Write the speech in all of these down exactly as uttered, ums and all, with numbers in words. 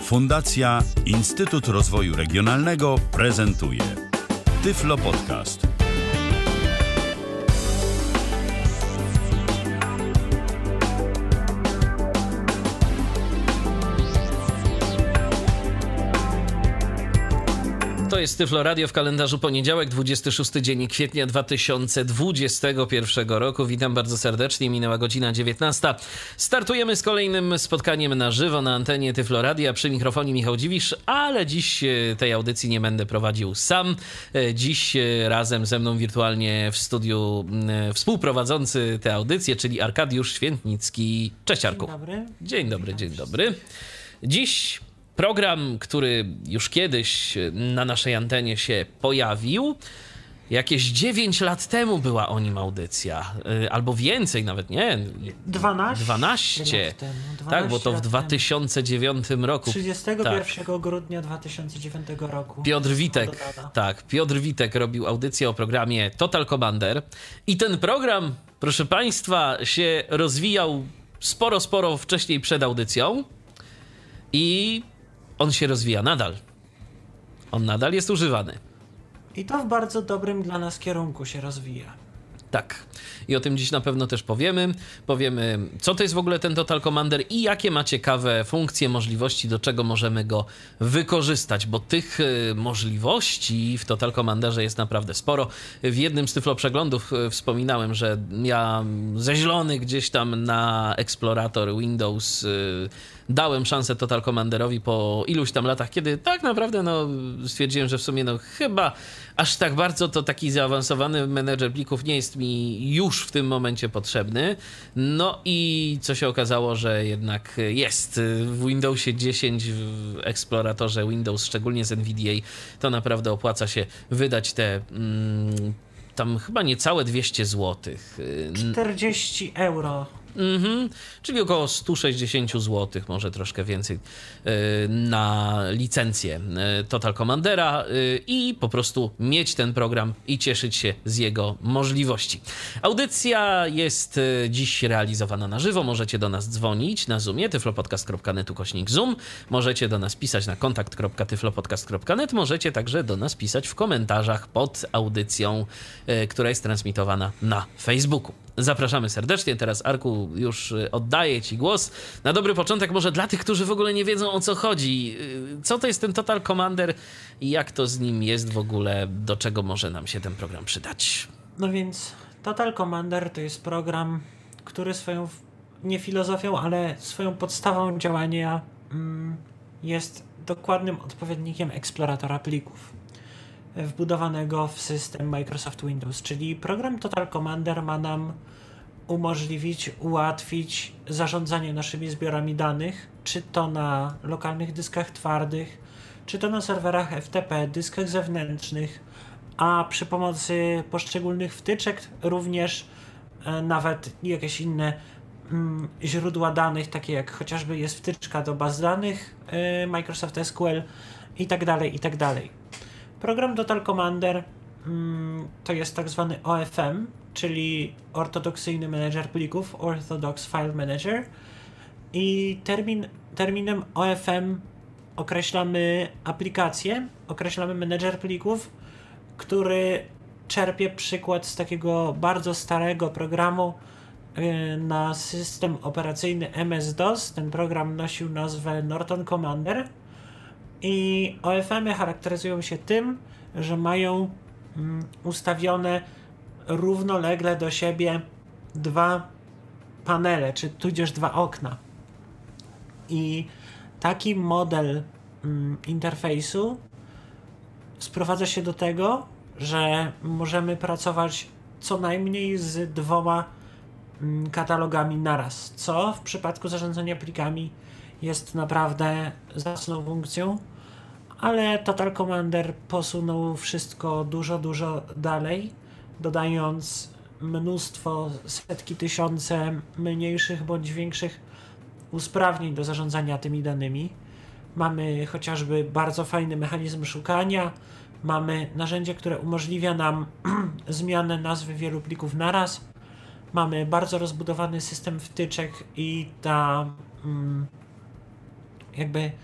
Fundacja Instytut Rozwoju Regionalnego prezentuje Tyflo Podcast. To jest Tyflo Radio w kalendarzu poniedziałek, dwudziesty szósty dzień kwietnia dwa tysiące dwudziestego pierwszego roku. Witam bardzo serdecznie, minęła godzina dziewiętnasta. Startujemy z kolejnym spotkaniem na żywo na antenie Tyflo Radia. Przy mikrofonie Michał Dziwisz, ale dziś tej audycji nie będę prowadził sam. Dziś razem ze mną wirtualnie w studiu współprowadzący tę audycję, czyli Arkadiusz Świętnicki. Cześć, Arku. Dzień dobry. Dzień dobry, dzień dobry. Dziś program, który już kiedyś na naszej antenie się pojawił. Jakieś dziewięć lat temu była o nim audycja. Albo więcej nawet, nie? dwanaście. dwanaście. Lat temu. dwanaście Tak, bo to w dwa tysiące dziewiątym roku. trzydziestego pierwszego tak. grudnia dwa tysiące dziewiątego roku. Piotr Witek, tak, Piotr Witek robił audycję o programie Total Commander. I ten program, proszę Państwa, się rozwijał sporo, sporo wcześniej przed audycją. I on się rozwija nadal. On nadal jest używany. I to w bardzo dobrym dla nas kierunku się rozwija. Tak. I o tym dziś na pewno też powiemy. Powiemy, co to jest w ogóle ten Total Commander i jakie ma ciekawe funkcje, możliwości, do czego możemy go wykorzystać, bo tych możliwości w Total Commanderze jest naprawdę sporo. W jednym z Tyflo Przeglądów wspominałem, że ja zeźlony gdzieś tam na eksplorator Windows dałem szansę Total Commanderowi po iluś tam latach, kiedy tak naprawdę no, stwierdziłem, że w sumie no chyba aż tak bardzo to taki zaawansowany menedżer plików nie jest mi już w tym momencie potrzebny. No i co się okazało, że jednak jest. W Windowsie dziesięć, w eksploratorze Windows, szczególnie z N V D A, to naprawdę opłaca się wydać te mm, tam chyba niecałe dwieście złotych. czterdzieści euro. Mhm, czyli około sto sześćdziesiąt złotych, może troszkę więcej, na licencję Total Commandera i po prostu mieć ten program i cieszyć się z jego możliwości. Audycja jest dziś realizowana na żywo. Możecie do nas dzwonić na Zoomie, tyflopodcast kropka net ukośnik Zoom. Możecie do nas pisać na kontakt kropka tyflopodcast kropka net. Możecie także do nas pisać w komentarzach pod audycją, która jest transmitowana na Facebooku. Zapraszamy serdecznie. Teraz, Arku, już oddaję Ci głos. Na dobry początek może dla tych, którzy w ogóle nie wiedzą, o co chodzi. Co to jest ten Total Commander i jak to z nim jest w ogóle, do czego może nam się ten program przydać? No więc Total Commander to jest program, który swoją, nie filozofią, ale swoją podstawą działania mm, jest dokładnym odpowiednikiem eksploratora plików wbudowanego w system Microsoft Windows, czyli program Total Commander ma nam umożliwić, ułatwić zarządzanie naszymi zbiorami danych, czy to na lokalnych dyskach twardych, czy to na serwerach F T P, dyskach zewnętrznych, a przy pomocy poszczególnych wtyczek również e, nawet jakieś inne mm, źródła danych, takie jak chociażby jest wtyczka do baz danych e, Microsoft S Q L i tak dalej, i tak dalej. Program Total Commander mm, to jest tak zwany O F M, czyli ortodoksyjny menedżer plików, Orthodox File Manager, i termin, terminem O F M określamy aplikację, określamy menedżer plików, który czerpie przykład z takiego bardzo starego programu yy, na system operacyjny M S DOS. Ten program nosił nazwę Norton Commander. I O F M y charakteryzują się tym, że mają mm, ustawione równolegle do siebie dwa panele, czy tudzież dwa okna. I taki model mm, interfejsu sprowadza się do tego, że możemy pracować co najmniej z dwoma mm, katalogami naraz, co w przypadku zarządzania plikami jest naprawdę zacną funkcją, ale Total Commander posunął wszystko dużo, dużo dalej, dodając mnóstwo, setki, tysiące mniejszych bądź większych usprawnień do zarządzania tymi danymi. Mamy chociażby bardzo fajny mechanizm szukania, mamy narzędzie, które umożliwia nam zmianę nazwy wielu plików naraz, mamy bardzo rozbudowany system wtyczek i ta mm, jakby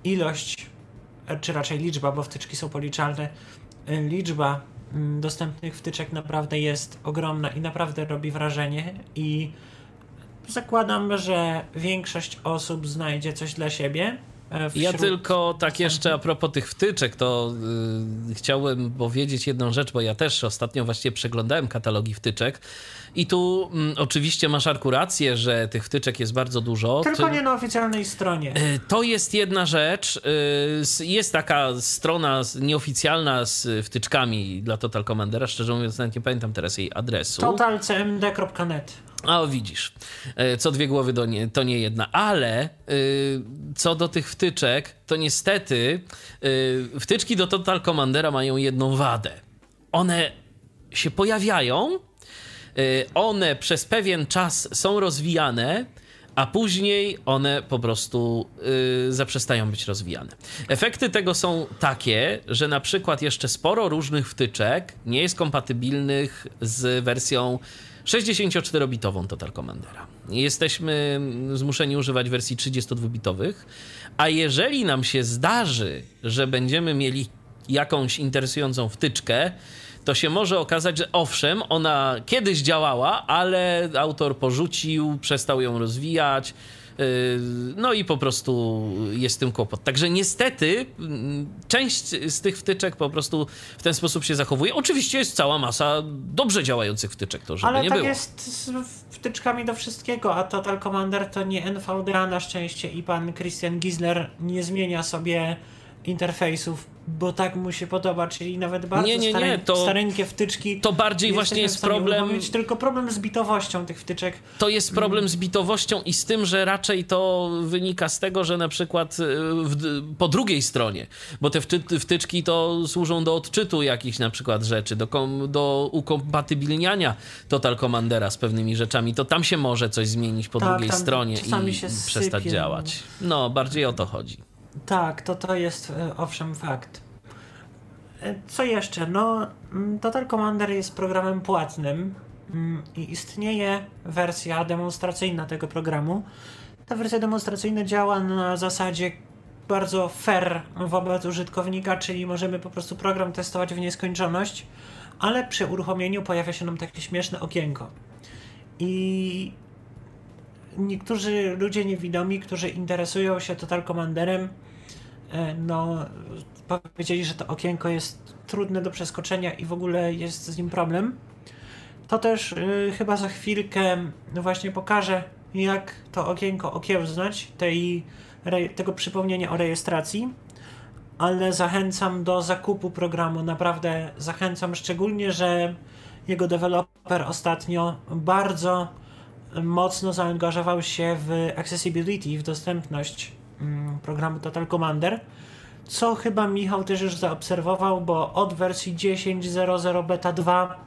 ilość, czy raczej liczba, bo wtyczki są policzalne, liczba dostępnych wtyczek naprawdę jest ogromna i naprawdę robi wrażenie i zakładam, że większość osób znajdzie coś dla siebie. Ja tylko tak jeszcze a propos tych wtyczek, to yy, chciałbym powiedzieć jedną rzecz, bo ja też ostatnio właśnie przeglądałem katalogi wtyczek i tu yy, oczywiście masz Arku rację, że tych wtyczek jest bardzo dużo. Tylko Ty... nie na oficjalnej stronie. Yy, to jest jedna rzecz. Yy, jest taka strona nieoficjalna z wtyczkami dla Total Commandera, szczerze mówiąc nawet nie pamiętam teraz jej adresu. total c m d kropka net. A o, widzisz, co dwie głowy to nie, to nie jedna, ale y, co do tych wtyczek, to niestety y, wtyczki do Total Commandera mają jedną wadę. One się pojawiają, y, one przez pewien czas są rozwijane, a później one po prostu y, zaprzestają być rozwijane. Efekty tego są takie, że na przykład jeszcze sporo różnych wtyczek nie jest kompatybilnych z wersją sześćdziesięcioczterobitową Total Commandera. Jesteśmy zmuszeni używać wersji trzydziestodwubitowych, a jeżeli nam się zdarzy, że będziemy mieli jakąś interesującą wtyczkę, to się może okazać, że owszem, ona kiedyś działała, ale autor porzucił, przestał ją rozwijać, no i po prostu jest z tym kłopot. Także niestety część z tych wtyczek po prostu w ten sposób się zachowuje. Oczywiście jest cała masa dobrze działających wtyczek, to żeby ale nie tak było. jest z wtyczkami do wszystkiego, a Total Commander to nie N V D A na szczęście i pan Christian Gisler nie zmienia sobie interfejsów, bo tak mu się podoba, czyli nawet bardzo nie, nie, stare, nie, to, stareńkie wtyczki. To bardziej właśnie jest problem. Mieć tylko problem z bitowością tych wtyczek. To jest problem z bitowością i z tym, że raczej to wynika z tego, że na przykład w, po drugiej stronie, bo te wtyczki to służą do odczytu jakichś na przykład rzeczy, do, kom, do ukompatybilniania Total Commandera z pewnymi rzeczami, to tam się może coś zmienić po tak, drugiej stronie i się przestać sypie. działać. No, bardziej o to chodzi. Tak, to to jest owszem fakt. Co jeszcze? No, Total Commander jest programem płatnym i istnieje wersja demonstracyjna tego programu. Ta wersja demonstracyjna działa na zasadzie bardzo fair wobec użytkownika, czyli możemy po prostu program testować w nieskończoność, ale przy uruchomieniu pojawia się nam takie śmieszne okienko. I niektórzy ludzie niewidomi, którzy interesują się Total Commanderem, no powiedzieli, że to okienko jest trudne do przeskoczenia i w ogóle jest z nim problem. To też yy, chyba za chwilkę no właśnie pokażę, jak to okienko okiełznać, tej, re, tego przypomnienia o rejestracji, ale zachęcam do zakupu programu, naprawdę zachęcam, szczególnie, że jego deweloper ostatnio bardzo mocno zaangażował się w accessibility, w dostępność mm, programu Total Commander, co chyba Michał też już zaobserwował, bo od wersji dziesięć zero zero beta dwa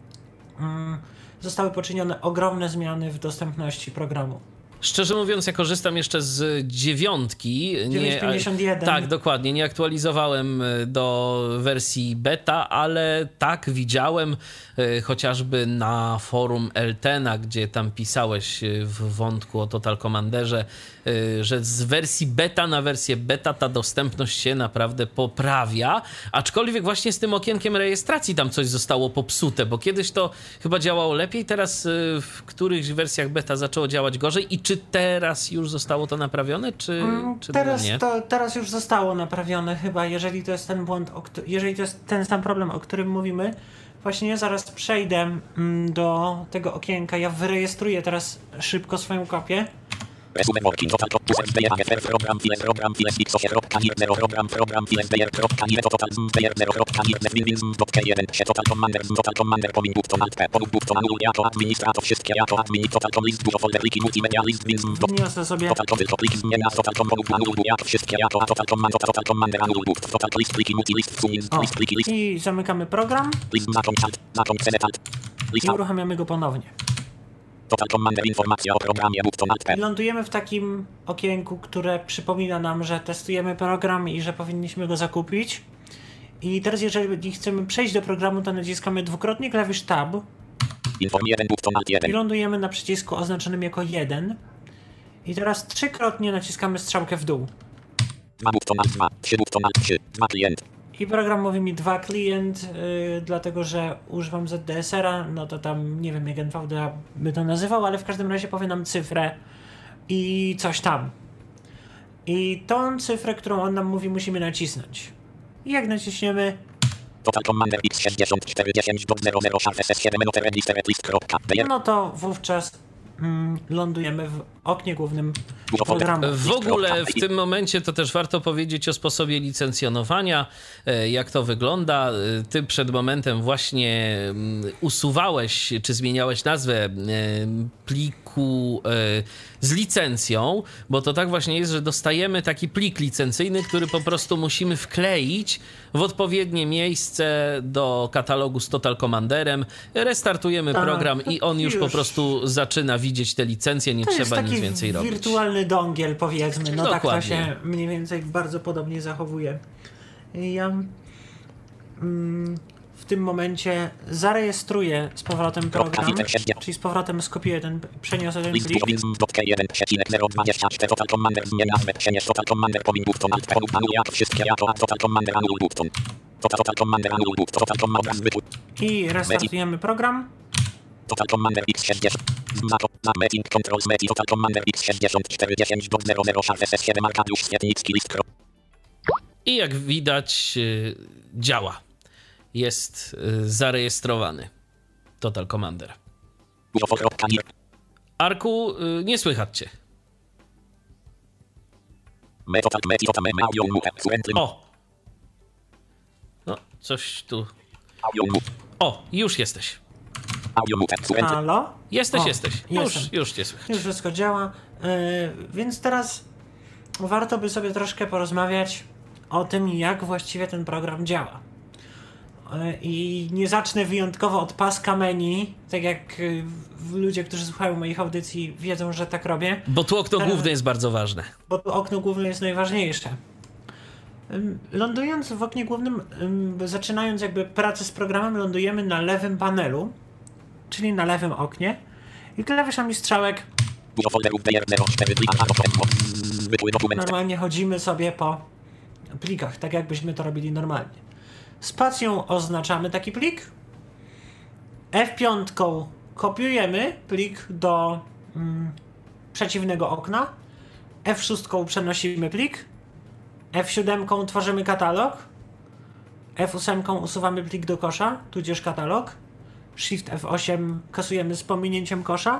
mm, zostały poczynione ogromne zmiany w dostępności programu. Szczerze mówiąc, ja korzystam jeszcze z dziewiątki. dziewięć pięćdziesiąt jeden. Tak, dokładnie. Nie aktualizowałem do wersji beta, ale tak widziałem chociażby na forum Eltena, gdzie tam pisałeś w wątku o Total Commanderze, że z wersji beta na wersję beta ta dostępność się naprawdę poprawia, aczkolwiek właśnie z tym okienkiem rejestracji tam coś zostało popsute, bo kiedyś to chyba działało lepiej, teraz w którychś wersjach beta zaczęło działać gorzej i czy teraz już zostało to naprawione, czy, mm, czy teraz nie? To, teraz już zostało naprawione chyba, jeżeli to jest ten błąd, o, jeżeli to jest ten sam problem, o którym mówimy. Właśnie ja zaraz przejdę do tego okienka, ja wyrejestruję teraz szybko swoją kopię. Resumen working total users d f r program files program files x osiem zero program program files dr nie to total dr zero buildings k jeden się total commander total commander pomin book to alt p pomin book to anul ja to administrator wszystkie ja to admin total com list dużo folder liki multimedia list wins wniosę sobie total com tylko pliki zmienia total com pomin anul ja to wszystkie ja to total command total commander anul book total list pliki multi list sum list pliki list i zamykamy program list zacząć alt zacząć select alt i uruchamiamy go ponownie. Total Commander informacja o programie I lądujemy w takim okienku, które przypomina nam, że testujemy program i że powinniśmy go zakupić. I teraz jeżeli chcemy przejść do programu, to naciskamy dwukrotnie klawisz Tab Inform jeden, jeden. i lądujemy na przycisku oznaczonym jako jeden. I teraz trzykrotnie naciskamy strzałkę w dół. dwa to na dwa, trzy to na trzy, dwa klient. I program mówi mi dwa klient, yy, dlatego że używam Z D S R-a, no to tam nie wiem jak N V D A by to nazywał, ale w każdym razie powie nam cyfrę i coś tam. I tą cyfrę, którą on nam mówi, musimy nacisnąć. I jak naciśniemy... Total Commander X sześćdziesiąt cztery dziesięć zero zero S S siedem no to wówczas mm, lądujemy w oknie głównym programu. W ogóle w tym momencie to też warto powiedzieć o sposobie licencjonowania, jak to wygląda. Ty przed momentem właśnie usuwałeś, czy zmieniałeś nazwę pliku z licencją, bo to tak właśnie jest, że dostajemy taki plik licencyjny, który po prostu musimy wkleić w odpowiednie miejsce do katalogu z Total Commanderem, restartujemy tak, program i on już, już po prostu zaczyna widzieć te licencje, nie to trzeba nic więcej wirtualny robić. Wirtualny dongiel, powiedzmy, no dokładnie. Tak to się mniej więcej bardzo podobnie zachowuje. Ja mm, w tym momencie zarejestruję z powrotem program, czyli z powrotem skopiuję ten, przeniosę ten plik. I restartujemy program. Total Commander X sześćdziesiąt. Na meeting controls meti Total Commander X sześćdziesiąt cztery dziesięć zero zero S S siedem Arkadiusz Świetnicki list. I jak widać działa. Jest zarejestrowany Total Commander. Arku, nie słychać cię. O! No, coś tu... O, już jesteś. Halo? Jesteś, o, jesteś. Już, jestem. już cię słychać. Już wszystko działa. Yy, więc teraz warto by sobie troszkę porozmawiać o tym, jak właściwie ten program działa. Yy, I nie zacznę wyjątkowo od paska menu, tak jak yy, ludzie, którzy słuchają moich audycji, wiedzą, że tak robię. Bo tu okno główne jest bardzo ważne. Bo tu okno główne jest najważniejsze. Yy, lądując w oknie głównym, yy, zaczynając jakby pracę z programem, lądujemy na lewym panelu, czyli na lewym oknie i klawiszami strzałek normalnie chodzimy sobie po plikach, tak jakbyśmy to robili normalnie. Spacją oznaczamy taki plik, F pięć kopiujemy plik do mm, przeciwnego okna, F sześć przenosimy plik, F siedem tworzymy katalog, F osiem usuwamy plik do kosza, tudzież katalog, Shift F osiem kasujemy z pominięciem kosza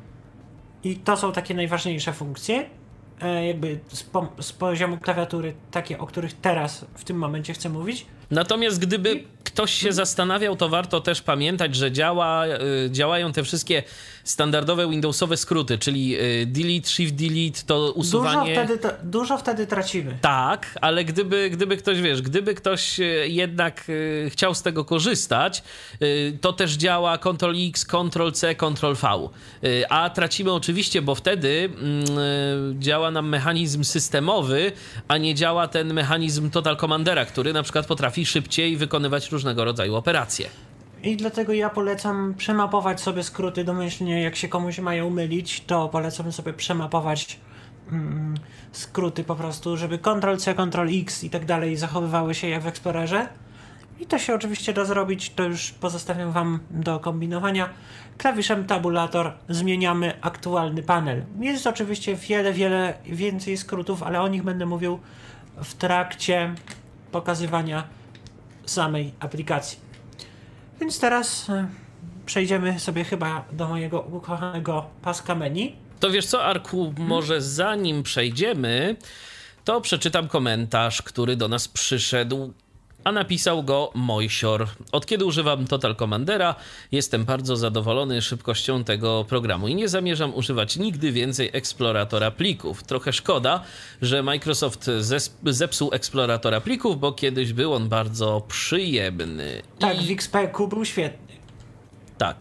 i to są takie najważniejsze funkcje, e, jakby z, po, z poziomu klawiatury, takie, o których teraz w tym momencie chcę mówić. Natomiast gdyby I... ktoś się zastanawiał, to warto też pamiętać, że działa, y, działają te wszystkie standardowe Windowsowe skróty, czyli y, delete, shift delete, to usuwanie... Dużo wtedy, to, dużo wtedy tracimy. Tak, ale gdyby, gdyby ktoś, wiesz, gdyby ktoś jednak y, chciał z tego korzystać, y, to też działa Ctrl X, Ctrl C, Ctrl V. Y, a tracimy oczywiście, bo wtedy y, działa nam mechanizm systemowy, a nie działa ten mechanizm Total Commandera, który na przykład potrafi szybciej wykonywać różnego rodzaju operacje. I dlatego ja polecam przemapować sobie skróty domyślnie, jak się komuś mają mylić, to polecam sobie przemapować mm, skróty po prostu, żeby Ctrl C, Ctrl X i tak dalej zachowywały się jak w Explorerze. I to się oczywiście da zrobić, to już pozostawiam wam do kombinowania. Klawiszem tabulator zmieniamy aktualny panel. Jest oczywiście wiele, wiele więcej skrótów, ale o nich będę mówił w trakcie pokazywania samej aplikacji. Więc teraz y, przejdziemy sobie chyba do mojego ukochanego paska menu. To wiesz co, Arku, hmm? może zanim przejdziemy, to przeczytam komentarz, który do nas przyszedł, a napisał go Mojsior. Od kiedy używam Total Commandera, jestem bardzo zadowolony szybkością tego programu i nie zamierzam używać nigdy więcej eksploratora plików. Trochę szkoda, że Microsoft zes- zepsuł eksploratora plików, bo kiedyś był on bardzo przyjemny. Tak, I... w X P ku był świetny. Tak.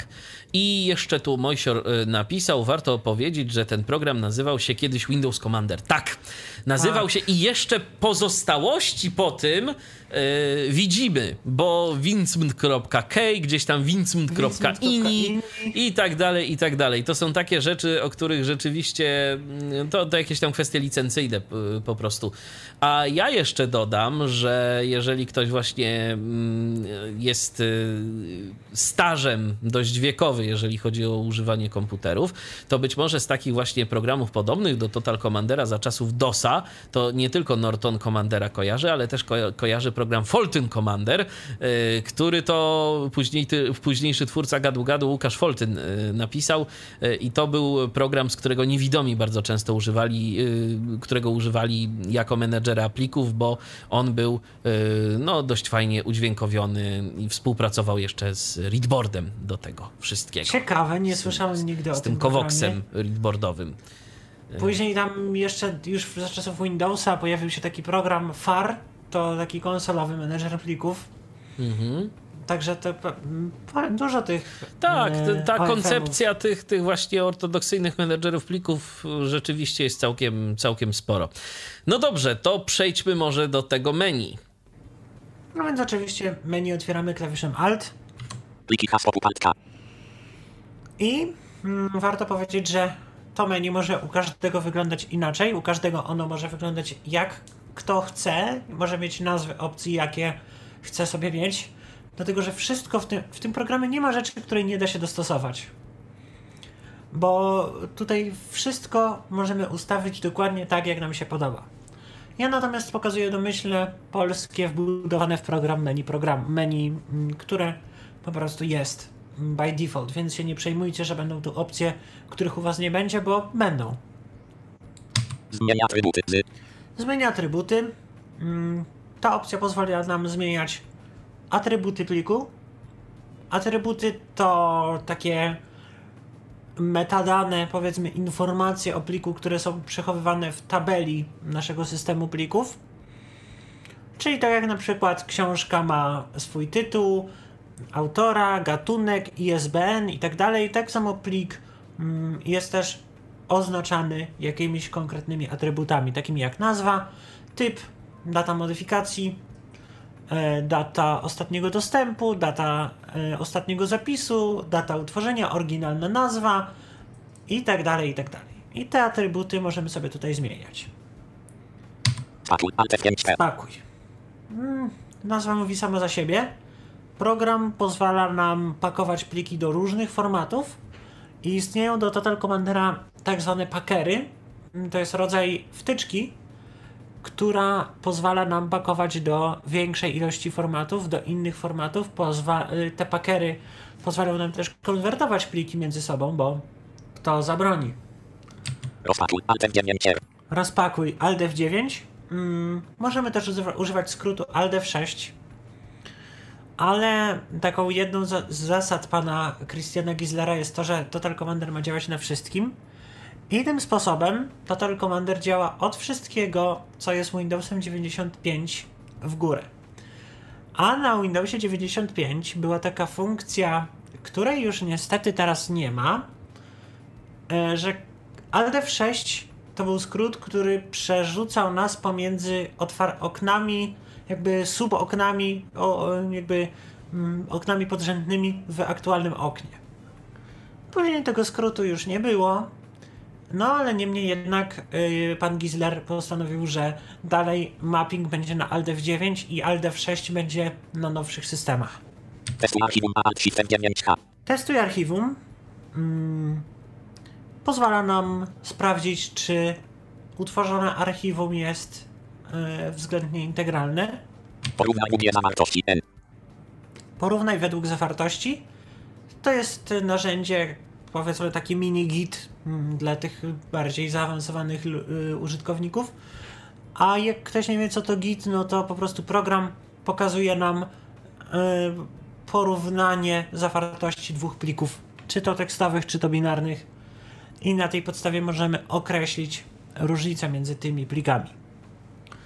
I jeszcze tu Mojsior napisał, warto powiedzieć, że ten program nazywał się kiedyś Windows Commander. Tak, nazywał tak. się i jeszcze pozostałości po tym yy, widzimy, bo vincent kropka k, gdzieś tam vincent kropka ini i tak dalej, i tak dalej. To są takie rzeczy, o których rzeczywiście to, to jakieś tam kwestie licencyjne po prostu. A ja jeszcze dodam, że jeżeli ktoś właśnie jest stażem dość wiekowy, jeżeli chodzi o używanie komputerów, to być może z takich właśnie programów podobnych do Total Commandera za czasów dosa, to nie tylko Norton Commandera kojarzy, ale też ko- kojarzy program Fulton Commander, yy, który to później, ty, późniejszy twórca Gadu Gadu Łukasz Fulton yy, napisał yy, i to był program, z którego niewidomi bardzo często używali, yy, którego używali jako menedżera plików, bo on był yy, no, dość fajnie udźwiękowiony i współpracował jeszcze z readboardem do tego wszystkiego. Ciekawe, nie słyszałem nigdy o tym. Z tym Covoxem readboardowym. Później tam jeszcze już za czasów Windowsa pojawił się taki program F A R, to taki konsolowy menedżer plików. Mhm. Także to dużo tych... Tak, ta koncepcja tych, tych właśnie ortodoksyjnych menedżerów plików rzeczywiście jest całkiem, całkiem sporo. No dobrze, to przejdźmy może do tego menu. No więc oczywiście menu otwieramy klawiszem Alt. Pliki hasło Alt. I mm, warto powiedzieć, że to menu może u każdego wyglądać inaczej. U każdego ono może wyglądać jak kto chce. Może mieć nazwy opcji, jakie chce sobie mieć. Dlatego, że wszystko w tym, w tym programie nie ma rzeczy, której nie da się dostosować. Bo tutaj wszystko możemy ustawić dokładnie tak, jak nam się podoba. Ja natomiast pokazuję domyślne polskie wbudowane w program menu, program menu, które po prostu jest by default, więc się nie przejmujcie, że będą tu opcje, których u was nie będzie, bo będą. Zmienia atrybuty. Zmienia atrybuty. Ta opcja pozwala nam zmieniać atrybuty pliku. Atrybuty to takie metadane, powiedzmy informacje o pliku, które są przechowywane w tabeli naszego systemu plików. Czyli tak jak na przykład książka ma swój tytuł, autora, gatunek, I S B N i tak dalej. Tak samo plik mm, jest też oznaczany jakimiś konkretnymi atrybutami, takimi jak nazwa, typ, data modyfikacji, e, data ostatniego dostępu, data e, ostatniego zapisu, data utworzenia, oryginalna nazwa i tak dalej, i tak dalej. I te atrybuty możemy sobie tutaj zmieniać. Spakuj. Spakuj. Hmm, nazwa mówi sama za siebie. Program pozwala nam pakować pliki do różnych formatów i istnieją do Total Commandera tak zwane packery. To jest rodzaj wtyczki, która pozwala nam pakować do większej ilości formatów, do innych formatów. Pozwa- te packery pozwalają nam też konwertować pliki między sobą, bo kto zabroni. Rozpakuj Alt F dziewięć. Rozpakuj Alt F dziewięć. Hmm, możemy też używa- używać skrótu Alt F sześć. Ale taką jedną z zasad pana Christiana Gislera jest to, że Total Commander ma działać na wszystkim. I tym sposobem Total Commander działa od wszystkiego, co jest Windowsem dziewięćdziesiąt pięć w górę. A na Windowsie dziewięćdziesiąt pięć była taka funkcja, której już niestety teraz nie ma, że Alt F sześć to był skrót, który przerzucał nas pomiędzy otwar- oknami, jakby suboknami, o, jakby mm, oknami podrzędnymi w aktualnym oknie. Później tego skrótu już nie było, no ale niemniej jednak yy, pan Gisler postanowił, że dalej mapping będzie na Alt F dziewięć i Alt F sześć będzie na nowszych systemach. Testuj archiwum Alt Shift F dziewięć H. Testuj archiwum mm, pozwala nam sprawdzić, czy utworzone archiwum jest względnie integralne. Porównaj długie zawartości N. Porównaj według zawartości. To jest narzędzie, powiedzmy taki mini git dla tych bardziej zaawansowanych użytkowników. A jak ktoś nie wie co to git, no to po prostu program pokazuje nam porównanie zawartości dwóch plików, czy to tekstowych, czy to binarnych. I na tej podstawie możemy określić różnicę między tymi plikami.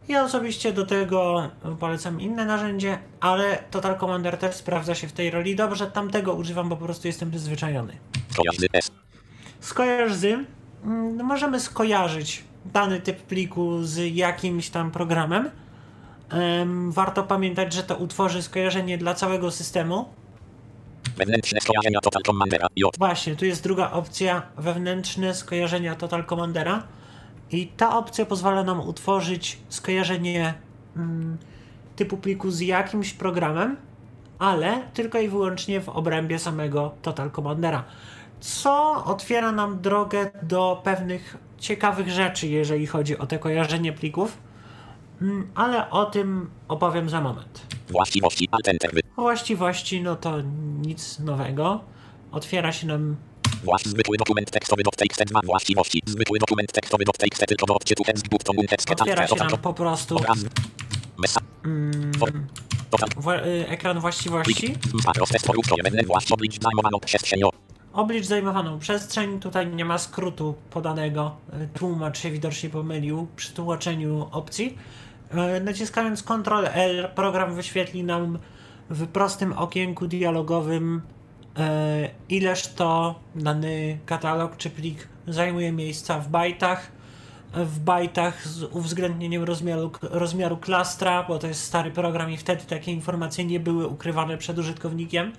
Ja osobiście do tego polecam inne narzędzie, ale Total Commander też sprawdza się w tej roli dobrze. Tamtego używam, bo po prostu jestem przyzwyczajony. Skojarz z S. Skojarz z... mm, Możemy skojarzyć dany typ pliku z jakimś tam programem. Ym, warto pamiętać, że to utworzy skojarzenie dla całego systemu. Wewnętrzne skojarzenia Total Commandera. J. Właśnie, tu jest druga opcja, wewnętrzne skojarzenia Total Commandera. I ta opcja pozwala nam utworzyć skojarzenie mm, typu pliku z jakimś programem, ale tylko i wyłącznie w obrębie samego Total Commandera. Co otwiera nam drogę do pewnych ciekawych rzeczy, jeżeli chodzi o te kojarzenie plików. Mm, ale o tym opowiem za moment. Właściwości Alt Enter. Właściwości, no to nic nowego. Otwiera się nam... Właś zwykły dokument tekstowy do tekst dwa właściwości. Zwykły dokument tekstowy do tekst tylko do odczytu tekst button tekst Otwiera się nam po prostu obraz. Mesa. mm, Total. wła- y, ekran właściwości. Proces forów pojemne właś oblicz zajmowaną przestrzeń. Oblicz zajmowaną przestrzeń. Tutaj nie ma skrótu podanego. Y, Tłumacz się widocznie pomylił przy tłumaczeniu opcji. Y, Naciskając kontrol L program wyświetli nam w prostym okienku dialogowym y, ileż to dany katalog czy plik zajmuje miejsca w bajtach. W bajtach z uwzględnieniem rozmiaru, rozmiaru klastra, bo to jest stary program i wtedy takie informacje nie były ukrywane przed użytkownikiem.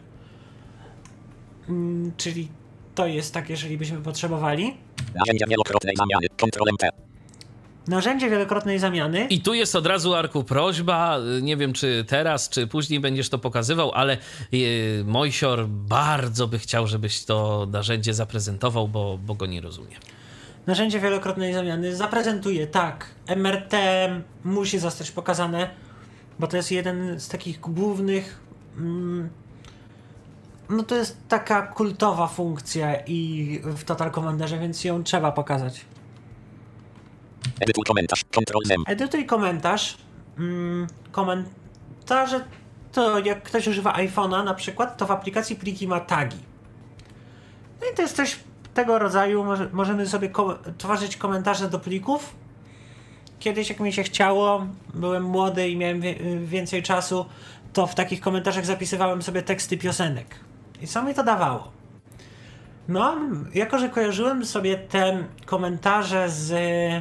Mm, czyli to jest tak, jeżeli byśmy potrzebowali. Narzędzia wielokrotnej zamiany. Kontrolem P. Narzędzie wielokrotnej zamiany. I tu jest od razu, Arku, prośba, nie wiem czy teraz, czy później będziesz to pokazywał, ale yy, Mojsior bardzo by chciał, żebyś to narzędzie zaprezentował, bo, bo go nie rozumie. Narzędzie wielokrotnej zamiany zaprezentuje tak. M R T musi zostać pokazane, bo to jest jeden z takich głównych... Mm, no to jest taka kultowa funkcja i w Total Commanderze, więc ją trzeba pokazać. Edytuj komentarz. Kontrol Z. Edytuj komentarz. Mm, komentarze to jak ktoś używa iPhone'a na przykład, to w aplikacji pliki ma tagi. No i to jest coś tego rodzaju. Może, możemy sobie ko- tworzyć komentarze do plików. Kiedyś jak mi się chciało, byłem młody i miałem wie- więcej czasu, to w takich komentarzach zapisywałem sobie teksty piosenek. I co mi to dawało? No, jako że kojarzyłem sobie te komentarze z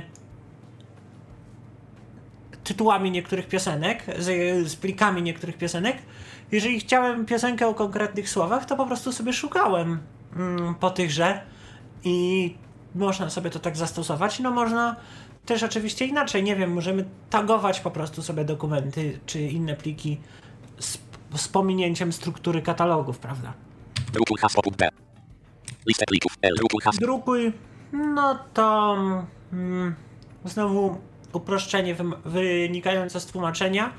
tytułami niektórych piosenek, z, z plikami niektórych piosenek, jeżeli chciałem piosenkę o konkretnych słowach, to po prostu sobie szukałem mm, po tychże i można sobie to tak zastosować. No można też oczywiście inaczej, nie wiem, możemy tagować po prostu sobie dokumenty czy inne pliki z, z pominięciem struktury katalogów, prawda? Drukuj hasło B. Listę plików L. Drukuj hasło. Drukuj, no to mm, znowu uproszczenie wym- wynikające z tłumaczenia,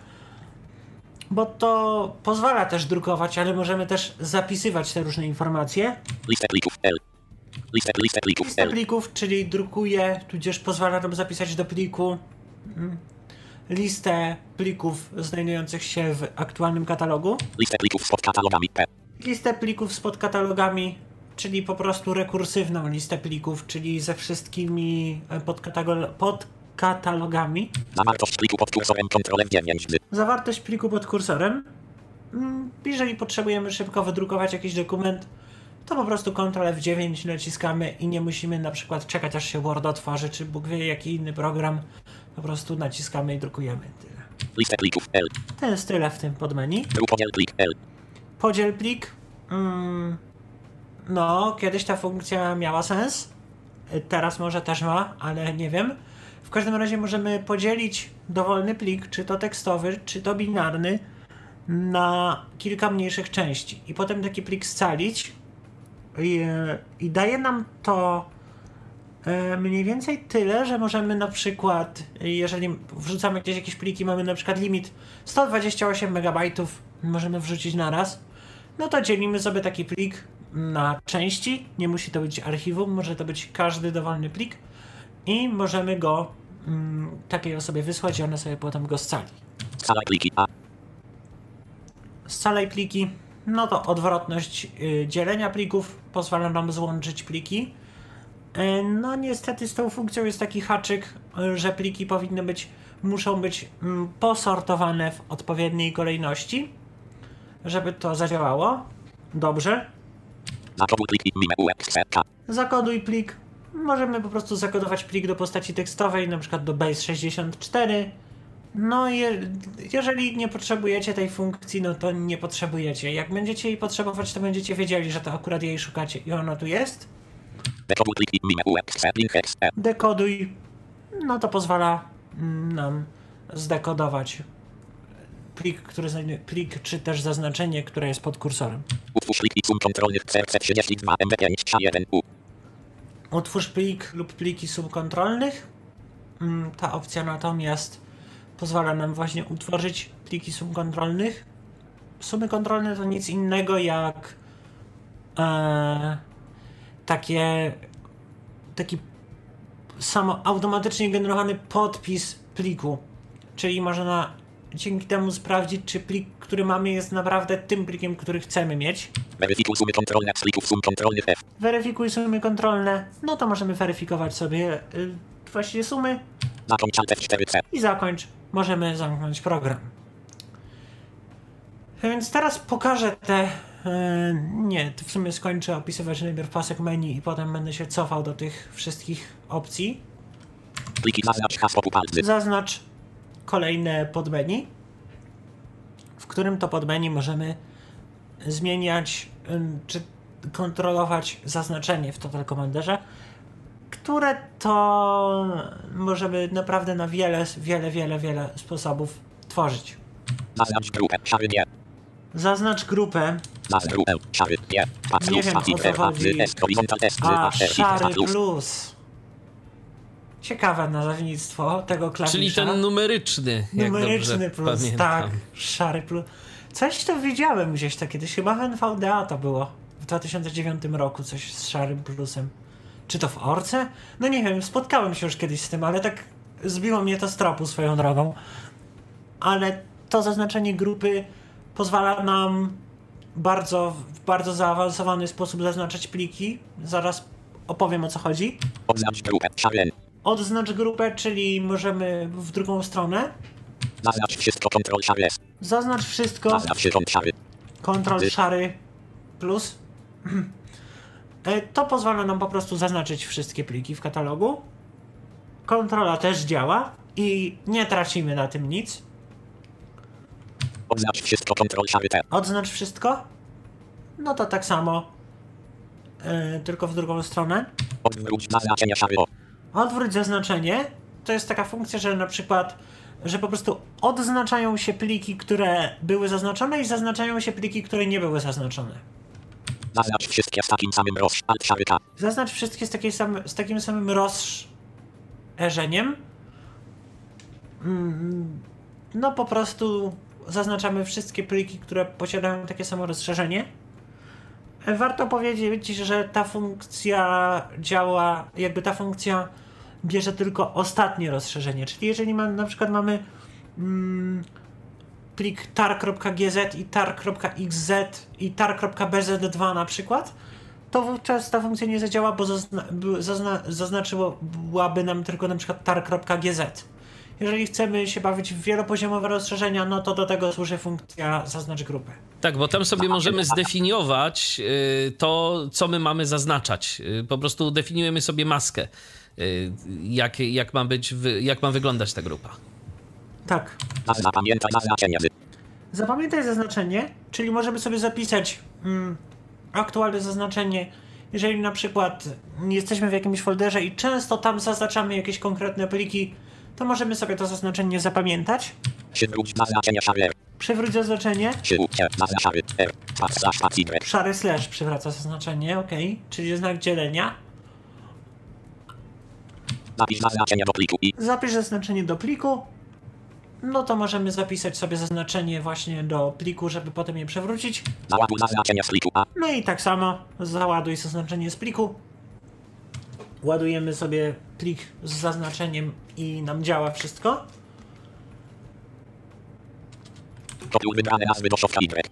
bo to pozwala też drukować, ale możemy też zapisywać te różne informacje. Listę plików L. Listę, listę plików Lista L. plików, czyli drukuje, tudzież pozwala nam zapisać do pliku mm, listę plików znajdujących się w aktualnym katalogu. Listę plików z podkatalogami P. Listę plików z podkatalogami, czyli po prostu rekursywną listę plików, czyli ze wszystkimi podkatalo- podkatalogami. Zawartość pliku pod kursorem Ctrl F dziewięć. Zawartość pliku pod kursorem. Mm, Jeżeli potrzebujemy szybko wydrukować jakiś dokument, to po prostu Ctrl F dziewięć naciskamy i nie musimy na przykład czekać, aż się Word otworzy, czy Bóg wie jaki inny program. Po prostu naciskamy i drukujemy. Tyle. Listę plików L. To jest tyle w tym podmenu. Podziel plik L. Podziel plik. Mm, no, kiedyś ta funkcja miała sens. Teraz może też ma, ale nie wiem. W każdym razie możemy podzielić dowolny plik, czy to tekstowy, czy to binarny, na kilka mniejszych części. I potem taki plik scalić. I, i daje nam to e, mniej więcej tyle, że możemy na przykład, jeżeli wrzucamy gdzieś jakieś pliki, mamy na przykład limit sto dwadzieścia osiem megabajtów, możemy wrzucić na raz, no to dzielimy sobie taki plik na części. Nie musi to być archiwum, może to być każdy dowolny plik i możemy go mm, takiej osobie wysłać i ona sobie potem go scali. Scalaj pliki A. Scalaj pliki, no to odwrotność y, dzielenia plików pozwala nam złączyć pliki. No niestety z tą funkcją jest taki haczyk, że pliki powinny być, muszą być posortowane w odpowiedniej kolejności, żeby to zadziałało. Dobrze. Zakoduj plik. Możemy po prostu zakodować plik do postaci tekstowej, na przykład do base sześćdziesiąt cztery. No je, jeżeli nie potrzebujecie tej funkcji, no to nie potrzebujecie. Jak będziecie jej potrzebować, to będziecie wiedzieli, że to akurat jej szukacie i ona tu jest. Dekoduj. No to pozwala nam zdekodować plik, który znajduje, plik czy też zaznaczenie, które jest pod kursorem. Utwórz pliki subkontrolnych C R C trzydzieści dwa M B pięć K jeden U. Utwórz plik lub pliki subkontrolnych. Ta opcja natomiast pozwala nam właśnie utworzyć pliki subkontrolnych. Sumy kontrolne to nic innego jak e, takie taki samo automatycznie generowany podpis pliku. Czyli można dzięki temu sprawdzić, czy plik, który mamy, jest naprawdę tym plikiem, który chcemy mieć. Weryfikuj sumy kontrolne z plików sum kontrolnych F. Weryfikuj sumy kontrolne. No to możemy weryfikować sobie y, właściwie sumy. Zakończ Alt F cztery C. I zakończ. Możemy zamknąć program. Więc teraz pokażę te... Yy, nie, to w sumie skończę opisywać najpierw pasek menu i potem będę się cofał do tych wszystkich opcji. Pliki zaznacz hasło palcy. Zaznacz kolejne podmenu, w którym to podmenu możemy zmieniać yy, czy kontrolować zaznaczenie w Total Commanderze, które to możemy naprawdę na wiele, wiele, wiele, wiele sposobów tworzyć. Zaznacz grupę, szary nie. Zaznacz grupę. Zaznacz grupę, szary nie. Nie wiem, o co chodzi. A, szary plus. Ciekawe nazewnictwo tego klawisza. Czyli ten numeryczny. Numeryczny plus, pamiętam. tak. Szary plus. Coś to widziałem gdzieś to kiedyś. Chyba w N V D A to było. W dwa tysiące dziewiątym roku coś z szarym plusem. Czy to w Orce? No nie wiem, spotkałem się już kiedyś z tym, ale tak zbiło mnie to z tropu swoją drogą. Ale to zaznaczenie grupy pozwala nam bardzo, w bardzo zaawansowany sposób zaznaczać pliki. Zaraz opowiem, o co chodzi. Odznacz grupę, szary. Odznacz grupę, czyli możemy w drugą stronę. Zaznacz wszystko, kontrol szary. Zaznacz wszystko. Zaznacz wszystko, szary. Kontrol szary plus. To pozwala nam po prostu zaznaczyć wszystkie pliki w katalogu. Kontrola też działa i nie tracimy na tym nic. Odznacz wszystko, kontrol szary T. Odznacz wszystko? No to tak samo, yy, tylko w drugą stronę. Odwróć zaznaczenie szary O. Odwróć zaznaczenie. To jest taka funkcja, że na przykład, że po prostu odznaczają się pliki, które były zaznaczone i zaznaczają się pliki, które nie były zaznaczone. Zaznacz wszystkie z takim samym roz... Alt szary K. Zaznacz wszystkie z, takiej sam, z takim samym rozszerzeniem. Mm, no po prostu zaznaczamy wszystkie pliki, które posiadają takie samo rozszerzenie. Warto powiedzieć, że ta funkcja działa, jakby ta funkcja bierze tylko ostatnie rozszerzenie. Czyli jeżeli mamy, na przykład mamy mm, plik tar.gz i tar.xz i tar.bz dwa na przykład, to wówczas ta funkcja nie zadziała, bo zazna, zazna, zaznaczyłaby nam tylko na przykład tar.gz. Jeżeli chcemy się bawić w wielopoziomowe rozszerzenia, no to do tego służy funkcja zaznacz grupę. Tak, bo tam sobie możemy zdefiniować y, to, co my mamy zaznaczać. Y, po prostu definiujemy sobie maskę, y, jak, jak, ma być, jak ma wyglądać ta grupa. Tak. Zapamiętaj zaznaczenie. Zapamiętaj zaznaczenie, czyli możemy sobie zapisać mm, aktualne zaznaczenie. Jeżeli na przykład jesteśmy w jakimś folderze i często tam zaznaczamy jakieś konkretne pliki, to możemy sobie to zaznaczenie zapamiętać. Przywróć zaznaczenie szary. Przywróć zaznaczenie. Szary slash przywraca zaznaczenie, ok. Czyli znak dzielenia. Zapisz zaznaczenie do pliku i... Zapisz zaznaczenie do pliku. No to możemy zapisać sobie zaznaczenie właśnie do pliku, żeby potem je przewrócić. Załaduj zaznaczenie z pliku A. No i tak samo załaduj zaznaczenie z pliku. Ładujemy sobie plik z zaznaczeniem i nam działa wszystko. Kopiuj wybrane nazwy do schowka Y.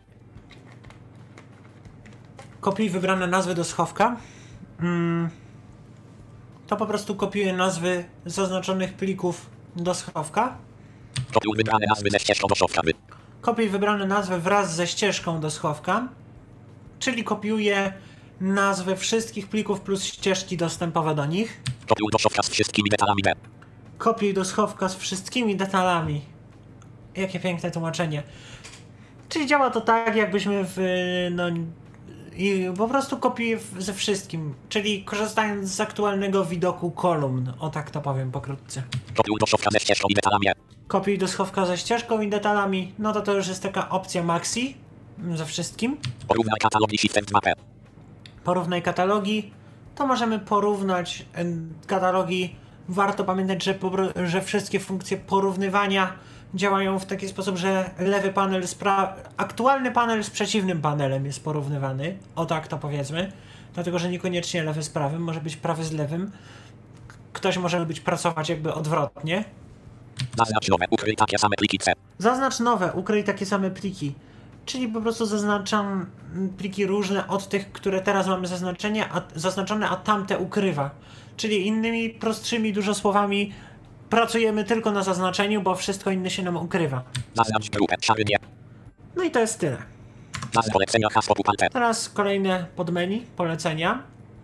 Kopiuj wybrane nazwy do schowka. Hmm. to po prostu kopiuje nazwy zaznaczonych plików do schowka. Kopiuj wybrane nazwy ze ścieżką do schowka. Kopiuj wybrane nazwy wraz ze ścieżką do schowka, czyli kopiuje nazwy wszystkich plików plus ścieżki dostępowe do nich. Kopiuj do schowka z wszystkimi detalami B. Kopiuj do schowka z wszystkimi detalami. Jakie piękne tłumaczenie. Czyli działa to tak, jakbyśmy w... no... i po prostu kopiuję ze wszystkim. Czyli korzystając z aktualnego widoku kolumn. O tak to powiem pokrótce. Kopiuj do schowka ze ścieżką i detalami. Kopiuj do schowka ze ścieżką i detalami. No to to już jest taka opcja maxi. Ze wszystkim. Porównaj katalogi System dwa P. Porównaj katalogi. To możemy porównać katalogi. Warto pamiętać, że, że wszystkie funkcje porównywania działają w taki sposób, że lewy panel, z pra... aktualny panel z przeciwnym panelem jest porównywany. O tak to powiedzmy. Dlatego, że niekoniecznie lewy z prawym, może być prawy z lewym. Ktoś może być pracować jakby odwrotnie. Zaznacz nowe, ukryj takie same pliki C. Zaznacz nowe, ukryj takie same pliki. Czyli po prostu zaznaczam pliki różne od tych, które teraz mamy zaznaczenie, a, zaznaczone, a tamte ukrywa. Czyli innymi prostszymi dużo słowami pracujemy tylko na zaznaczeniu, bo wszystko inne się nam ukrywa. Zaznacz grupę, szary nie. No i to jest tyle. Nazw polecenia, hasło Alt. Teraz kolejne podmenu, polecenia.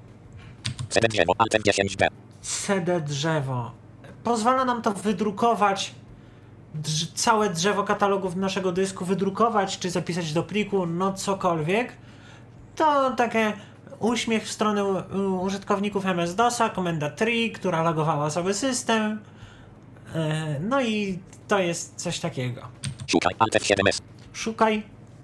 C D drzewo, Alt dziesięć D. C D drzewo. Pozwala nam to wydrukować drz- całe drzewo katalogów naszego dysku, wydrukować czy zapisać do pliku, no cokolwiek. To takie uśmiech w stronę u- użytkowników M S DOSa, komenda tree, która logowała cały system. Yy, no i to jest coś takiego. Szukaj, Alt F siedem S. Szukaj.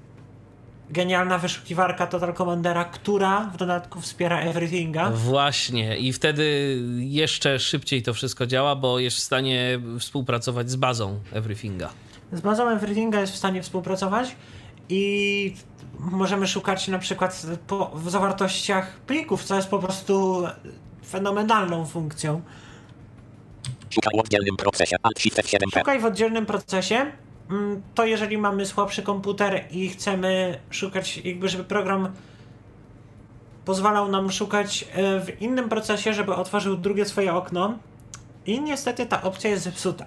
Genialna wyszukiwarka Total Commandera, która w dodatku wspiera Everythinga. Właśnie, i wtedy jeszcze szybciej to wszystko działa, bo jest w stanie współpracować z bazą Everythinga. Z bazą Everythinga jest w stanie współpracować i możemy szukać na przykład po, w zawartościach plików, co jest po prostu fenomenalną funkcją. Szukaj w oddzielnym procesie, Alt Shift F siedem P. Szukaj w oddzielnym procesie. To jeżeli mamy słabszy komputer i chcemy szukać, jakby żeby program pozwalał nam szukać w innym procesie, żeby otworzył drugie swoje okno, i niestety ta opcja jest zepsuta.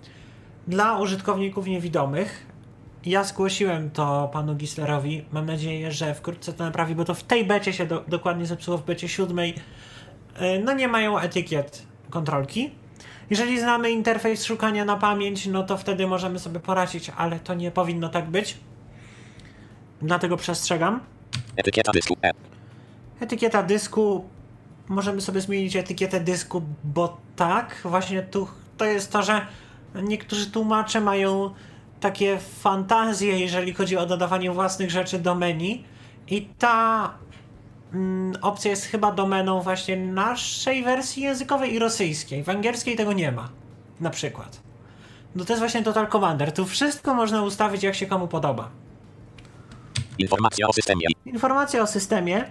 Dla użytkowników niewidomych, ja zgłosiłem to panu Gislerowi, mam nadzieję, że wkrótce to naprawi, bo to w tej becie się do, dokładnie zepsuło, w becie siódmej. No nie mają etykiet kontrolki. Jeżeli znamy interfejs szukania na pamięć, no to wtedy możemy sobie poradzić, ale to nie powinno tak być. Dlatego przestrzegam. Etykieta dysku E. Etykieta dysku. Możemy sobie zmienić etykietę dysku, bo tak, właśnie tu to jest to, że niektórzy tłumacze mają takie fantazje, jeżeli chodzi o dodawanie własnych rzeczy do menu. I ta mm, opcja jest chyba domeną właśnie naszej wersji językowej i rosyjskiej. W angielskiej tego nie ma, na przykład. No to jest właśnie Total Commander. Tu wszystko można ustawić, jak się komu podoba. Informacja o systemie. Informacja o systemie.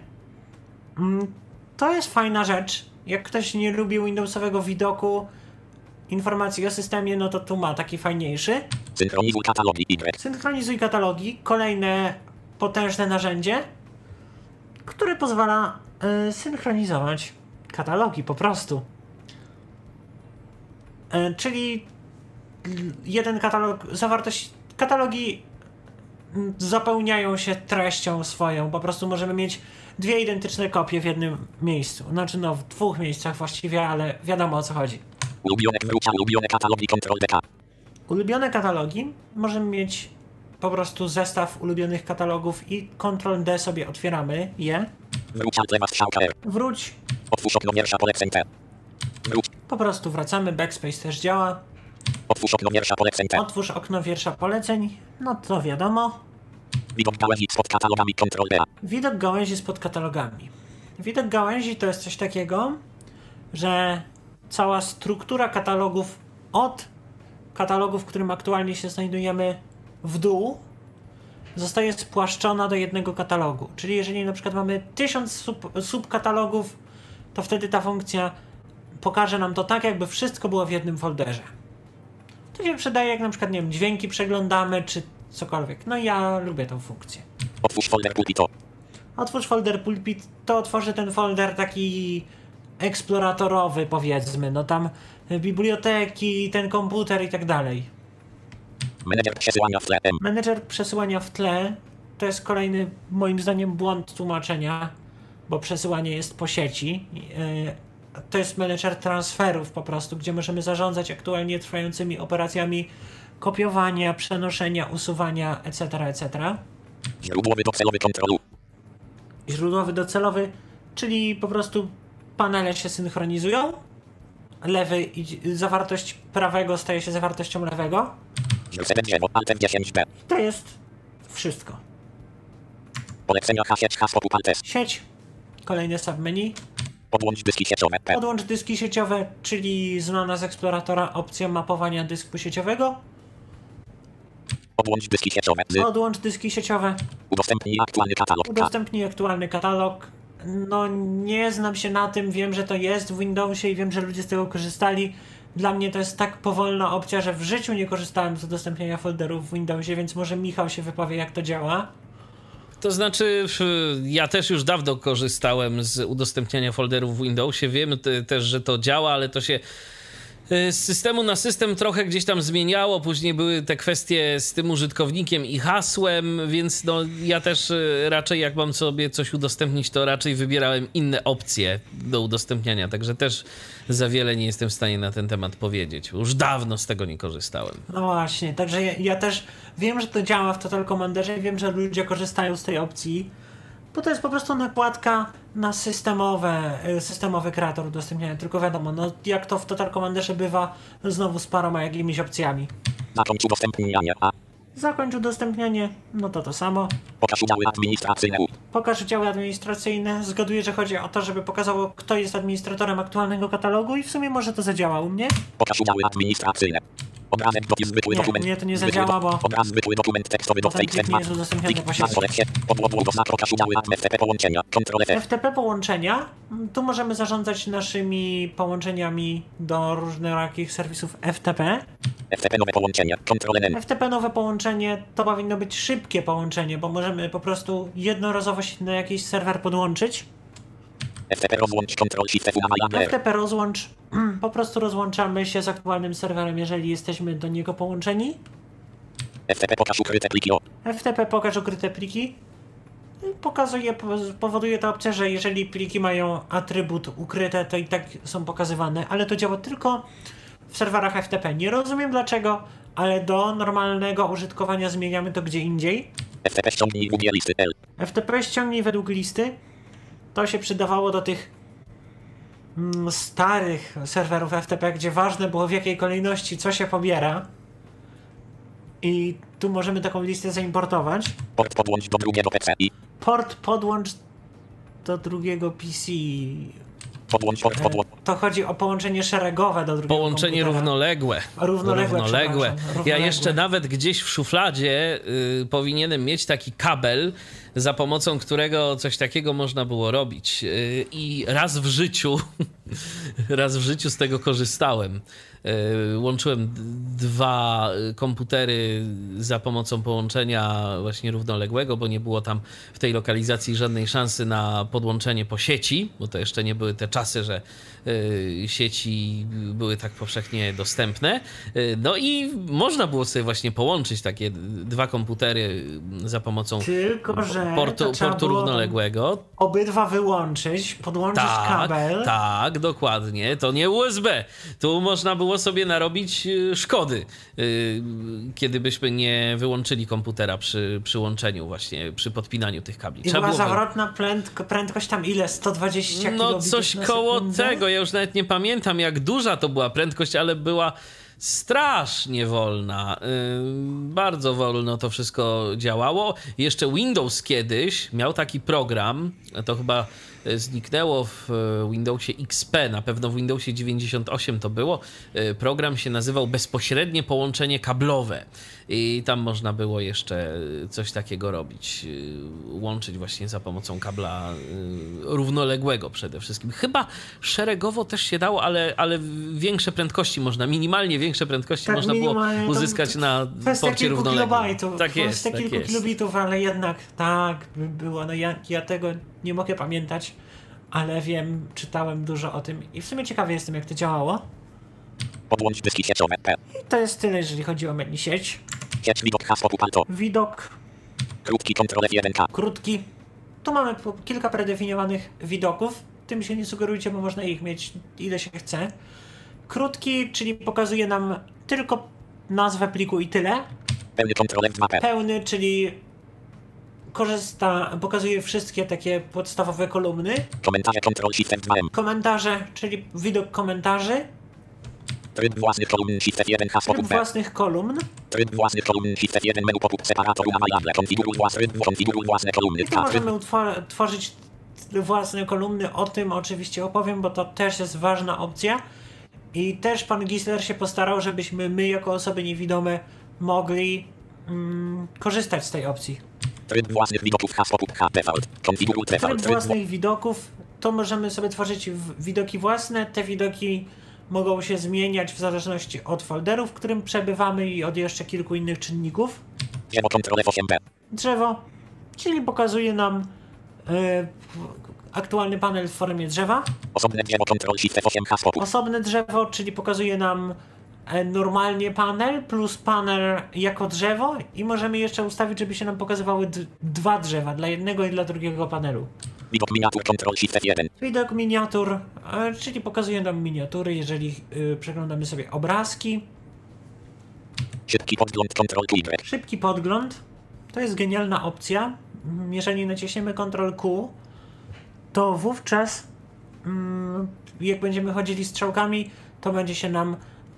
Mm, to jest fajna rzecz. Jak ktoś nie lubi Windowsowego widoku informacji o systemie, no to tu ma taki fajniejszy. Synchronizuj katalogi Y. Synchronizuj katalogi. Kolejne potężne narzędzie, które pozwala y, synchronizować katalogi po prostu. Y, czyli jeden katalog, zawartość, katalogi zapełniają się treścią swoją. Po prostu możemy mieć dwie identyczne kopie w jednym miejscu. Znaczy no w dwóch miejscach właściwie, ale wiadomo o co chodzi. Ulubione wrócia, ulubione katalogi Ctrl D K. Ulubione katalogi możemy mieć po prostu zestaw ulubionych katalogów i Ctrl D sobie otwieramy je. Wróć alt lewa strzałka R. Wróć. Otwórz okno wiersza poleceń T. Wróć. Po prostu wracamy. Backspace też działa. Otwórz okno wiersza poleceń T. Otwórz okno wiersza poleceń. No to wiadomo. Widok gałęzi pod katalogami Ctrl D. Widok gałęzi z pod katalogami. Widok gałęzi to jest coś takiego, że cała struktura katalogów od katalogu, w którym aktualnie się znajdujemy, w dół zostaje spłaszczona do jednego katalogu. Czyli jeżeli na przykład mamy tysiąc sub, subkatalogów, to wtedy ta funkcja pokaże nam to tak, jakby wszystko było w jednym folderze. To się przydaje, jak na przykład, nie wiem, dźwięki przeglądamy, czy cokolwiek. No ja lubię tą funkcję. Otwórz folder pulpito. Otwórz folder pulpit, to otworzy ten folder taki eksploratorowy, powiedzmy, no tam biblioteki, ten komputer i tak dalej. Menedżer przesyłania w tle. Menedżer przesyłania w tle to jest kolejny, moim zdaniem, błąd tłumaczenia, bo przesyłanie jest po sieci. To jest menedżer transferów po prostu, gdzie możemy zarządzać aktualnie trwającymi operacjami kopiowania, przenoszenia, usuwania, et cetera, et cetera. Źródłowy docelowy kontrolu. Źródłowy docelowy, czyli po prostu panele się synchronizują. Lewy i zawartość prawego staje się zawartością lewego. drzewo, Alt F dziesięć B. To jest wszystko. Polecenia H sieć, hasło Alt S. Sieć. Kolejne submenu. Podłącz dyski sieciowe. P. Podłącz dyski sieciowe, czyli znana z eksploratora opcja mapowania dysku sieciowego. Podłącz dyski sieciowe. Z. Podłącz dyski sieciowe. Udostępnij aktualny katalog. Udostępnij aktualny katalog. No nie znam się na tym, wiem, że to jest w Windowsie i wiem, że ludzie z tego korzystali. Dla mnie to jest tak powolna opcja, że w życiu nie korzystałem z udostępniania folderów w Windowsie, więc może Michał się wypowie, jak to działa. To znaczy, ja też już dawno korzystałem z udostępniania folderów w Windowsie. Wiem też, że to działa, ale to się z systemu na system trochę gdzieś tam zmieniało. Później były te kwestie z tym użytkownikiem i hasłem, więc no ja też raczej jak mam sobie coś udostępnić, to raczej wybierałem inne opcje do udostępniania. Także też za wiele nie jestem w stanie na ten temat powiedzieć. Już dawno z tego nie korzystałem. No właśnie, także ja, ja też wiem, że to działa w Total Commanderze i wiem, że ludzie korzystają z tej opcji, bo to jest po prostu nakładka na systemowe, systemowy kreator udostępniania. Tylko wiadomo, no jak to w Total Commanderze bywa, znowu z paroma jakimiś opcjami. Zakończ udostępnianie. A. Zakończ udostępnianie, no to to samo. Pokaż udziały administracyjne. Pokaż udziały administracyjne. Zgaduję, że chodzi o to, żeby pokazało, kto jest administratorem aktualnego katalogu i w sumie może to zadziała u mnie. Pokaż udziały administracyjne. Obrazek dopis zwykły Nie, dokument. nie, to nie zadziała, bo Obraz zwykły dokument tekstowy do potem plik nie jest udostępniony po sieci. Podłogu do pokaż udziały F T P połączenia. Kontrol F. F T P połączenia. Tu możemy zarządzać naszymi połączeniami do różnorakich serwisów F T P. F T P nowe połączenia. Kontrol N. F T P nowe połączenie to powinno być szybkie połączenie, bo możemy po prostu jednorazowo się na jakiś serwer podłączyć. F T P rozłącz Kontrol Shift F na F T P rozłącz. Po prostu rozłączamy się z aktualnym serwerem, jeżeli jesteśmy do niego połączeni. F T P pokaż ukryte pliki. O. F T P pokaż ukryte pliki. Pokazuje, powoduje ta opcja, że jeżeli pliki mają atrybut ukryte, to i tak są pokazywane, ale to działa tylko w serwerach F T P. Nie rozumiem dlaczego, ale do normalnego użytkowania zmieniamy to gdzie indziej. F T P ściągnij długie listy L. F T P ściągnij według listy. To się przydawało do tych mm, starych serwerów F T P, gdzie ważne było w jakiej kolejności co się pobiera. I tu możemy taką listę zaimportować. Port podłącz do drugiego P C. I. Port podłącz do drugiego P C. Podłącz port podłącz. To chodzi o połączenie szeregowe do drugiego Połączenie komputera. równoległe. Równoległe, równoległe. równoległe. Ja jeszcze nawet gdzieś w szufladzie y, powinienem mieć taki kabel, za pomocą którego coś takiego można było robić. Y, I raz w życiu, raz w życiu z tego korzystałem. Y, łączyłem d- dwa komputery za pomocą połączenia właśnie równoległego, bo nie było tam w tej lokalizacji żadnej szansy na podłączenie po sieci, bo to jeszcze nie były te czasy, że y, sieci były tak powszechnie dostępne. Y, no i można było sobie właśnie połączyć takie dwa komputery za pomocą Tylko, że portu, to trzeba portu było równoległego. obydwa wyłączyć, podłączyć Tak, kabel. tak, dokładnie. To nie U S B. Tu można było sobie narobić y, szkody, y, kiedy byśmy nie wyłączyli komputera przy przyłączeniu właśnie, przy podpinaniu tych kabli. I Trzeba była było... zawrotna prędko, prędkość tam ile? sto dwadzieścia No kilobitów coś na koło sekundę? tego. Ja już nawet nie pamiętam, jak duża to była prędkość, ale była strasznie wolna. Yy, bardzo wolno to wszystko działało. Jeszcze Windows kiedyś miał taki program, to chyba zniknęło w Windowsie X P, na pewno w Windowsie dziewięćdziesiąt osiem to było. Program się nazywał Bezpośrednie Połączenie Kablowe i tam można było jeszcze coś takiego robić. Łączyć właśnie za pomocą kabla równoległego przede wszystkim. Chyba szeregowo też się dało, ale, ale większe prędkości można, minimalnie większe prędkości Tak, można było uzyskać to, na kwestia porcie kilku równoległym. kilobajtów, Tak jest, kwestia tak kilku jest. kilobitów, ale jednak tak by było. No ja, ja tego nie mogę pamiętać. ale wiem, czytałem dużo o tym i w sumie ciekawy jestem, jak to działało. Podłącz dyski sieciowe P. I to jest tyle, jeżeli chodzi o menu sieć. Sieć widok hasło Pupalto. Widok, Krótki kontrol F jeden K. krótki. Tu mamy po- kilka predefiniowanych widoków. Tym się nie sugerujcie, bo można ich mieć ile się chce. Krótki, czyli pokazuje nam tylko nazwę pliku i tyle. Pełny kontrol F dwa P. Pełny, czyli korzysta, pokazuje wszystkie takie podstawowe kolumny. Komentarze kontrol Shift F dwa M. Komentarze, czyli widok komentarzy. Tryb własnych kolumn Shift F jeden hasło Tryb P. własnych kolumn. Tryb własnych kolumn Shift F jeden menu poput separator na majable. Konfiguruj własne, konfiguruj własne kolumny. I tu możemy utwor- tworzyć własne kolumny. O tym oczywiście opowiem, bo to też jest ważna opcja. I też pan Gisler się postarał, żebyśmy my jako osoby niewidome mogli mm, korzystać z tej opcji. Tryb własnych widoków hasło P U H default. Konfiguruj Tryb default. własnych widoków, to możemy sobie tworzyć w- widoki własne. Te widoki mogą się zmieniać w zależności od folderu, w którym przebywamy i od jeszcze kilku innych czynników. Drzewo kontrol F osiem P. Drzewo, czyli pokazuje nam e, aktualny panel w formie drzewa. Osobne drzewo kontrol Shift F osiem hasło P U. Osobne drzewo, czyli pokazuje nam e, normalnie panel plus panel jako drzewo i możemy jeszcze ustawić, żeby się nam pokazywały d- dwa drzewa, dla jednego i dla drugiego panelu. Widok miniatur kontrol Shift F jeden. Widok miniatur, e, czyli pokazuje nam miniatury, jeżeli e, przeglądamy sobie obrazki. Szybki podgląd kontrol Q Y. Szybki podgląd, to jest genialna opcja. Mm, Jeżeli naciśniemy kontrol Q, to wówczas mm, jak będziemy chodzili strzałkami, to będzie się nam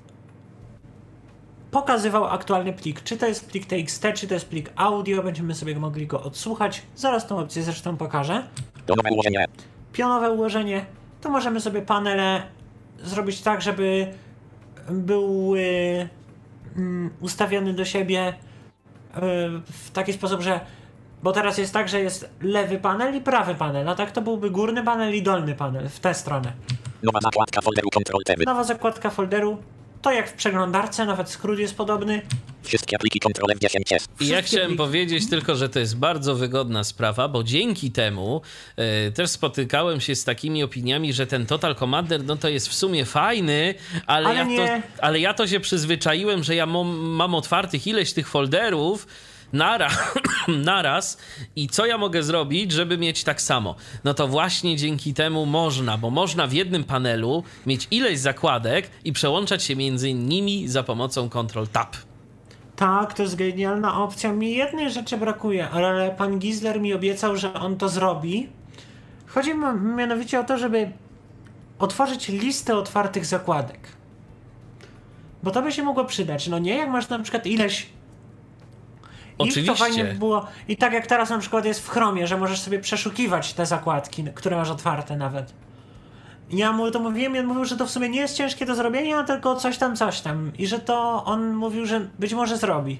pokazywał aktualny plik. Czy to jest plik T X T, czy to jest plik audio, będziemy sobie mogli go odsłuchać. Zaraz tą opcję zresztą pokażę. Pionowe ułożenie. Pionowe ułożenie, to możemy sobie panele zrobić tak, żeby był y, mm, ustawiony do siebie y, w taki sposób, że bo teraz jest tak, że jest lewy panel i prawy panel, a tak to byłby górny panel i dolny panel w tę stronę. Nowa zakładka folderu kontrol T. Nowa zakładka folderu, to jak w przeglądarce, nawet skrót jest podobny. Wszystkie pliki kontrol F dziesięć S. I ja Wszystkie chciałem pliki. powiedzieć tylko, że to jest bardzo wygodna sprawa, bo dzięki temu e, też spotykałem się z takimi opiniami, że ten Total Commander, no to jest w sumie fajny, ale, Ale ja, nie. to, ale ja to się przyzwyczaiłem, że ja mam, mam otwartych ileś tych folderów naraz, naraz i co ja mogę zrobić, żeby mieć tak samo? No to właśnie dzięki temu można, bo można w jednym panelu mieć ileś zakładek i przełączać się między nimi za pomocą Ctrl Tab. Tak, to jest genialna opcja. Mi jednej rzeczy brakuje, ale pan Gisler mi obiecał, że on to zrobi. Chodzi mi mianowicie o to, żeby otworzyć listę otwartych zakładek. Bo to by się mogło przydać. No nie, jak masz na przykład ileś... Oczywiście. I to fajnie by było. I tak jak teraz na przykład jest w Chromie, że możesz sobie przeszukiwać te zakładki, które masz otwarte nawet. Ja mu to mówiłem i on mówił, że to w sumie nie jest ciężkie do zrobienia, tylko coś tam, coś tam. I że to on mówił, że być może zrobi.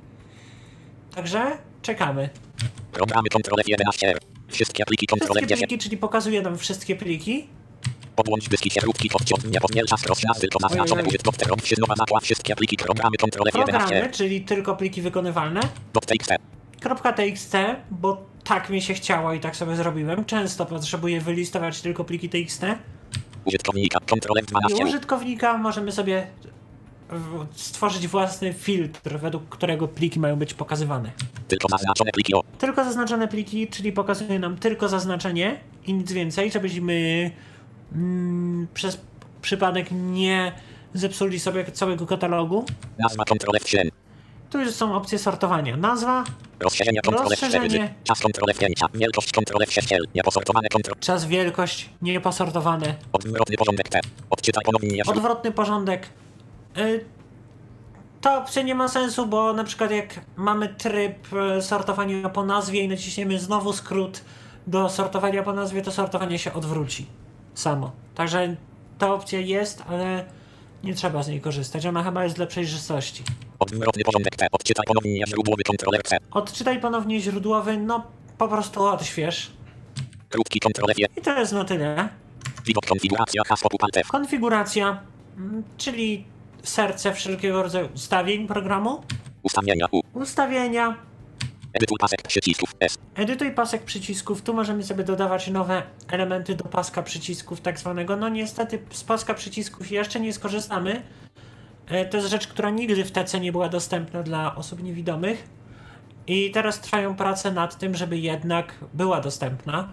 Także czekamy. Programy kontrol F jedenaście R. Wszystkie pliki kontrol F Wszystkie dziesięć. pliki, czyli pokazuje nam wszystkie pliki. Podłącz dyski kierówki podciągnie podmielcza z rozjazdy to naznaczone Ojej. użytkowcy robi się nowa zakład wszystkie pliki programy kontrol F jedenaście Programy, R. czyli tylko pliki wykonywalne. .txt. .txt, bo tak mi się chciało i tak sobie zrobiłem. Często potrzebuję wylistować tylko pliki txt. Użytkownika kontrol F I dwanaście. użytkownika możemy sobie w- stworzyć własny filtr, według którego pliki mają być pokazywane. Tylko zaznaczone pliki o. Tylko zaznaczone pliki, czyli pokazuje nam tylko zaznaczenie i nic więcej, żebyśmy mm, przez przypadek nie zepsuli sobie całego katalogu. Nazwa kontrol F trzy. Tu już są opcje sortowania. Nazwa, Rozszerzenia kontrol F cztery. Rozszerzenie. Czas kontrol F pięć. Wielkość kontrol F sześć. Nieposortowane kontrol. czas, wielkość, nieposortowane, Odwrotny porządek T. Odczytaj ponownie. odwrotny porządek. Y, Ta opcja nie ma sensu, bo na przykład jak mamy tryb y, sortowania po nazwie i naciśniemy znowu skrót do sortowania po nazwie, to sortowanie się odwróci samo. Także ta opcja jest, ale nie trzeba z niej korzystać. Ona chyba jest dla przejrzystości. Odwrotny porządek T. Odczytaj ponownie źródłowy kontroler C. Odczytaj ponownie źródłowy, no po prostu odśwież. Krótki kontrol F jeden. I to jest na tyle. Widok konfiguracja hasło Pupaltew. Konfiguracja, mm, czyli serce wszelkiego rodzaju ustawień programu. Ustawienia U. Ustawienia, Edytuj pasek przycisków S. Edytuj pasek przycisków. Tu możemy sobie dodawać nowe elementy do paska przycisków tak zwanego. No niestety z paska przycisków jeszcze nie skorzystamy. To jest rzecz, która nigdy w T C nie była dostępna dla osób niewidomych. I teraz trwają prace nad tym, żeby jednak była dostępna.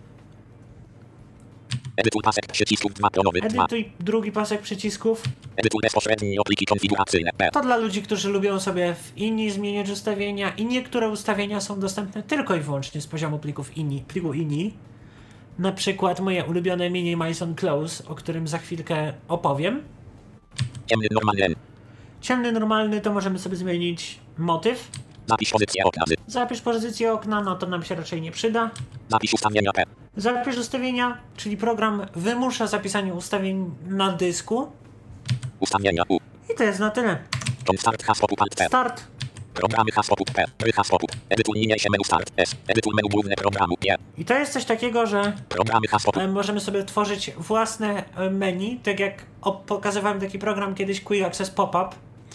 Edytuj pasek przycisków dwa pionowy dwa. Edytuj drugi pasek przycisków. Edytuj bezpośrednio pliki konfiguracyjne P. To dla ludzi, którzy lubią sobie w ini zmieniać ustawienia i niektóre ustawienia są dostępne tylko i wyłącznie z poziomu plików ini, pliku ini. Na przykład moje ulubione Minimize on Close, o którym za chwilkę opowiem. Ciemny normalny. Ciemny normalny to możemy sobie zmienić motyw. Zapisz pozycję okna. Zapisz pozycję okna, no to nam się raczej nie przyda. Zapisz ustawienia P. Zapisz ustawienia, czyli program wymusza zapisanie ustawień na dysku. Ustawienia U. I to jest na tyle. Tom start hasło Alt P. Start. Programy hasło P. Ry hasło Edytuj niniejsze menu start S. Edytuj menu główne programu P. I to jest coś takiego, że Programy hasło e, możemy sobie tworzyć własne e, menu, tak jak o, pokazywałem taki program kiedyś Quick Access Pop-up.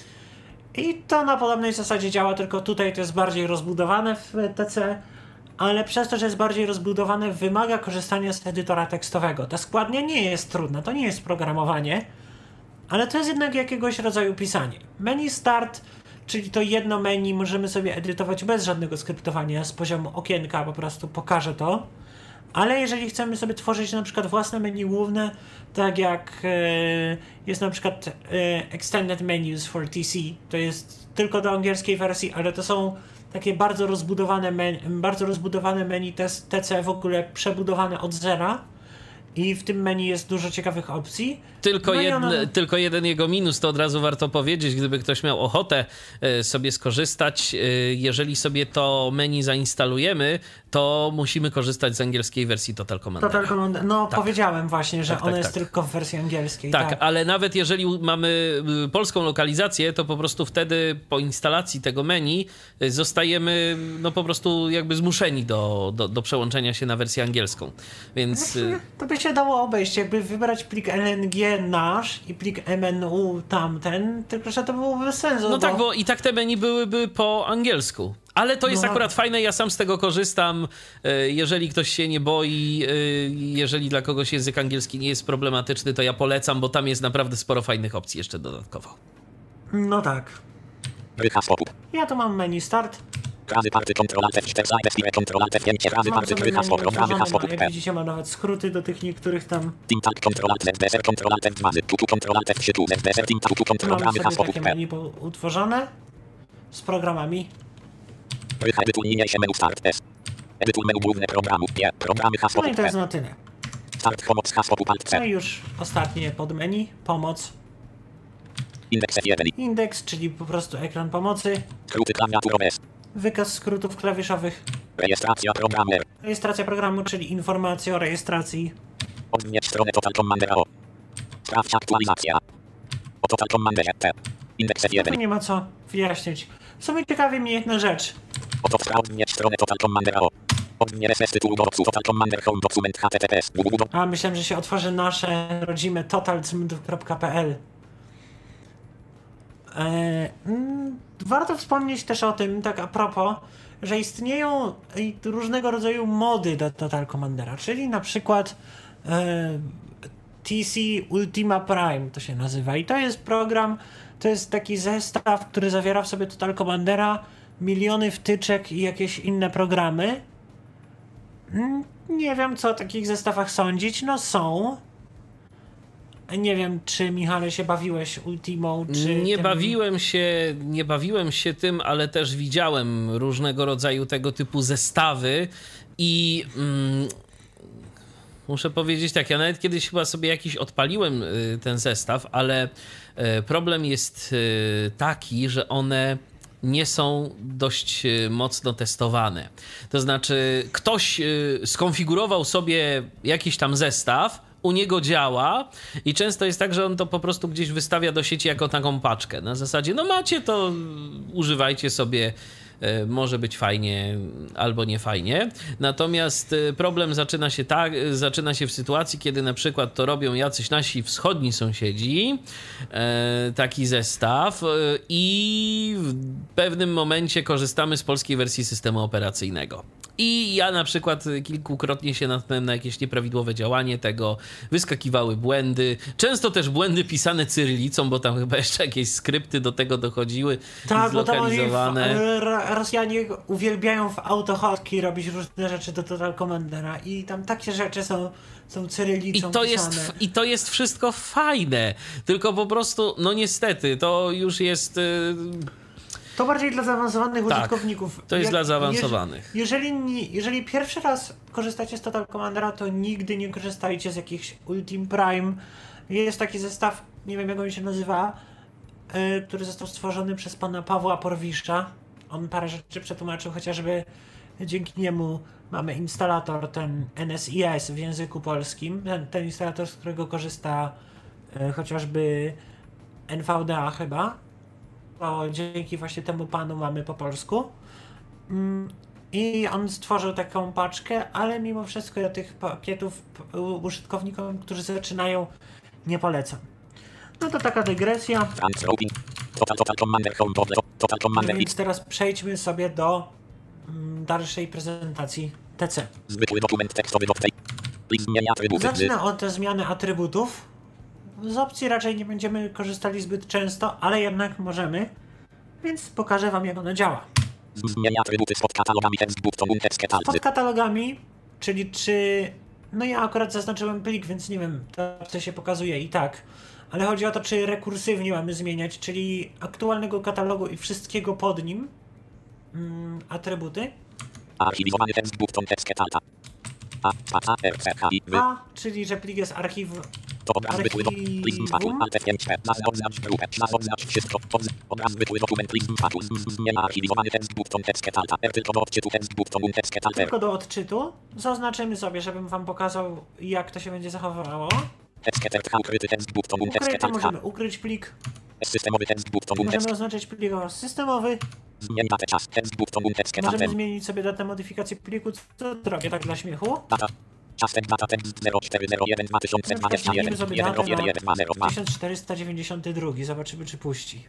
I to na podobnej zasadzie działa, tylko tutaj to jest bardziej rozbudowane w T C, ale przez to, że jest bardziej rozbudowane, wymaga korzystania z edytora tekstowego. Ta składnia nie jest trudna, to nie jest programowanie, ale to jest jednak jakiegoś rodzaju pisanie. Menu Start, czyli to jedno menu możemy sobie edytować bez żadnego skryptowania z poziomu okienka, po prostu pokażę to. Ale jeżeli chcemy sobie tworzyć na przykład własne menu główne, tak jak e, jest na przykład e, Extended Menus for T C, to jest tylko do angielskiej wersji, ale to są takie bardzo rozbudowane, men, bardzo rozbudowane menu T C, w ogóle przebudowane od zera. I w tym menu jest dużo ciekawych opcji. Tylko, no jedne, one... tylko jeden jego minus, to od razu warto powiedzieć, gdyby ktoś miał ochotę sobie skorzystać. Jeżeli sobie to menu zainstalujemy, to musimy korzystać z angielskiej wersji Total Commandera. Total Commander. No tak. Powiedziałem właśnie, że tak, ona tak, jest tak. tylko w wersji angielskiej. Tak, tak, ale nawet jeżeli mamy polską lokalizację, to po prostu wtedy po instalacji tego menu zostajemy no po prostu jakby zmuszeni do, do, do przełączenia się na wersję angielską. Więc... To by się dało obejść, jakby wybrać plik L N G nasz i plik M N U tamten, tylko że to byłoby bez sensu. No bo... tak, bo i tak te menu byłyby po angielsku. Ale to jest no. akurat fajne, ja sam z tego korzystam. Jeżeli ktoś się nie boi, jeżeli dla kogoś język angielski nie jest problematyczny, to ja polecam, bo tam jest naprawdę sporo fajnych opcji jeszcze dodatkowo. No tak. Ry hasło Ja tu mam menu Start. Razy party Ctrl Alt F cztery F Ctrl Alt F pięć razy Mam party sobie ry hasło menu programy hasło otworzone, P. jak widzicie, ma nawet skróty do tych niektórych tam. Team Talk Ctrl Alt Z D S R Ctrl Alt F dwa tu Ctrl Alt F trzy tu Z D S R Team Talk tu Mam programy sobie hasło takie P. menu utworzone z programami. Ry edytuj niniejsze menu start S. Edytuj menu główne programu P. Programy hasło No i to P. jest na tyle. Start pomoc hasło Alt C. No i już ostatnie podmenu, pomoc. Indeks F jeden. Indeks, czyli po prostu ekran pomocy. Skróty klawiaturowe S. Wykaz skrótów klawiszowych. Rejestracja programu R. Rejestracja programu, czyli informacje o rejestracji. Odnieść stronę Total Commandera O. Sprawdź aktualizacja. O Total Commanderze T. Indeks F Tu jeden. nie ma co wyjaśnić. W sumie ciekawi mnie jedna rzecz. Oto odnieść stronę Total Commandera O. Odnieść R S S tytułu do opsu Total Commander Home Document H T T P S. A myślałem, że się otworzy nasze rodzime total cmdów kropka p l. Eee, mm, warto wspomnieć też o tym, tak a propos, że istnieją różnego rodzaju mody do Total Commandera, czyli na przykład e, T C Ultima Prime to się nazywa i to jest program, to jest taki zestaw, który zawiera w sobie Total Commandera, miliony wtyczek i jakieś inne programy. Mm, nie wiem, co o takich zestawach sądzić, no są. Nie wiem, czy Michale się bawiłeś Ultimą, czy... Nie tym... bawiłem się, nie bawiłem się tym, ale też widziałem różnego rodzaju tego typu zestawy i mm, muszę powiedzieć tak, ja nawet kiedyś chyba sobie jakiś odpaliłem y, ten zestaw, ale y, problem jest y, taki, że one nie są dość y, mocno testowane. To znaczy ktoś y, skonfigurował sobie jakiś tam zestaw, u niego działa i często jest tak, że on to po prostu gdzieś wystawia do sieci jako taką paczkę. Na zasadzie, no macie to, używajcie sobie, może być fajnie albo nie fajnie. Natomiast problem zaczyna się tak, zaczyna się w sytuacji, kiedy na przykład to robią jacyś nasi wschodni sąsiedzi, taki zestaw i w pewnym momencie korzystamy z polskiej wersji systemu operacyjnego. I ja na przykład kilkukrotnie się natknąłem na jakieś nieprawidłowe działanie tego, wyskakiwały błędy, często też błędy pisane cyrylicą, bo tam chyba jeszcze jakieś skrypty do tego dochodziły, tak, zlokalizowane. Bo tam oni w, Rosjanie uwielbiają w autohotki robić różne rzeczy do Total Commandera i tam takie rzeczy są, są cyrylicą I to, pisane. jest, I to jest wszystko fajne, tylko po prostu, no niestety, to już jest... Yy... To bardziej dla zaawansowanych tak, użytkowników. To jest Jak, dla zaawansowanych. Jeżeli, jeżeli, jeżeli pierwszy raz korzystacie z Total Commandera, to nigdy nie korzystajcie z jakichś Ultim Prime. Jest taki zestaw, nie wiem jak on się nazywa, yy, który został stworzony przez pana Pawła Porwisza. On parę rzeczy przetłumaczył, chociażby dzięki niemu mamy instalator ten N S I S w języku polskim. Ten, ten instalator, z którego korzysta yy, chociażby N V D A chyba. To dzięki właśnie temu panu mamy po polsku. I on stworzył taką paczkę, ale mimo wszystko ja tych pakietów użytkownikom, którzy zaczynają, nie polecam. No to taka dygresja. Więc teraz przejdźmy sobie do dalszej prezentacji T C. Zwykły dokument tekstowy do tej. Zacznę od zmiany atrybutów. Z opcji raczej nie będziemy korzystali zbyt często, ale jednak możemy, więc pokażę wam jak ono działa. Zmienia atrybuty spod katalogami Spod katalogami, czyli czy... No ja akurat zaznaczyłem plik, więc nie wiem, to co się pokazuje i tak. Ale chodzi o to, czy rekursywnie mamy zmieniać, czyli aktualnego katalogu i wszystkiego pod nim. Mm, atrybuty. Archiwizowany tekst button tekstetalta. A, a, R, C, H, I, A, czyli że plik jest archiw... To obraz zwykły dokument, list fatul, alt F pięć, nazwę oznacz grupę, nazwę oznacz wszystko, obraz zwykły dokument, list fatul, zmiana archiwizowany tekst button tekstetalta, R tylko do odczytu tekst button tekstetalta. Tylko do odczytu. Zaznaczymy sobie, żebym wam pokazał jak to się będzie zachowywało. Tekstetalta, ukryty tekst button tekstetalta. Możemy ukryć plik. Systemowy tekst button Możemy oznaczyć plik oraz systemowy. Zmień datę czas, tekst button tekstetalta. Możemy zmienić sobie datę modyfikacji pliku, co robię tak dla śmiechu. Data. Czasek data tekst zero cztery zero jeden dwa tysiące dwadzieścia jeden jeden jeden dwa zero dwa tysiąc czterysta dziewięćdziesiąty drugi. Zobaczymy czy puści.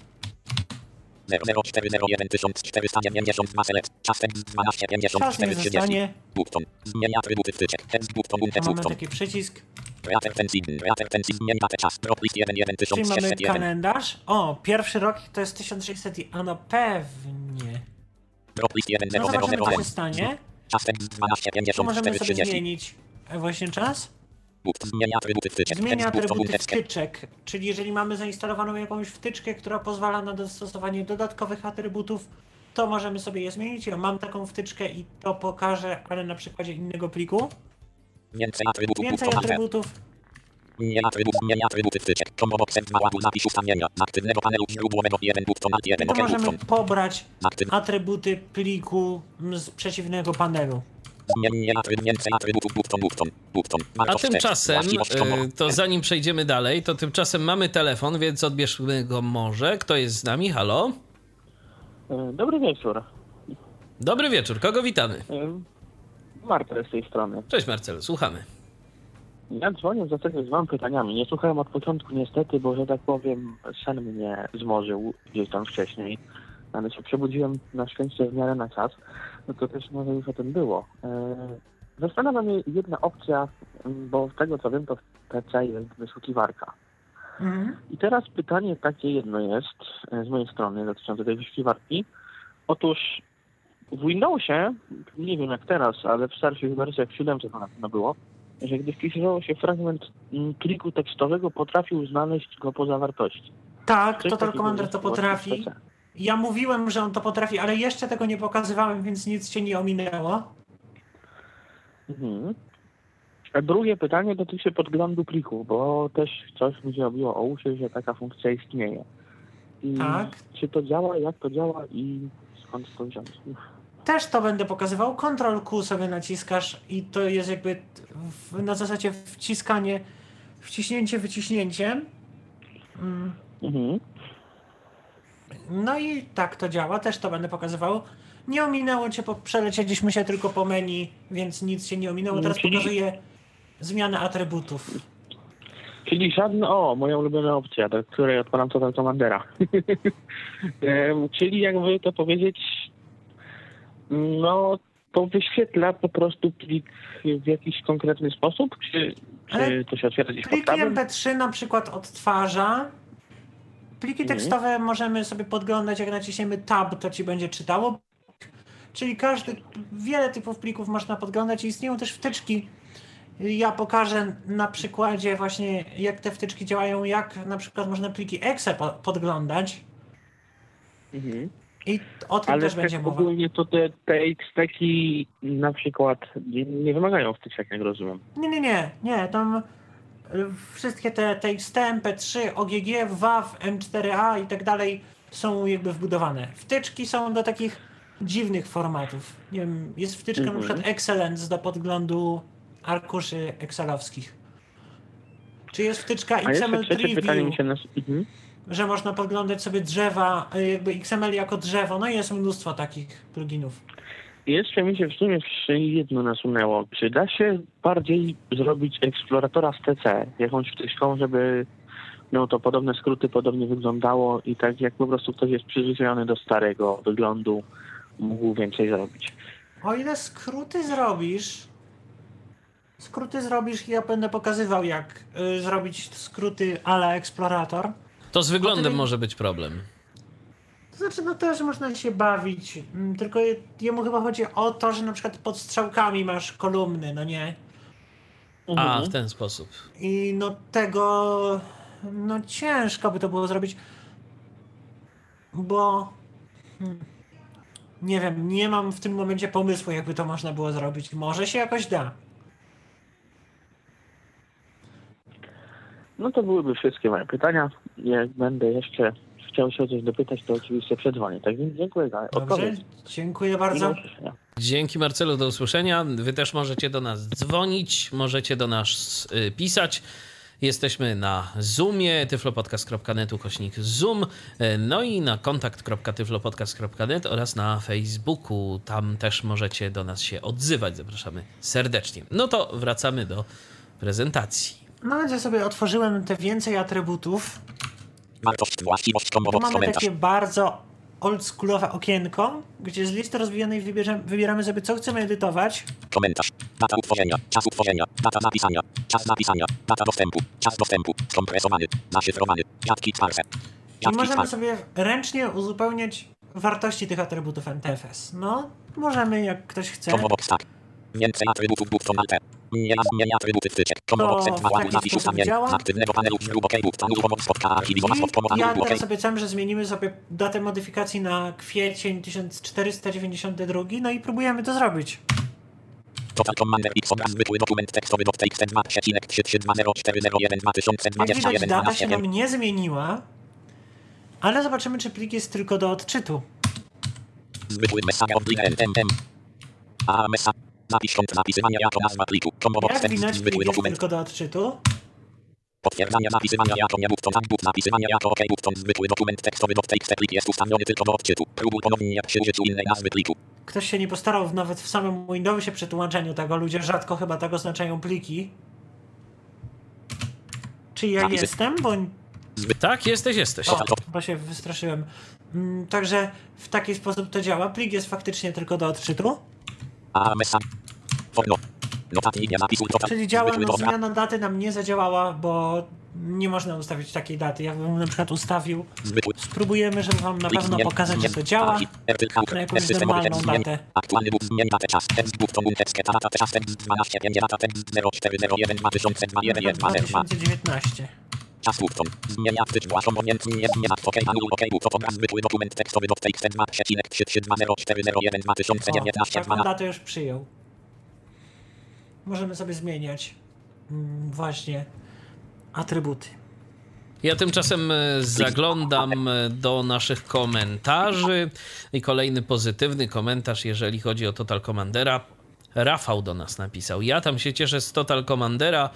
zero zero cztery zero jeden czterysta dziewięćdziesiąt dwa select. Czasek dwanaście pięćdziesiąt Czas nie cztery trzydzieści. zostanie. Button. Zmienia atrybuty wtyczek. Tekst button tekst Mamy button. taki przycisk. Reatertensin. Reatertensin. Zmień datę czas. Drop list jeden jeden Czyli mamy tysiąc sześćset jeden. kalendarz. O, pierwszy rok to jest tysiąc sześćset i... A no pewnie. Drop list jeden No zero zero zobaczymy zero co się jeden. stanie. Czasek dwanaście Tu pięćdziesiąt możemy cztery sobie trzydzieści. zmienić właśnie czas. Button. Zmienia atrybuty wtyczek. Zmienia Tekst button atrybuty tekst. wtyczek, czyli jeżeli mamy zainstalowaną jakąś wtyczkę, która pozwala na dostosowanie dodatkowych atrybutów, to możemy sobie je zmienić. Ja mam taką wtyczkę i to pokażę, ale na przykładzie innego pliku. Więcej atrybutów. Więcej Button. atrybutów. Zmienia atrybut. Zmienia atrybuty wtyczek. Combo box dwa ładul zapis ustawienia. Z aktywnego panelu źródłowego jeden button alt I jeden to OK możemy button. pobrać Aktyw. atrybuty pliku z przeciwnego panelu. Zmienienie atrybut. Więcej atrybutów. Button. Button. Button. A Wartość tekst. tymczasem, Właściwość combo. y, to zanim przejdziemy dalej, to tymczasem mamy telefon, więc odbierzmy go może. Kto jest z nami? Halo? Dobry wieczór. Dobry wieczór, kogo witamy? Marcel z tej strony. Cześć Marcel, słuchamy. Ja dzwonię w zasadzie z dwoma pytaniami. Nie słuchałem od początku niestety, bo że tak powiem sen mnie zmorzył gdzieś tam wcześniej. Ale się przebudziłem na szczęście w miarę na czas. No to też może już o tym było. Zastanawia mnie jedna opcja, bo z tego co wiem to w P C jest wyszukiwarka. Mhm. I teraz pytanie takie jedno jest z mojej strony dotyczące tej wyszukiwarki. Otóż w Windowsie, nie wiem jak teraz, ale w starszych wersjach w siódemce to na pewno było, że gdy wpisywało się fragment pliku tekstowego, potrafił znaleźć go po zawartości. Tak, Coś Total takiego Commander jest to właśnie w potrafi. P C. Ja mówiłem, że on to potrafi, ale jeszcze tego nie pokazywałem, więc nic cię nie ominęło. Mhm. A drugie pytanie dotyczy podglądu pliku, bo też coś mi się obiło o uszy, że taka funkcja istnieje. I Tak. czy to działa, jak to działa i skąd to wziąć? Też to będę pokazywał. Ctrl Q sobie naciskasz i to jest jakby w, na zasadzie wciskanie, wciśnięcie, wyciśnięcie. Mm. Mhm. No i tak to działa, też to będę pokazywał. Nie ominęło cię, bo przelecieliśmy się tylko po menu, więc nic się nie ominęło. Teraz Czyli- pokazuję zmianę atrybutów. Czyli żadna, o, moja ulubiona opcja, do której odpalam Total Commandera. Em, Czyli jakby to powiedzieć, no to wyświetla po prostu plik w jakiś konkretny sposób? Czy, Ale czy to się otwiera gdzieś pod Pliki tabem? M P trzy na przykład odtwarza. Pliki Mhm. tekstowe możemy sobie podglądać, jak naciśniemy tab, to ci będzie czytało. Czyli każdy, wiele typów plików można podglądać i istnieją też wtyczki. Ja pokażę na przykładzie właśnie, jak te wtyczki działają, jak na przykład można pliki exe po- podglądać. Mhm. I o tym Ale też tak będzie mowa. ogólnie to te, te X-Teki na przykład nie, nie wymagają wtyczek, jak rozumiem. Nie, nie, nie, nie, tam y, wszystkie te T X T, M P trzy, O G G, W A V, M cztery A i tak dalej są jakby wbudowane. Wtyczki są do takich dziwnych formatów. Nie wiem, jest wtyczka Mhm. na przykład Excellence do podglądu arkuszy excelowskich. Czy jest wtyczka A jeszcze X M L trzecie Tree pytanie View, mi się nas... Mhm. że można podglądać sobie drzewa, y, jakby X M L jako drzewo, no i jest mnóstwo takich pluginów. Jeszcze mi się w sumie jedno nasunęło. Czy da się bardziej zrobić eksploratora z T C jakąś wtyczką, żeby no to podobne skróty podobnie wyglądało i tak jak po prostu ktoś jest przyzwyczajony do starego wyglądu, mógł więcej zrobić. O ile skróty zrobisz, skróty zrobisz, ja będę pokazywał, jak y, zrobić skróty a la Explorator. To z wyglądem Potem- może być problem. To znaczy, no też można się bawić, mm, tylko je- jemu chyba chodzi o to, że na przykład pod strzałkami masz kolumny, no nie? A, w ten sposób. I no tego, no ciężko by to było zrobić, bo hmm, nie wiem, nie mam w tym momencie pomysłu, jakby to można było zrobić. Może się jakoś da. No to byłyby wszystkie moje pytania. Jak będę jeszcze chciał się o coś dopytać, to oczywiście przedzwonię. Tak więc dziękuję za Dobrze, odpowiedź. dziękuję I do bardzo. usłyszenia. Dzięki Marcelu, do usłyszenia. Wy też możecie do nas dzwonić, możecie do nas y, pisać. Jesteśmy na Zoomie, tyflopodcast kropka net ukośnik Zoom, y, no i na kontakt kropka tyflopodcast kropka net oraz na Facebooku. Tam też możecie do nas się odzywać. Zapraszamy serdecznie. No to wracamy do prezentacji. No więc ja sobie otworzyłem te więcej atrybutów. Wartość, właściwość, Tu kombobox, mamy komentarz. takie bardzo oldschoolowe okienko, gdzie z listy rozwijanej wybierzemy, wybieramy sobie, co chcemy edytować. Komentarz. Data utworzenia. Czas utworzenia. Data zapisania. Czas zapisania. Data dostępu. Czas dostępu. Skompresowany. Zaszyfrowany. Rzadki czwarce. I Rzadki możemy czwarce. sobie ręcznie uzupełniać wartości tych atrybutów N T F S. No, możemy, jak ktoś chce. Kombobox tak. Więcej atrybutów button alt. Nie zmienia atrybuty wtyczek. Kombobox To set w mała taki zapisz sposób ustawień. działa. Z aktywnego panelu śrub OK button. Uruchom spotka archiwizowa soft pomoc. I ja OK. teraz obiecałem, że zmienimy sobie datę modyfikacji na kwiecień tysiąc czterysta dziewięćdziesiąty drugi, no i próbujemy to zrobić. Total Commander X obraz zwykły dokument tekstowy dot txt dwa przecinek trzy trzy dwa zero cztery zero jeden dwa tysiące Jak dwadzieścia widać, jeden data dwanaście się nam nie zmieniła, ale zobaczymy, czy plik jest tylko do odczytu. Zwykły message of M M. A message. Napisz kont zapisywania jako nazwa pliku. Kombobox Jak tekst widać, zwykły plik jest dokument. tylko do odczytu. Potwierdzania zapisywania jako nie button, tak but zapisywania jako OK button. Zwykły dokument tekstowy dot txt plik jest ustawiony tylko do odczytu. Próbuj ponownie przy użyciu innej nazwy pliku. Ktoś się nie postarał nawet w samym Windowsie przy tłumaczeniu tego. Ludzie rzadko chyba tak oznaczają pliki. Czy ja Zapisy. jestem? Bo... Tak, jesteś, jesteś. O, bo się wystraszyłem. Mm, Także w taki sposób to działa. Plik jest faktycznie tylko do odczytu. A message. Forno. Notatnik nie zapisuj total. Czyli działa, Zwykły no dobra. zmiana daty nam nie zadziałała, bo nie można ustawić takiej daty. Ja bym na przykład ustawił. Zwykły. Spróbujemy, żeby wam na Plik pewno zmien- pokazać, że zmien- to działa. Archiw. R tylko Na jakąś systemowy normalną tekst zmień. datę. Aktualny but zmień datę czas. Tekst button tekst data czas tekst dwanaście pięć data tekst zero cztery zero jeden dwa tysiące dwa jeden jeden dwa dwa zero dwa. tysiące dziewiętnaście. Czas button. Zmienia wtycz własną objęty nie zmienia OK anul OK but to obraz zwykły dokument tekstowy dot txt dwa przecinek trzy trzy dwa zero cztery zero jeden dwa tysiące dziewiętnaście O, taką datę już przyjął. Możemy sobie zmieniać mm, właśnie atrybuty. Ja tymczasem e, zaglądam e, do naszych komentarzy i kolejny pozytywny komentarz, jeżeli chodzi o Total Commandera. Rafał do nas napisał. Ja tam się cieszę z Total Commandera.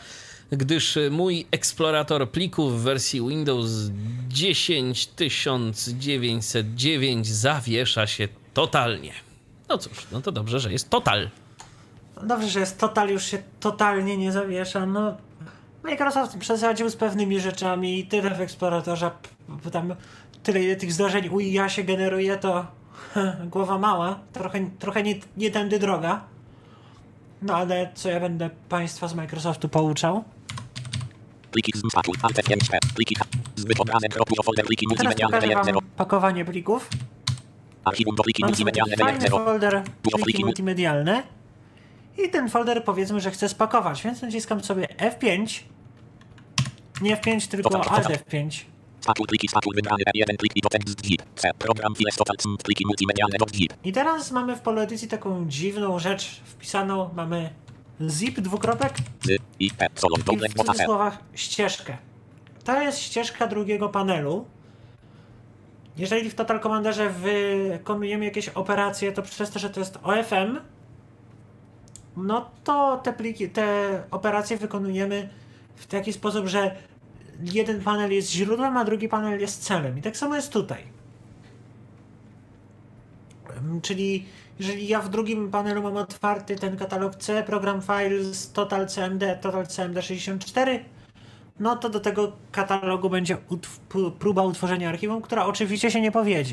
gdyż mój eksplorator plików w wersji Windows dziesięć tysiąc dziewięćset dziewięć zawiesza się totalnie. No cóż, no to dobrze, że jest total. Dobrze, że jest total, już się totalnie nie zawiesza. No, Microsoft przesadził z pewnymi rzeczami i tyle w eksploratorze, tam tyle ile tych zdarzeń u I A się generuje, to głowa mała, trochę, trochę nie, nie tędy droga. No ale co ja będę państwa z Microsoftu pouczał? Pliki z spakuj, alt F pięć P, pliki zbyt obrazek, kropku, folder, pliki Teraz multimedialne, pokażę zero. wam pakowanie plików. Archiwum do pliki Mam sobie multimedialne, fajny zero. folder Dużo pliki pliki multimedialne i ten folder powiedzmy, że chcę spakować, więc naciskam sobie F pięć. Nie F pięć, tylko Total, Alt total. F pięć. Spakuj pliki, spakuj wybrany P jeden plik i do tekst zip. C. Program files total cmp, pliki multimedialne dot zip. I teraz mamy w polu edycji taką dziwną rzecz wpisaną. Mamy zip dwukropek Z, I, P, solon, i doble, w bota, C. cudzysłowach ścieżkę. To jest ścieżka drugiego panelu. Jeżeli w Total Commanderze wykonujemy jakieś operacje, to przez to, że to jest O F M, no to te pliki, te operacje wykonujemy w taki sposób, że jeden panel jest źródłem, a drugi panel jest celem. I tak samo jest tutaj. Czyli jeżeli ja w drugim panelu mam otwarty ten katalog C, program files, total C M D, total C M D sześćdziesiąt cztery, no to do tego katalogu będzie utw- próba utworzenia archiwum, która oczywiście się nie powiedzie.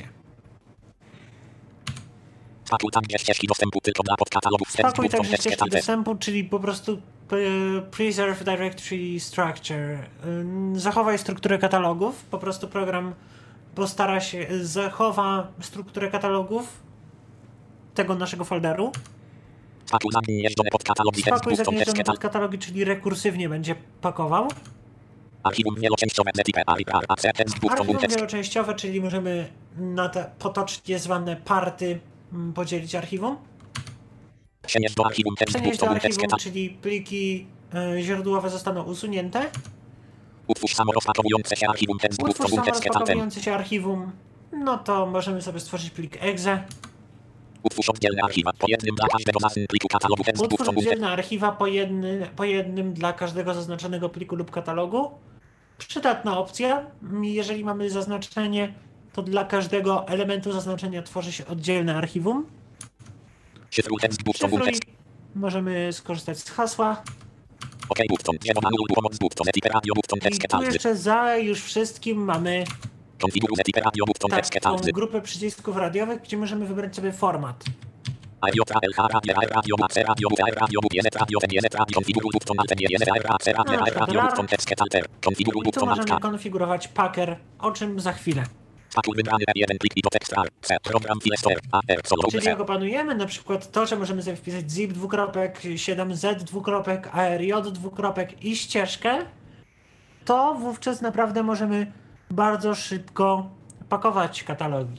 Spakuj tam, gdzie ścieżki dostępu tylko dla podkatalogów wstęp Spakuj dwóch także wstęp ścieżki C. dostępu, czyli po prostu e, preserve directory structure. E, zachowaj strukturę katalogów. Po prostu program postara się, zachowa strukturę katalogów tego naszego folderu. Spakuj zagnieżdżone podkatalogi wstęp Spakuj dwóch zagnieżdżone wstęp pod katalogi, czyli rekursywnie będzie pakował. Archiwum wieloczęściowe Z I P, A I P, A C, tekst dwóch Archiwum tekst. wieloczęściowe, czyli możemy na te potocznie zwane party mm, podzielić archiwum. Przenieść do archiwum tekst Przenieść do dwóch tekst. archiwum, czyli pliki e, źródłowe zostaną usunięte. Utwórz samorozpakowujące się archiwum tekst dwóch Utwórz tekst. samorozpakowujące się archiwum. No to możemy sobie stworzyć plik exe. Utwórz oddzielne archiwa po jednym dla każdego zasyn pliku katalogu tekst dwóch Utwórz tekst. oddzielne archiwa po, jedny, po jednym dla każdego zaznaczonego pliku lub katalogu. Przydatna opcja. Jeżeli mamy zaznaczenie, to dla każdego elementu zaznaczenia tworzy się oddzielne archiwum. Szyfruj tekst dwóch Szyfruj. tekst. Możemy skorzystać z hasła. OK, button, dzieło manual, pomoc button, Z I P radio, button, I tekst tu ketalzy. jeszcze za już wszystkim mamy Konfiguruj Z I P radio, button, tekst taką ketalzy. grupę przycisków radiowych, gdzie możemy wybrać sobie format. Aeriota, L H, radio, R, radio, A C, radio, U, R, radio, B, Z, radio, Z, Z, radio, konfiguruj button, Alt, G, Z, R, A, C, radio, No, R, radio, dobra. button, tekst ketalter. Konfiguruj I tu button, Alt, możemy K. konfigurować packer, o czym za chwilę. Spakuj wybrany P jeden plik i do tekst R, C, program file store, A, R, solo, Czyli C. jak opanujemy na przykład to, że możemy sobie wpisać zip dwukropek, siedem Z dwukropek, A R J dwukropek i ścieżkę, to wówczas naprawdę możemy bardzo szybko pakować katalogi.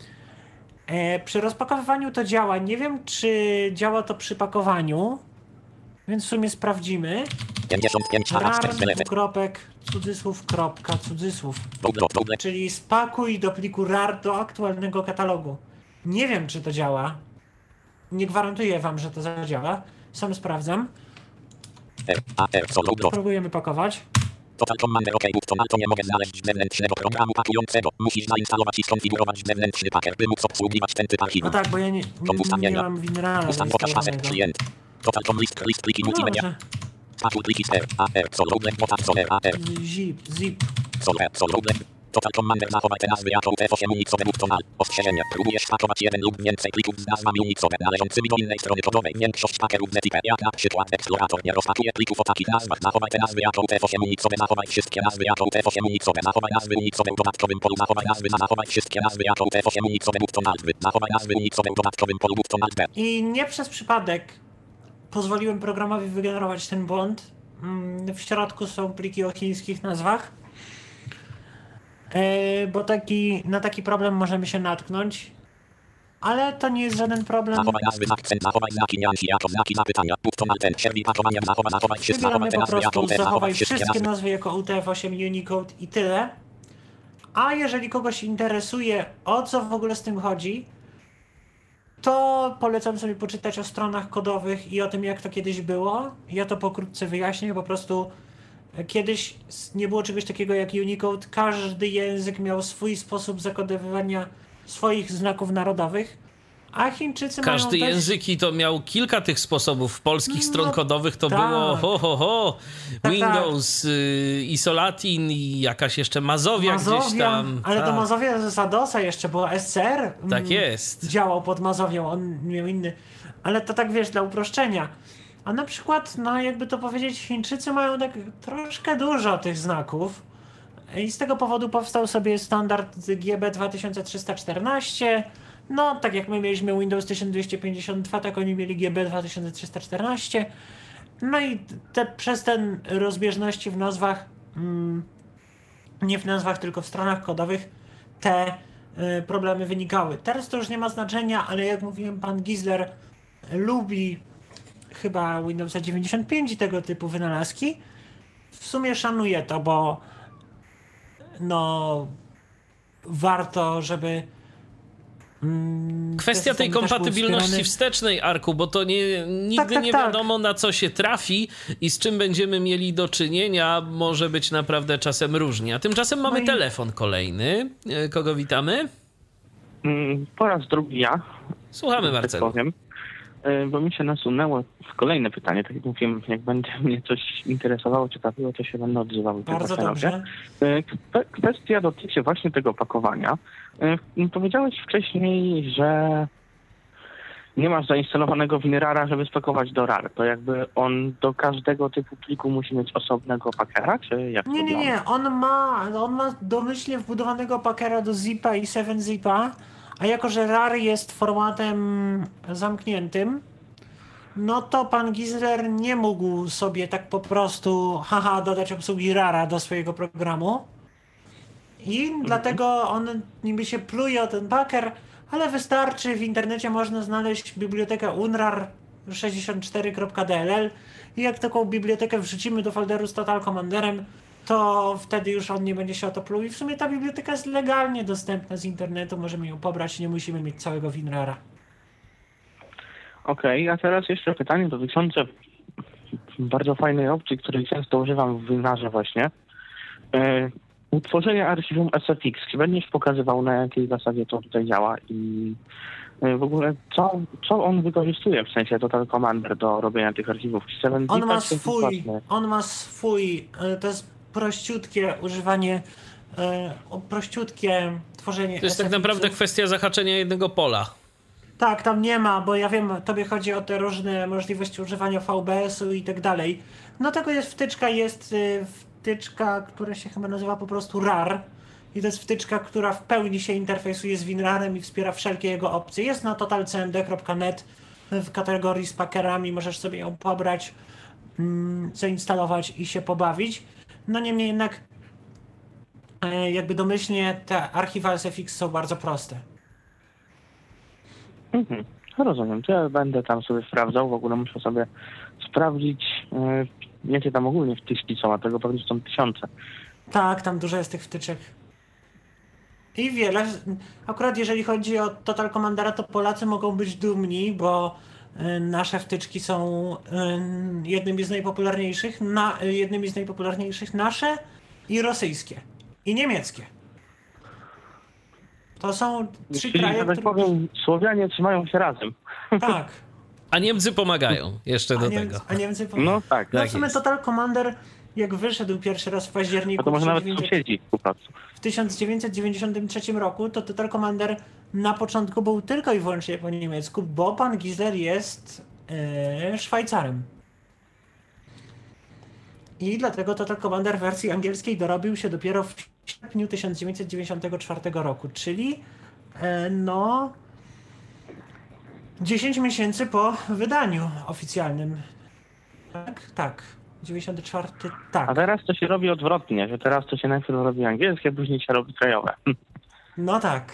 E, przy rozpakowywaniu to działa. Nie wiem, czy działa to przy pakowaniu, więc w sumie sprawdzimy. pięćdziesiąt pięć, rar charakter, tyle, dwukropek, cudzysłów, kropka, cudzysłów. download, download. Czyli spakuj do pliku rar do aktualnego katalogu. Nie wiem, czy to działa. Nie gwarantuję wam, że to zadziała. Sam sprawdzam. R, A, R, solo, do. Próbujemy pakować. Total Commander OK, button, to nie mogę znaleźć zewnętrznego programu pakującego. Musisz zainstalować i skonfigurować zewnętrzny packer, by móc obsługiwać ten typ No archiwum. tak, bo ja nie, Tom nie, nie ustawienia. mam WinRARa Ustan pokaż asset zainstalowanego. klient. Total com list, list pliki No multimedia. dobrze. Spakuj pliki R, A, R, solo, black, bota, solo, A, R, Zip, zip. solo, solo, black. Total Commander zachowaj te nazwy jako U T F osiem unicowe button Alt. Ostrzeżenie. Próbujesz spakować jeden lub więcej plików z nazwami unicowe należącymi do innej strony kodowej. Większość packerów Z I P, jak na przykład Explorator, nie rozpakuje plików o takich nazwach. Zachowaj te nazwy jako U T F osiem unicowe. Zachowaj wszystkie nazwy jako U T F osiem unicowe. Zachowaj nazwy unicowe w dodatkowym polu. Zachowaj nazwy na zachowaj wszystkie nazwy jako U T F osiem unicowe button Alt. Zachowaj nazwy unicowe w dodatkowym polu button Alt B. I nie przez przypadek pozwoliłem programowi wygenerować ten błąd. Mm, W środku są pliki o chińskich nazwach. E, bo taki, na taki problem możemy się natknąć. Ale to nie jest żaden problem. Zachowaj nazwy z akcent. Zachowaj znaki niansi jako znaki zapytania. Button Alt N. Serwij pakowania. Zachowaj, zachowaj wszystkie. Wybieramy Zachowaj te po nazwy jako prostu U T F. zachowaj Zachowaj wszystkie wszystkie nazwy. nazwy jako U T F osiem Unicode i tyle. A jeżeli kogoś interesuje, o co w ogóle z tym chodzi, to polecam sobie poczytać o stronach kodowych i o tym, jak to kiedyś było. Ja to pokrótce wyjaśnię. Po prostu Kiedyś nie było czegoś takiego jak Unicode. Każdy język miał swój sposób zakodowywania swoich znaków narodowych, a Chińczycy Każdy mają języki to miał kilka tych sposobów. W polskich stron kodowych to tak. było ho, ho, ho, tak, Windows, tak. Y, Isolatin i jakaś jeszcze Mazowia, Mazowia gdzieś tam. Ale tak. to Mazowia z Adosa jeszcze, bo S C R tak jest. działał pod Mazowią, on miał inny. Ale to tak, wiesz, dla uproszczenia. A na przykład, no jakby to powiedzieć, Chińczycy mają tak troszkę dużo tych znaków i z tego powodu powstał sobie standard G B dwa tysiące trzysta czternaście. No, tak jak my mieliśmy Windows tysiąc dwieście pięćdziesiąt dwa, tak oni mieli G B dwa tysiące trzysta czternaście. No i te, przez te rozbieżności w nazwach, mm, nie w nazwach, tylko w stronach kodowych, te y, problemy wynikały. Teraz to już nie ma znaczenia, ale jak mówiłem, pan Gisler lubi chyba Windowsa dziewięćdziesiąt pięć i tego typu wynalazki. W sumie szanuję to, bo no warto, żeby mm, kwestia tej kompatybilności wstecznej, Arku, bo to nie, nigdy tak, tak, nie wiadomo, tak. na co się trafi i z czym będziemy mieli do czynienia, może być naprawdę czasem różnie. A tymczasem mamy no i... telefon kolejny. Kogo witamy? Po raz drugi ja. Słuchamy, Marcelu. Tak powiem. Bo mi się nasunęło kolejne pytanie, tak jak mówiłem, jak będzie mnie coś interesowało, ciekawiło, to się będę odzywał. Bardzo dobrze. Kwestia dotyczy właśnie tego opakowania. Powiedziałeś wcześniej, że nie masz zainstalowanego WinRARa, żeby spakować do RAR. To jakby on do każdego typu pliku musi mieć osobnego packera, czy jak? Nie, nie, nie. On ma, on ma domyślnie wbudowanego packera do zipa i siedem zipa. A jako, że RAR jest formatem zamkniętym, no to pan Gisler nie mógł sobie tak po prostu haha dodać obsługi RARa do swojego programu. I mhm. dlatego on niby się pluje o ten packer, ale wystarczy, w internecie można znaleźć bibliotekę unrar sześćdziesiąt cztery kropka d l l i jak taką bibliotekę wrzucimy do folderu z Total Commanderem, to wtedy już on nie będzie się o to pluł i w sumie ta biblioteka jest legalnie dostępna z internetu, możemy ją pobrać, nie musimy mieć całego WinRARa. Okej, okay, a teraz jeszcze pytanie dotyczące bardzo fajnej opcji, której często używam w WinRARze właśnie. Yy, utworzenie archiwum S F X. Czy będziesz pokazywał, na jakiej zasadzie to tutaj działa i yy, w ogóle co, co on wykorzystuje, w sensie Total Commander do robienia tych archiwów? On ma swój, on ma swój, yy, to jest prościutkie używanie, e, prościutkie tworzenie. To jest tak naprawdę kwestia zahaczenia jednego pola. Tak, tam nie ma, bo ja wiem, tobie chodzi o te różne możliwości używania V B S-u i tak dalej. No tego jest wtyczka, jest y, wtyczka, która się chyba nazywa po prostu RAR. I to jest wtyczka, która w pełni się interfejsuje z WinRARem i wspiera wszelkie jego opcje. Jest na total c m d kropka net w kategorii z packerami, możesz sobie ją pobrać, mm, zainstalować i się pobawić. No niemniej jednak e, jakby domyślnie te archiwa S F X są bardzo proste. Mhm. Rozumiem, to ja będę tam sobie sprawdzał, w ogóle muszę sobie sprawdzić, yy, jakie tam ogólnie wtyczki są, a tego pewnie są tysiące. Tak, tam dużo jest tych wtyczek. I wiele. Akurat jeżeli chodzi o Total Commandera, to Polacy mogą być dumni, bo y, nasze wtyczki są y, jednymi z najpopularniejszych, na, y, jednymi z najpopularniejszych nasze i rosyjskie. I niemieckie. To są trzy Czyli, kraje, że tak które... powiem, Słowianie trzymają się razem. Tak. A Niemcy pomagają jeszcze a do Niemcy, tego. A Niemcy pomagają. No tak. No tak w sumie jest. Total Commander, jak wyszedł pierwszy raz w październiku A to może nawet sąsiedzi po prostu. w tysiąc dziewięćset dziewięćdziesiątym trzecim roku, to Total Commander na początku był tylko i wyłącznie po niemiecku, bo pan Gisler jest yy, Szwajcarem. I dlatego Total Commander w wersji angielskiej dorobił się dopiero w sierpniu tysiąc dziewięćset dziewięćdziesiątego czwartego roku, czyli yy, no dziesięć miesięcy po wydaniu oficjalnym. Tak, tak. dziewięćdziesiąty czwarty, tak. A teraz to się robi odwrotnie, że teraz to się najpierw robi angielskie, później się robi krajowe. No tak.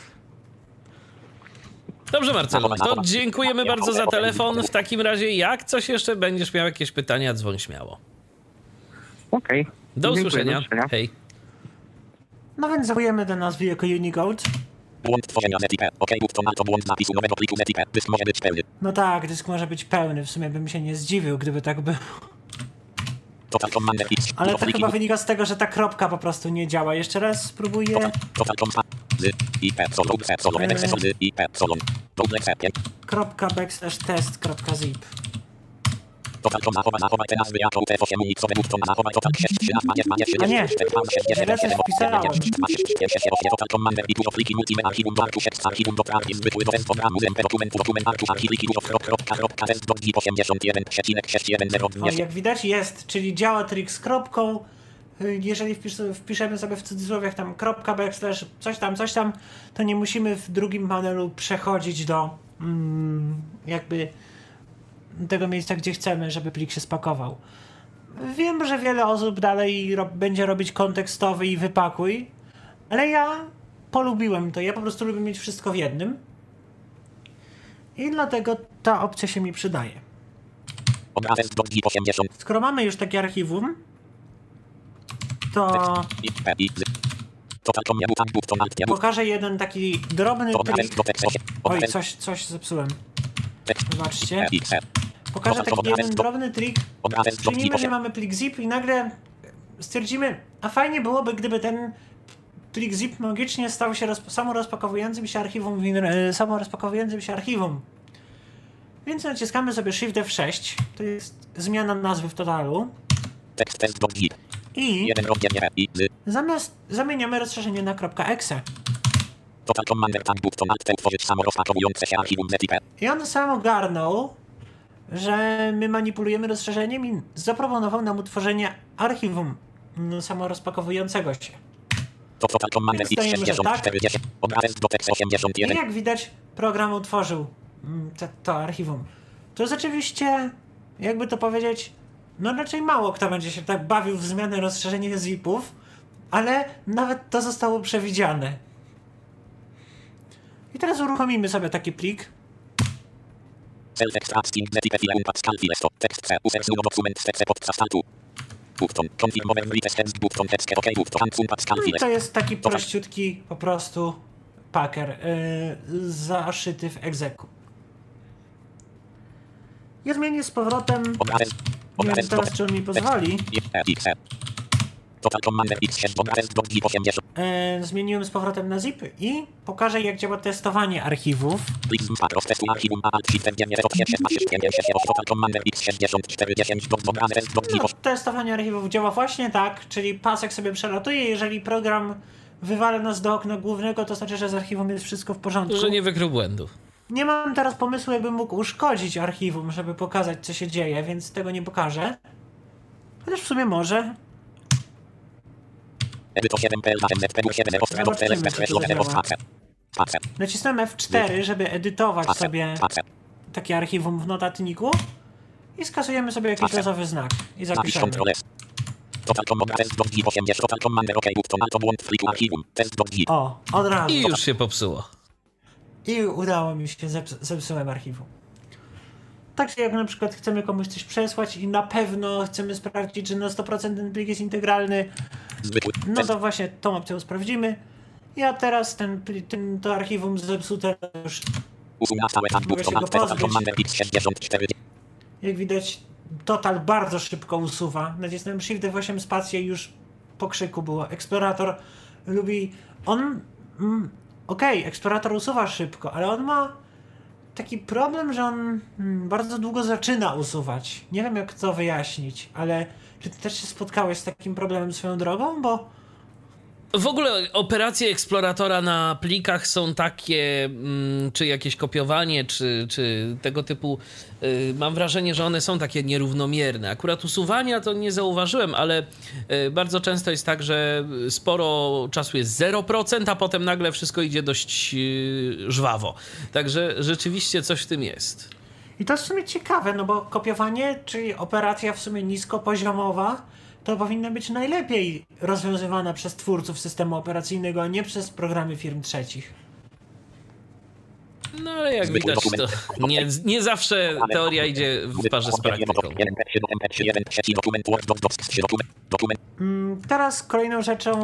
Dobrze, Marcelo, to dziękujemy bardzo za telefon. W takim razie, jak coś jeszcze będziesz miał jakieś pytania, dzwoń śmiało. Okej. Okay. Do usłyszenia. Do usłyszenia. Hej. No więc zachujemy do nazwy jako Unicode. Błąd tworzenia Z I P. OK, to na to błąd zapisu nowego pliku Z I P. Dysk może być pełny. No tak, dysk może być pełny. W sumie bym się nie zdziwił, gdyby tak było. Total Commander X. Ale to chyba wynika z tego, że ta kropka po prostu nie działa. Jeszcze raz spróbuję. Kropka backslash test kropka zip. A nie, źle coś wpisałem. O, jak widać jest, czyli działa trik z kropką. Jeżeli wpis wpiszemy sobie w cudzysłowiach tam kropka backslash coś tam, coś tam, to nie musimy w drugim panelu przechodzić do mm, jakby tego miejsca, gdzie chcemy, żeby plik się spakował. Wiem, że wiele osób dalej ro będzie robić kontekstowy i wypakuj, ale ja polubiłem to. Ja po prostu lubię mieć wszystko w jednym i dlatego ta opcja się mi przydaje. Skoro mamy już takie archiwum, to pokażę jeden taki drobny trik. Oj, coś, coś zepsułem. Zobaczcie. Pokażę taki jeden drobny trik. Przyjmijmy, że mamy plik zip i nagle stwierdzimy, a fajnie byłoby, gdyby ten plik zip magicznie stał się samorozpakowującym się archiwum, samorozpakowującym się archiwum. Więc naciskamy sobie Shift F sześć. To jest zmiana nazwy w totalu. I zamiast zamieniamy rozszerzenie na .exe. I on sam ogarnął, że my manipulujemy rozszerzeniem i zaproponował nam utworzenie archiwum samorozpakowującego się. Więc dajemy, że tak. I jak widać, program utworzył to, to archiwum. To jest oczywiście, jakby to powiedzieć, no raczej mało kto będzie się tak bawił w zmianę rozszerzenia zipów, ale nawet to zostało przewidziane. I teraz uruchomimy sobie taki plik. No i to jest taki prościutki po prostu packer yy, zaszyty w egzeku. Ja zmienię z powrotem. Nie wiem teraz, czy on mi pozwoli. E, zmieniłem z powrotem na zip i pokażę, jak działa testowanie archiwów. No, testowanie archiwów działa właśnie tak, czyli pasek sobie przelatuje, jeżeli program wywala nas do okna głównego, to znaczy, że z archiwum jest wszystko w porządku. Że nie wykrył błędu. Nie mam teraz pomysłu, jakbym mógł uszkodzić archiwum, żeby pokazać, co się dzieje, więc tego nie pokażę. Chociaż w sumie może. Nacisnąłem F cztery, żeby edytować sobie takie archiwum w notatniku i skasujemy sobie jakiś losowy znak i zapiszemy. O, od razu. I już się popsuło. I udało mi się, zeps zepsułem archiwum. Także jak na przykład chcemy komuś coś przesłać i na pewno chcemy sprawdzić, że na sto procent ten plik jest integralny, no to właśnie tą opcją sprawdzimy. Ja teraz ten, ten to archiwum zepsute już mogę się go pozbyć. Jak widać, Total bardzo szybko usuwa. Nacisnąłem Shift F osiem spację i już po krzyku było. Eksplorator lubi... On... Mm, Okej, okay, eksplorator usuwa szybko, ale on ma taki problem, że on hmm, bardzo długo zaczyna usuwać. Nie wiem, jak to wyjaśnić, ale czy ty też się spotkałeś z takim problemem swoją drogą, bo... W ogóle operacje eksploratora na plikach są takie, mm, czy jakieś kopiowanie, czy, czy tego typu, y, mam wrażenie, że one są takie nierównomierne. Akurat usuwania to nie zauważyłem, ale y, bardzo często jest tak, że sporo czasu jest zero procent, a potem nagle wszystko idzie dość y, żwawo. Także rzeczywiście coś w tym jest. I to jest w sumie ciekawe, no bo kopiowanie, czyli operacja w sumie niskopoziomowa, to powinna być najlepiej rozwiązywana przez twórców systemu operacyjnego, a nie przez programy firm trzecich. No ale jak widać, to nie, nie zawsze teoria idzie w parze z praktyką. Mm, teraz kolejną rzeczą,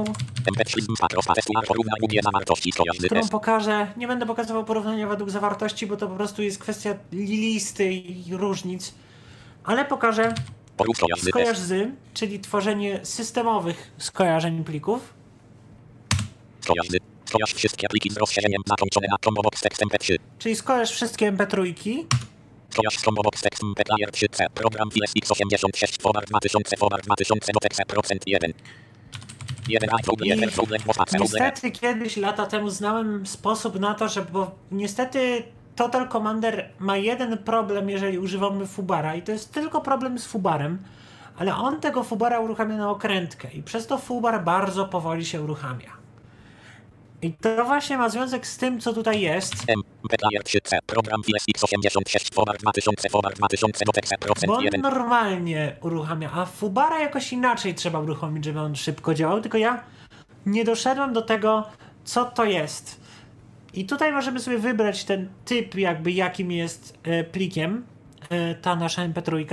którą pokażę, nie będę pokazywał porównania według zawartości, bo to po prostu jest kwestia listy i różnic, ale pokażę Porusz skojarz z skojarz z, czyli tworzenie systemowych skojarzeń plików. Skojarz z. Skojarz wszystkie pliki z rozszerzeniem zakończone na combobox text em pe trzy. Czyli skojarz wszystkie em pe trzy. Skojarz combobox text em pe player trzy C. Program Files X osiemdziesiąt sześć forward dwa tysiące forward dwa tysiące do tekst procent jeden. jeden I niestety kiedyś, lata temu, znałem sposób na to, że bo niestety Total Commander ma jeden problem, jeżeli używamy fubara, i to jest tylko problem z fubarem, ale on tego fubara uruchamia na okrętkę i przez to fubar bardzo powoli się uruchamia. I to właśnie ma związek z tym, co tutaj jest. Program Files X osiemdziesiąt sześć forward dwa tysiące forward dwa tysiące do tekst procent bo on jeden. normalnie uruchamia, a fubara jakoś inaczej trzeba uruchomić, żeby on szybko działał, tylko ja nie doszedłem do tego, co to jest. I tutaj możemy sobie wybrać ten typ, jakby jakim jest e, plikiem e, ta nasza em pe trzy.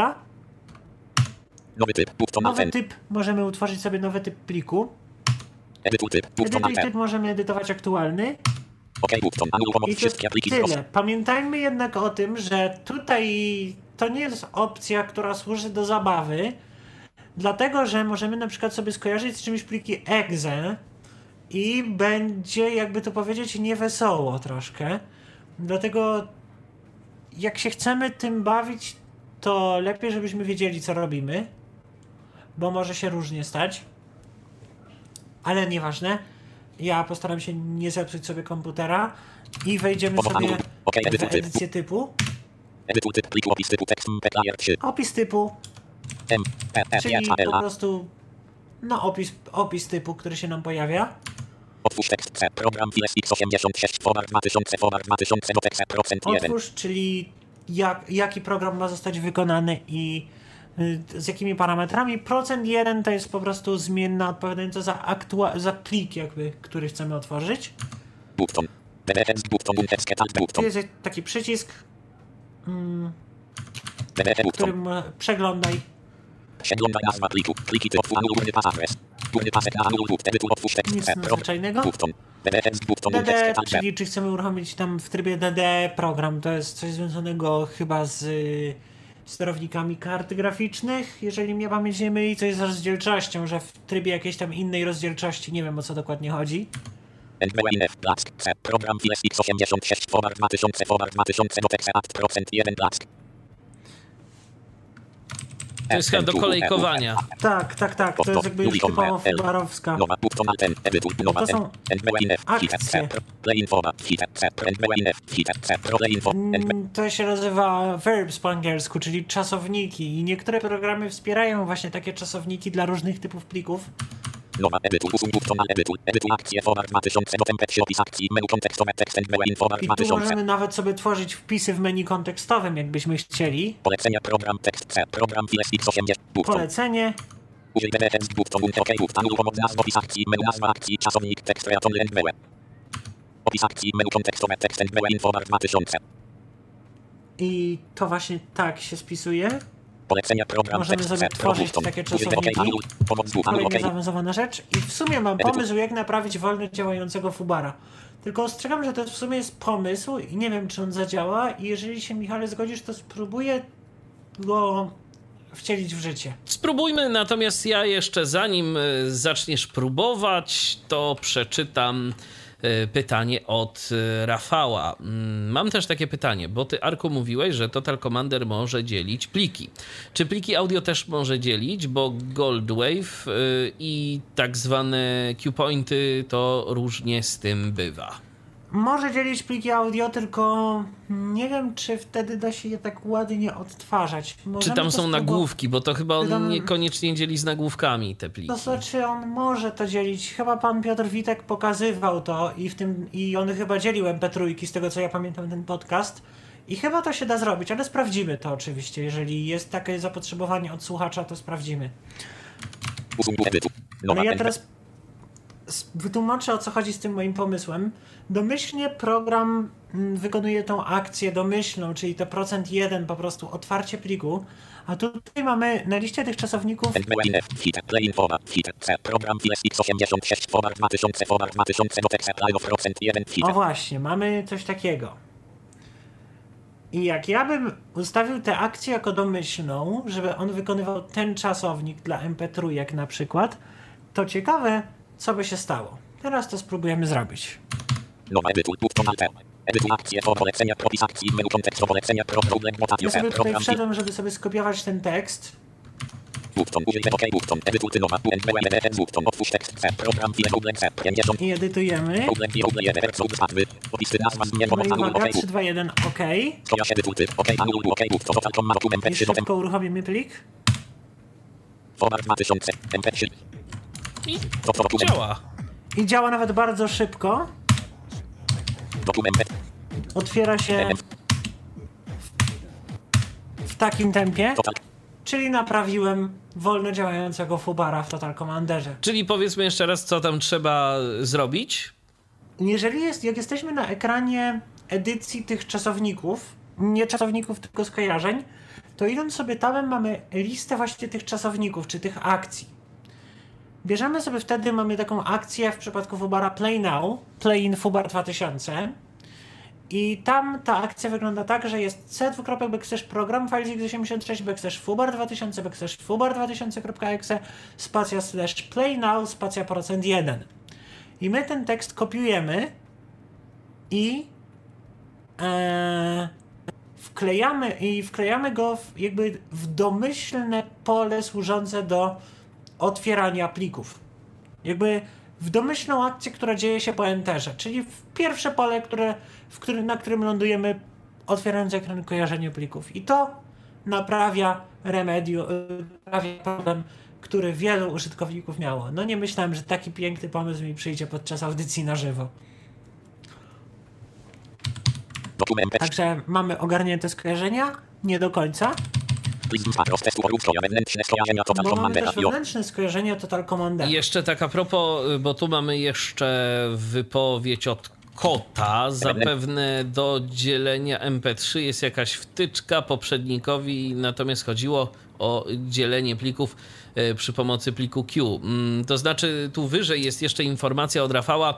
Nowy typ, nowy typ, możemy utworzyć sobie nowy typ pliku. Edytuj typ, Edytuj typ możemy edytować aktualny. Okay, button, i to tyle. Pamiętajmy jednak o tym, że tutaj to nie jest opcja, która służy do zabawy, dlatego że możemy na przykład sobie skojarzyć z czymś pliki exe i będzie, jakby to powiedzieć, niewesoło troszkę. Dlatego jak się chcemy tym bawić, to lepiej, żebyśmy wiedzieli, co robimy, bo może się różnie stać. Ale nieważne. Ja postaram się nie zepsuć sobie komputera i wejdziemy sobie w edycję typu. Edytuj typ pliku, opis typu tekst em pe player trzy. Opis typu, czyli po prostu no opis, opis typu, który się nam pojawia. Otwórz tekst C, program Files X osiemdziesiąt sześć forward dwa tysiące forward dwa tysiące do tekst procent jeden. Otwórz, czyli jak, jaki program ma zostać wykonany i y, z jakimi parametrami. Procent jeden to jest po prostu zmienna odpowiadająca za, aktua- za plik, jakby, który chcemy otworzyć. Button. Tu jest taki przycisk, mm, który ma, przeglądaj. Przeglądaj nazwa pliku. Kliki typ anuluj górny pas adres. Górny pasek na anuluj lub edytuj otwórz tekst. Nic nadzwyczajnego. D D, czyli czy chcemy uruchomić tam w trybie D D program. To jest coś związanego chyba z y, sterownikami kart graficznych, jeżeli mnie pamięć nie myli, coś z rozdzielczością, że w trybie jakiejś tam innej rozdzielczości, nie wiem, o co dokładnie chodzi. Program Files X osiemdziesiąt sześć forward dwa tysiące forward dwa tysiące do tekst act procent jeden blask. To jest chyba do kolejkowania. Tak, tak, tak. To jest jakby już typowo fubarowska. To są akcje. Mm, to się nazywa verbs po angielsku, czyli czasowniki. I niektóre programy wspierają właśnie takie czasowniki dla różnych typów plików. Nowa edytuj, usuń button, edytuj, edytuj akcje forward dwa tysiące do tempek opis akcji, menu kontekstowe, tekst and menu forward dwa tysiące. I tu możemy nawet sobie tworzyć wpisy w menu kontekstowym, jakbyśmy chcieli. Polecenia program tekst C, program Files X osiemdziesiąt, button. Polecenie. Użyj D D tekst, button, ok, button, pomoc nazw, opis akcji, menu nazwa akcji, czasownik, tekst, reaton, and menu. Opis akcji, menu kontekstowe, tekst and menu forward dwa tysiące. I to właśnie tak się spisuje. Polecenia program możemy sobie tworzyć takie czasowniki. Kolejna zaawansowana rzecz. I w sumie mam pomysł, jak naprawić wolno działającego fubara. Tylko ostrzegam, że to w sumie jest pomysł i nie wiem, czy on zadziała. I jeżeli się, Michale, zgodzisz, to spróbuję go wcielić w życie. Spróbujmy, natomiast ja jeszcze zanim zaczniesz próbować, to przeczytam pytanie od Rafała. Mam też takie pytanie, bo ty, Arku, mówiłeś, że Total Commander może dzielić pliki. Czy pliki audio też może dzielić? Bo Goldwave i tak zwane Q-pointy to różnie z tym bywa. Może dzielić pliki audio, tylko nie wiem, czy wtedy da się je tak ładnie odtwarzać. Możemy czy tam są spróbować. Nagłówki, bo to chyba on tam... niekoniecznie dzieli z nagłówkami te pliki. To znaczy on może to dzielić. Chyba pan Piotr Witek pokazywał to i w tym i on chyba dzielił em pe trzy, z tego co ja pamiętam ten podcast. I chyba to się da zrobić, ale sprawdzimy to oczywiście. Jeżeli jest takie zapotrzebowanie od słuchacza, to sprawdzimy. No ja teraz wytłumaczę, o co chodzi z tym moim pomysłem. Domyślnie program wykonuje tą akcję domyślną, czyli to procent jeden, po prostu otwarcie pliku, a tutaj mamy na liście tych czasowników program Files X osiemdziesiąt sześć forward dwa tysiące forward dwa tysiące do tekst procent jeden. O właśnie, mamy coś takiego. I jak ja bym ustawił tę akcję jako domyślną, żeby on wykonywał ten czasownik dla em pe trzy na przykład, to ciekawe, co by się stało. Teraz to spróbujemy zrobić. Nowa edytuj, punkt, alt, edytuj akcje, po polecenia, propis akcji, menu kontekstu, polecenia, pro, problem, Ja sobie tutaj wszedłem, żeby sobie skopiować ten tekst. Button, użyj OK, button, edytuj, nowa, button, button, button, otwórz tekst, C, program, file, problem, C, pięćdziesiąt. I edytujemy. Problem, problem, jeden, cud, spadły, opisy, nazwa, zmian, No i uwaga, trzy, dwa, jeden, OK. Skoja się edytuj, OK, anuluj, OK, button, total, com, matum, em pe I trzy, szybko uruchomimy plik. Format dwa tysiące, em pe trzy. I To, to, dokument, działa. I działa nawet bardzo szybko. dokument, Otwiera się w takim tempie. total, Czyli naprawiłem wolno działającego fubara w Total Commanderze. Czyli powiedzmy jeszcze raz, co tam trzeba zrobić. Jeżeli jest, jak jesteśmy na ekranie edycji tych czasowników, nie czasowników, tylko skojarzeń, to idąc sobie tabem mamy listę właśnie tych czasowników, czy tych akcji. Bierzemy sobie wtedy, mamy taką akcję w przypadku fubara Play Now, Play in Fubar dwa tysiące. I tam ta akcja wygląda tak, że jest c dwukropek backslash program filesix osiemdziesiąt sześć backslash fubar dwa tysiące backslash fubar dwa tysiące.exe spacja slash play now spacja procent jeden. I my ten tekst kopiujemy i e, wklejamy i wklejamy go w, jakby w domyślne pole służące do otwierania plików. Jakby w domyślną akcję, która dzieje się po enterze, czyli w pierwsze pole, które, w którym, na którym lądujemy, otwierając ekran kojarzenia plików. I to naprawia remedium, naprawia problem, który wielu użytkowników miało. No nie myślałem, że taki piękny pomysł mi przyjdzie podczas audycji na żywo. dokument, Także mamy ogarnięte skojarzenia, nie do końca, bo mamy też wewnętrzne skojarzenia Total Commandera. Jeszcze tak a propos, bo tu mamy jeszcze wypowiedź od kota. Zapewne do dzielenia em pe trzy jest jakaś wtyczka poprzednikowi, natomiast chodziło o dzielenie plików przy pomocy pliku Q. To znaczy, tu wyżej jest jeszcze informacja od Rafała,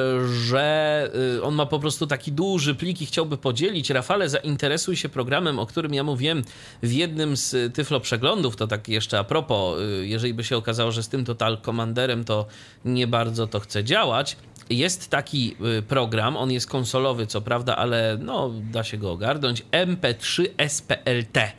że on ma po prostu taki duży plik i chciałby podzielić. Rafale, zainteresuj się programem, o którym ja mówiłem w jednym z Tyflo przeglądów. To tak jeszcze a propos, jeżeli by się okazało, że z tym Total Commanderem to nie bardzo to chce działać. Jest taki program, on jest konsolowy co prawda, ale no da się go ogarnąć. em pe trzy es pe el te.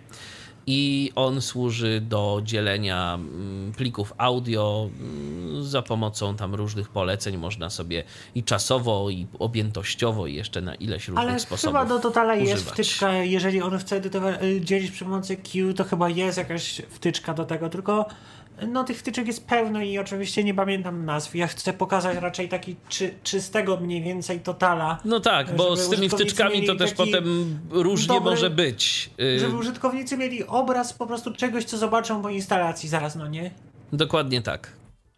I on służy do dzielenia plików audio za pomocą tam różnych poleceń. Można sobie i czasowo, i objętościowo, i jeszcze na ileś różnych Ale sposobów chyba do Totala używać. jest wtyczka, jeżeli on chce edytować, dzielić przy pomocy Q, to chyba jest jakaś wtyczka do tego, tylko no tych wtyczek jest pełno i oczywiście nie pamiętam nazw. Ja chcę pokazać raczej taki czy, czystego mniej więcej Totala. No tak, bo z tymi wtyczkami to też potem różnie dobry, może być. Żeby użytkownicy mieli obraz po prostu czegoś, co zobaczą po instalacji zaraz, no nie? Dokładnie tak.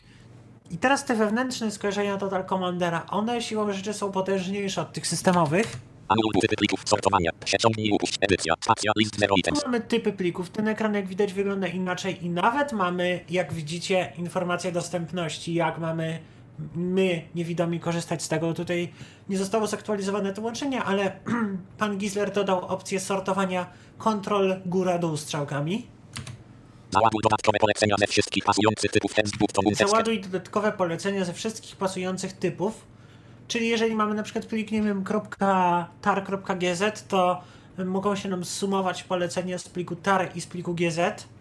I teraz te wewnętrzne skojarzenia Total Commandera, one siłą rzeczy są potężniejsze od tych systemowych. Anuluj typy plików, sortowania, przeciągnij i upuść, edycja, spacja, list zero items. Mamy typy plików, ten ekran jak widać wygląda inaczej i nawet mamy, jak widzicie, informację dostępności, jak mamy my, niewidomi, korzystać z tego. Tutaj nie zostało zaktualizowane to łączenie, ale pan Gisler dodał opcję sortowania kontrol góra-dół strzałkami. Załaduj dodatkowe polecenia ze wszystkich pasujących typów text button. Załaduj dodatkowe polecenia ze wszystkich pasujących typów. Czyli jeżeli mamy na przykład plik, nie wiem, .tar.gz, to mogą się nam sumować polecenia z pliku tar i z pliku gz.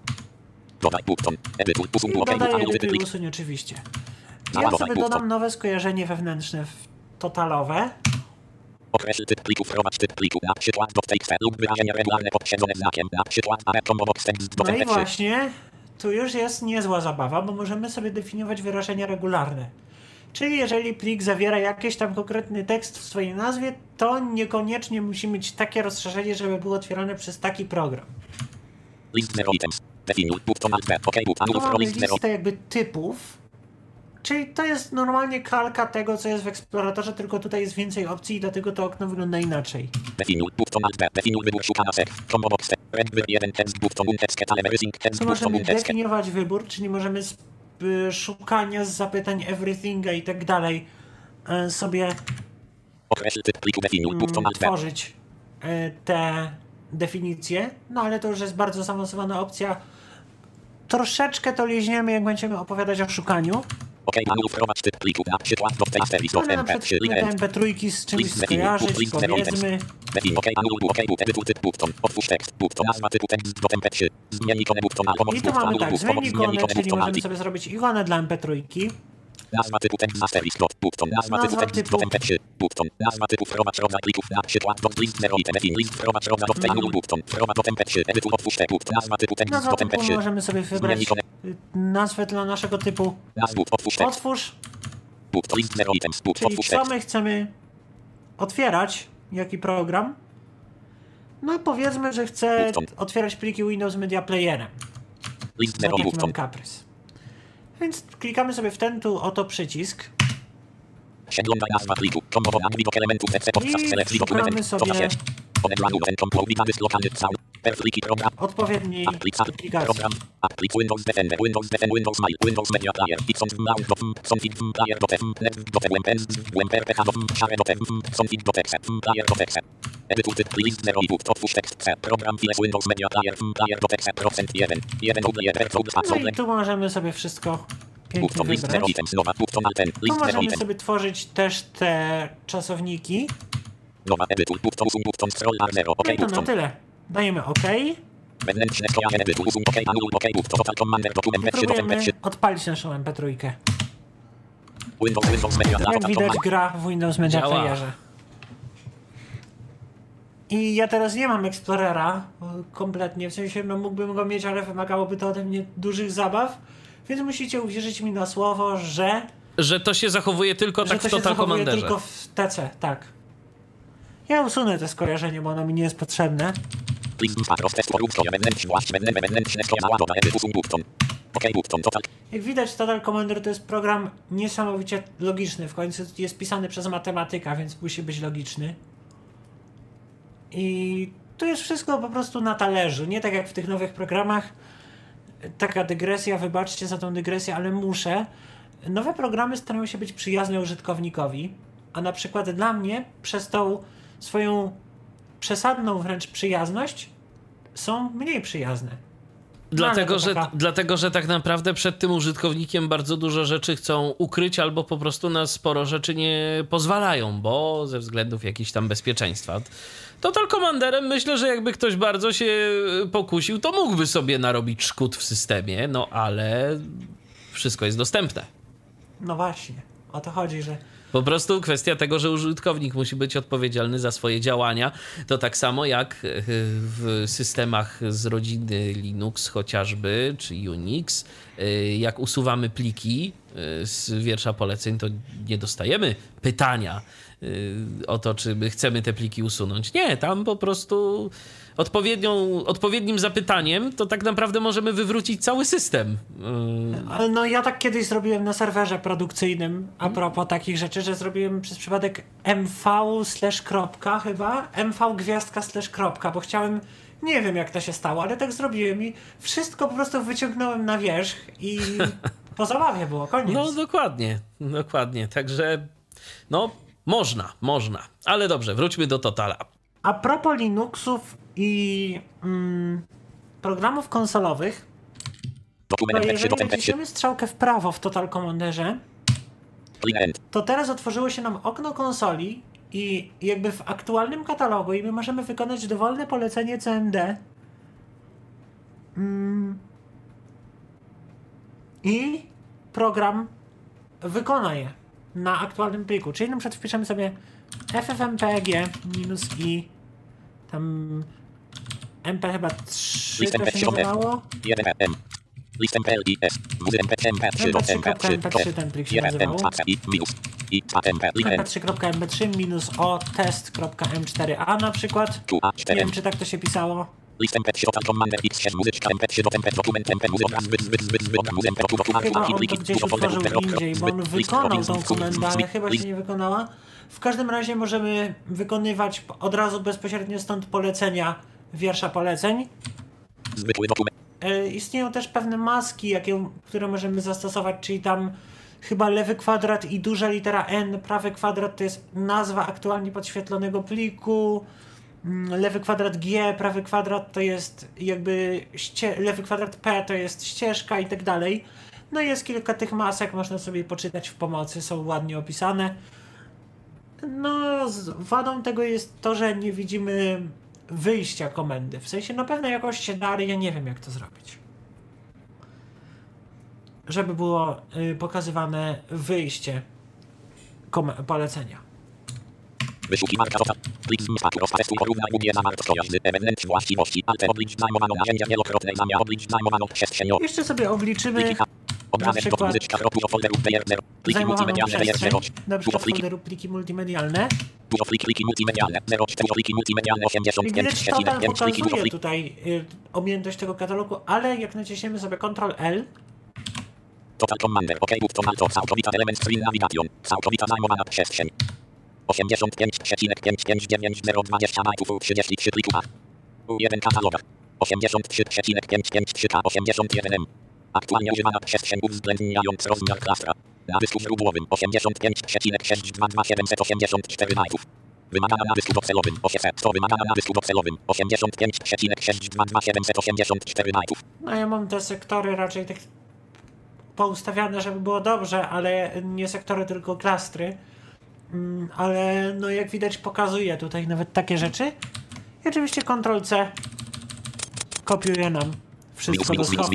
Dodaj button, edytuj, usuń, I ok, dodaję, anuluj typy edytuj, plik. usuń oczywiście. Ja Załadować sobie button. dodam nowe skojarzenie wewnętrzne w totalowe. Określ typ pliku, wprowadź typ pliku, na przykład .txt lub wyrażenia regularne poprzedzone znakiem, na przykład combobox text No i em pe trzy. właśnie, tu już jest niezła zabawa, bo możemy sobie definiować wyrażenia regularne. Czyli jeżeli plik zawiera jakiś tam konkretny tekst w swojej nazwie, to niekoniecznie musi mieć takie rozszerzenie, żeby było otwierane przez taki program. List zero items. Definiuj button alt B, ok, button, Tu anuluj mamy list zero. listę jakby typów, czyli to jest normalnie kalka tego, co jest w eksploratorze, tylko tutaj jest więcej opcji i dlatego to okno wygląda inaczej. Definiuj button alt B, definiuj wybór szukana sek, combobox text, red jeden text button untext telemeryzing text Tu button możemy untext. definiować wybór, czyli możemy z y, szukania z zapytań everythinga i tak dalej y, sobie Określ typ pliku, definiuj button mm, alt B. tworzyć te definicje, no ale to już jest bardzo zaawansowana opcja. Troszeczkę to liźniemy, jak będziemy opowiadać o szukaniu. Okej, manual wprowadź typ pliku na przykład do testerist Ale na przykład chcemy te em pe trzy z czymś skojarzyć, powiedzmy. Okej, manual, okej, edytuj typ button, otwórz tekst, button, nazwa typu tekst do em pe trzy, zmień ikonę buttona, pomoc I tu mamy tak, zmień ikonę, czyli możemy sobie zrobić ikonę dla em pe trzy. Nazwa typu tekst asterisk dot button, nazwa typu tekst do em pe trzy, button, nazwa typu wprowadź rodzaj plików na przykład dot list zero item define list wprowadź rodzaj dot manual button, wprowadź do em pe trzy, edytuj otwórz tekst, button, nazwa typu tekst Nazwa do em pe typu trzy. możemy sobie wybrać nazwę dla naszego typu. Nazwę otwórz tekst. Otwórz. Button, list zero items, button, Czyli otwórz co tekst. my chcemy otwierać, jaki program. No powiedzmy, że chcę Button. otwierać pliki Windows Media Playerem. List No zero taki button. mam kaprys. Więc klikamy sobie w ten tu oto przycisk Przeglądaj nazwa pliku, kombowo widok elementów zc podczas i selekcji szukamy dokumentu. sobie Perfliki program. odpowiedniej Aplikacja. aplikacji. Program. Aplik Windows Defender. Windows Defender. Windows Mail. Windows Media Player. Ipsons Mount. Config Player. Net. Wemp. Wemp. Ph. Share. Config. Exe. Player. Exe. Edytuj typ list zero i boot. Otwórz tekst C. Program files Windows Media Player. Player. Exe. Procent jeden. jeden. No i tu możemy sobie wszystko pięknie Button list zero wybrać. items. Nowa. Button alten. Tu List zero możemy items. sobie tworzyć też te czasowniki. Nowa. Edytuj. Button. Usuń. Button. Scroll bar zero. No OK. i to na Button. tyle. Dajemy OK. Wewnętrzne skojarzenie edytuj. Usuń. OK. Manual. OK. Button. Total Commander. Dokument. I em pe trzy. Do em pe próbujemy trzy. odpalić naszą em pe trzy. Windows. Windows Media. Jak Total widać, Commander. gra w Windows Media Działa. Playerze. I ja teraz nie mam Explorera kompletnie, w sensie no, mógłbym go mieć, ale wymagałoby to ode mnie dużych zabaw, więc musicie uwierzyć mi na słowo, że, Że to się zachowuje tylko że tak to w się Total zachowuje Commanderze. tylko w T C, tak. Ja usunę to skojarzenie, bo ono mi nie jest potrzebne. Jak widać, Total Commander to jest program niesamowicie logiczny. W końcu jest pisany przez matematyka, więc musi być logiczny. I tu jest wszystko po prostu na talerzu. Nie tak jak w tych nowych programach. Taka dygresja, wybaczcie za tą dygresję, ale muszę. Nowe programy starają się być przyjazne użytkownikowi, a na przykład dla mnie przez tą swoją przesadną wręcz przyjazność są mniej przyjazne. Dlatego, No, ale to że, taka- dlatego, że tak naprawdę przed tym użytkownikiem bardzo dużo rzeczy chcą ukryć albo po prostu na sporo rzeczy nie pozwalają, bo ze względów jakichś tam bezpieczeństwa. Total Commanderem myślę, że jakby ktoś bardzo się pokusił, to mógłby sobie narobić szkód w systemie, no ale wszystko jest dostępne. No właśnie, o to chodzi, że Po prostu kwestia tego, że użytkownik musi być odpowiedzialny za swoje działania. To tak samo jak w systemach z rodziny Linux chociażby, czy Unix, jak usuwamy pliki z wiersza poleceń, to nie dostajemy pytania o to, czy my chcemy te pliki usunąć. Nie, tam po prostu odpowiednią, odpowiednim zapytaniem to tak naprawdę możemy wywrócić cały system. Ale no ja tak kiedyś zrobiłem na serwerze produkcyjnym a propos takich rzeczy, że zrobiłem przez przypadek mv slash kropka chyba, mv gwiazdka slash kropka, bo chciałem, nie wiem jak to się stało, ale tak zrobiłem i wszystko po prostu wyciągnąłem na wierzch i po zabawie było, koniec. No dokładnie, dokładnie, także no można, można, ale dobrze, wróćmy do Totala. A propos Linuxów i mm, programów konsolowych, to jeżeli naciśniemy strzałkę w prawo w Total Commanderze, to teraz otworzyło się nam okno konsoli i jakby w aktualnym katalogu i my możemy wykonać dowolne polecenie C M D mm, i program wykona je na aktualnym pliku. Czyli na przykład wpiszemy sobie ffmpeg minus i tam mp chyba trzy to się nazywało. Listem P L I S, M P trzy em pe trzy ten plik się nazywał. em pe trzy kropka em pe trzy minus o test kropka em cztery a na przykład. Nie wiem, czy tak to się pisało. Listem P trzy Total Commander X sześć muzyczka em pe trzy dokument dokument em pe muzy obraz zbyt zbyt zbyt zbyt obraz em pe Chyba on to gdzieś utworzył indziej, bo on wykonał tą komendę, ale chyba się nie wykonała. W każdym razie możemy wykonywać od razu bezpośrednio stąd polecenia wiersza poleceń. Zwykły dokument. E, istnieją też pewne maski, jakie, które możemy zastosować, czyli tam chyba lewy kwadrat i duża litera N, prawy kwadrat to jest nazwa aktualnie podświetlonego pliku. lewy kwadrat G, prawy kwadrat to jest jakby ście- lewy kwadrat P to jest ścieżka i tak dalej. No jest kilka tych masek, można sobie poczytać w pomocy, są ładnie opisane. No, z wadą tego jest to, że nie widzimy wyjścia komendy. W sensie na pewno jakoś się da, ale ja nie wiem, jak to zrobić. Żeby było y, pokazywane wyjście kom- polecenia. Wyszukiwarka total. Plik z mapy rozpatestuj porównaj ubie zawartości ewenement właściwości. Alt oblicz zajmowano narzędzia wielokrotnej zamian oblicz zajmowano przestrzeń. Jeszcze sobie obliczymy obrazek do muzyczka kropki do folderu player zero. Pliki multimedialne player zero. Na przykład folderu pliki multimedialne. Dużo pliki, pliki multimedialne zero. Dużo pliki multimedialne osiemdziesiąt pięć przecinek pięć pliki dużo pliki. Tutaj y, objętość tego katalogu, ale jak naciśniemy sobie kontrol L. Total Commander, OK, to alto, całkowita element screen navigation, całkowita zajmowana przestrzeń. osiemdziesiąt pięć przecinek pięć pięć dziewięć zero dwadzieścia bajtów trzydzieści trzy plików A. U jeden kataloga. osiemdziesiąt trzy przecinek pięć pięć trzy K osiemdziesiąt jeden M. Aktualnie używana przestrzeń uwzględniając rozmiar klastra. Na dysku źródłowym osiemdziesiąt pięć przecinek sześć dwa dwa siedemset osiemdziesiąt cztery bajtów. Wymagana na dysku docelowym osiemset. To wymagana na dysku docelowym osiemdziesiąt pięć przecinek sześć dwa dwa siedemset osiemdziesiąt cztery bajtów. No ja mam te sektory raczej tak poustawiane, żeby było dobrze, ale nie sektory, tylko klastry. Mm, ale no jak widać pokazuje tutaj nawet takie rzeczy. I oczywiście kontrol C kopiuje nam wszystko do schowka.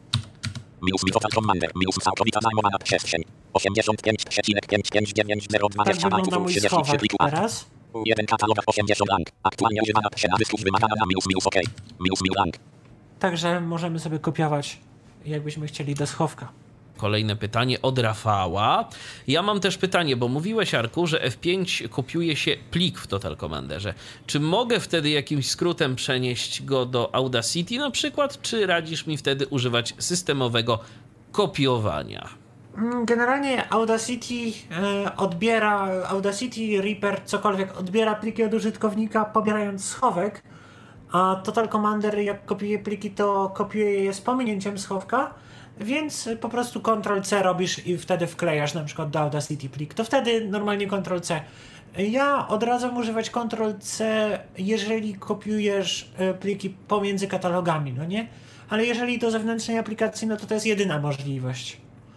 Minus mi total commander, minus całkowita zajmowana przestrzeń. osiemdziesiąt pięć przecinek pięć pięć dziewięć zero dwadzieścia bajtów trzydzieści trzy plików A. Teraz. jeden katalog osiemdziesiąt lang. Aktualnie używana przestrzeń na dysku wymagana na minus minus OK. Minus minus lang. Także możemy sobie kopiować, jakbyśmy chcieli, do schowka. Kolejne pytanie od Rafała. Ja mam też pytanie, bo mówiłeś, Arku, że F pięć kopiuje się plik w Total Commanderze. Czy mogę wtedy jakimś skrótem przenieść go do Audacity na przykład, czy radzisz mi wtedy używać systemowego kopiowania? Generalnie Audacity e, odbiera, Audacity, Reaper, cokolwiek, odbiera pliki od użytkownika, pobierając schowek, a Total Commander, jak kopiuje pliki, to kopiuje je z pominięciem schowka. Więc po prostu kontrol C robisz i wtedy wklejasz na przykład do Audacity plik. To wtedy normalnie kontrol C. Ja odradzam używać kontrol C, jeżeli kopiujesz pliki pomiędzy katalogami, no nie? Ale jeżeli do zewnętrznej aplikacji, no to to jest jedyna możliwość.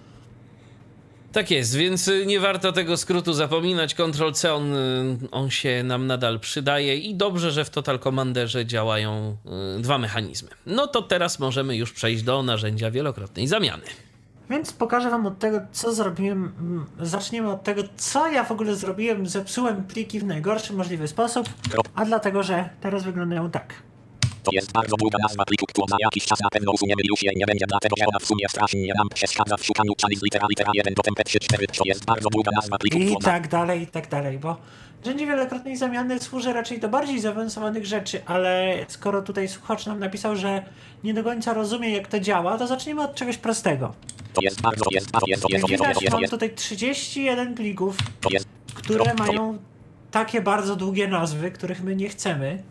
Tak jest, więc nie warto tego skrótu zapominać. kontrol C, on, on się nam nadal przydaje i dobrze, że w Total Commanderze działają dwa mechanizmy. No to teraz możemy już przejść do narzędzia wielokrotnej zamiany. Więc pokażę wam od tego, co zrobiłem. Zaczniemy od tego, co ja w ogóle zrobiłem. Zepsułem pliki w najgorszy możliwy sposób, a dlatego, że teraz wyglądają tak. To jest bardzo długa nazwa pliku, która za jakiś czas na pewno usuniemy i już jej nie będzie, dlatego że ona w sumie strasznie nam przeszkadza w szukaniu czali z litera litera jeden do P trzy cztery. To jest bardzo długa nazwa pliku. I tak dalej, i tak dalej, bo narzędzie wielokrotnej zamiany służy raczej do bardziej zaawansowanych rzeczy, ale skoro tutaj słuchacz nam napisał, że nie do końca rozumie, jak to działa, to zacznijmy od czegoś prostego. To jest bardzo, jest bardzo, jest, jest, jest, jest, jest, mam tutaj trzydzieści jeden plików, to jest, które to, mają takie bardzo długie nazwy, których my nie chcemy.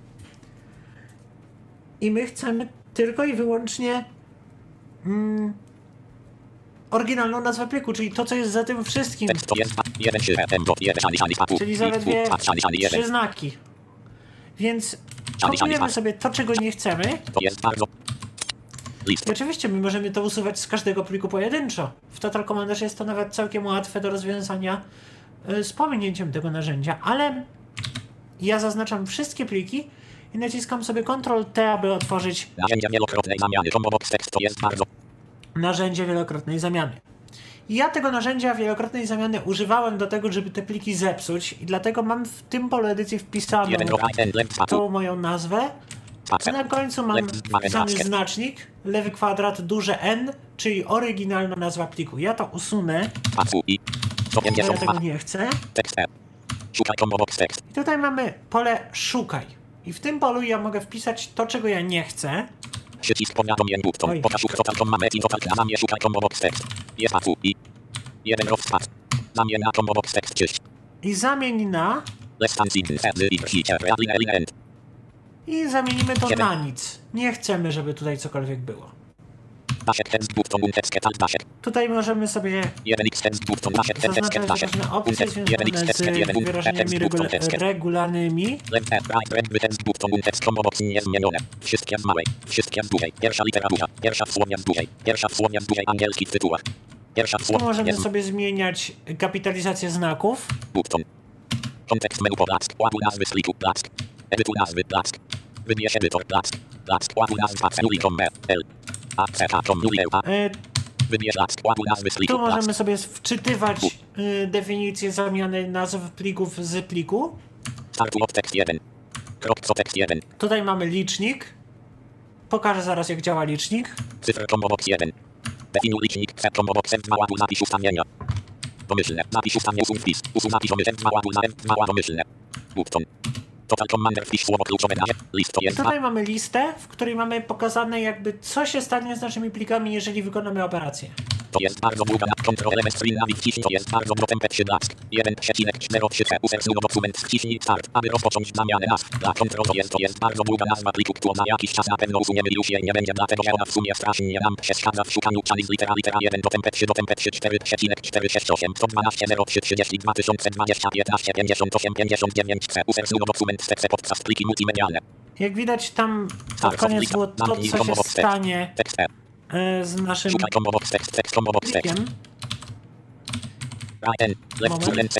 I my chcemy tylko i wyłącznie mm, oryginalną nazwę pliku, czyli to, co jest za tym wszystkim. To jest jeden, jeden, czyli zaledwie trzy znaki. Więc kopiujemy sobie to, czego nie chcemy. To jest bardzo... I oczywiście my możemy to usuwać z każdego pliku pojedynczo. W Total Commanderze jest to nawet całkiem łatwe do rozwiązania y, z pominięciem tego narzędzia, ale ja zaznaczam wszystkie pliki i naciskam sobie kontrol T, aby otworzyć narzędzia wielokrotnej zamiany. Combobox text to jest bardzo... narzędzie wielokrotnej zamiany. I ja tego narzędzia wielokrotnej zamiany używałem do tego, żeby te pliki zepsuć i dlatego mam w tym polu edycji wpisaną tą moją nazwę. A na końcu mam wpisany znacznik, lewy kwadrat, duże N, czyli oryginalna nazwa pliku. Ja to usunę, bo ja tego nie chcę. I tutaj mamy pole szukaj. I w tym polu ja mogę wpisać to, czego ja nie chcę. Przycisk powiadomień button. Pokaż total command i total zamień szukaj combobox text. Jest tu i jeden rozpad. Zamień na combobox text czyść. I zamień na i zamienimy to na nic. Nie chcemy, żeby tutaj cokolwiek było. Tutaj możemy sobie zaznaczać różne opcje związane z wyrażeniami regula- regularnymi. Wszystkie z małej, wszystkie z dużej. Pierwsza litera duża, pierwsza wsłowia z dużej, pierwsza wsłowia z dużej angielski w tytułach. Pierwsza Tu wsłowia możemy jest sobie zmieniać kapitalizację znaków. button. Kontekst menu po plack, ładuj nazwy z pliku, plack. Edytuj nazwy, plack. Wybierz edytor, plack. Plack, ładuj nazwy, plack, nulikom B, L. A, C, H, kom, nuliel, A. E, Wybierz plack, ładuj nazwy z pliku, Tu plack. możemy sobie wczytywać y, definicję zamiany nazw plików z pliku. Startu od tekst jeden. Krok co tekst jeden. Tutaj mamy licznik. Pokażę zaraz, jak działa licznik. Cyfr combo box jeden. Definiuj licznik, C combo box F dwa ładuj zapis ustawienia. Domyślne, zapis ustawienia usuń wpis. Usuń zapis domyślne, F dwa ładuj na F dwa domyślne. Button. Total Commander wpisz słowo kluczowe na list to I jest tutaj mamy listę, w której mamy pokazane jakby co się stanie z naszymi plikami, jeżeli wykonamy operację. To jest bardzo długa na Ctrl Element Screen Navi wciśnij, to jest bardzo długo temp trzy blask. jeden przecinek cztery trzy C usersuj dokument wciśnij start, aby rozpocząć zamianę nazw. Dla Ctrl to jest to jest bardzo długa nazwa pliku, którą na jakiś czas na pewno usuniemy i już jej nie będzie, dlatego że ona w sumie strasznie nam przeszkadza w szukaniu czani z litera litera jeden do temp trzy do temp trzy cztery przecinek cztery sześć osiem sto dwanaście zero trzy trzydzieści dwa tysiące dwadzieścia piętnaście pięćdziesiąt osiem pięćdziesiąt dziewięć C usersuj dokument C C podcast pliki multimedialne. Jak widać, tam pod koniec było to, co się stanie e, z naszym Szukaj combo box tekst, tekst combo box tekst. plikiem. Right end, left to left.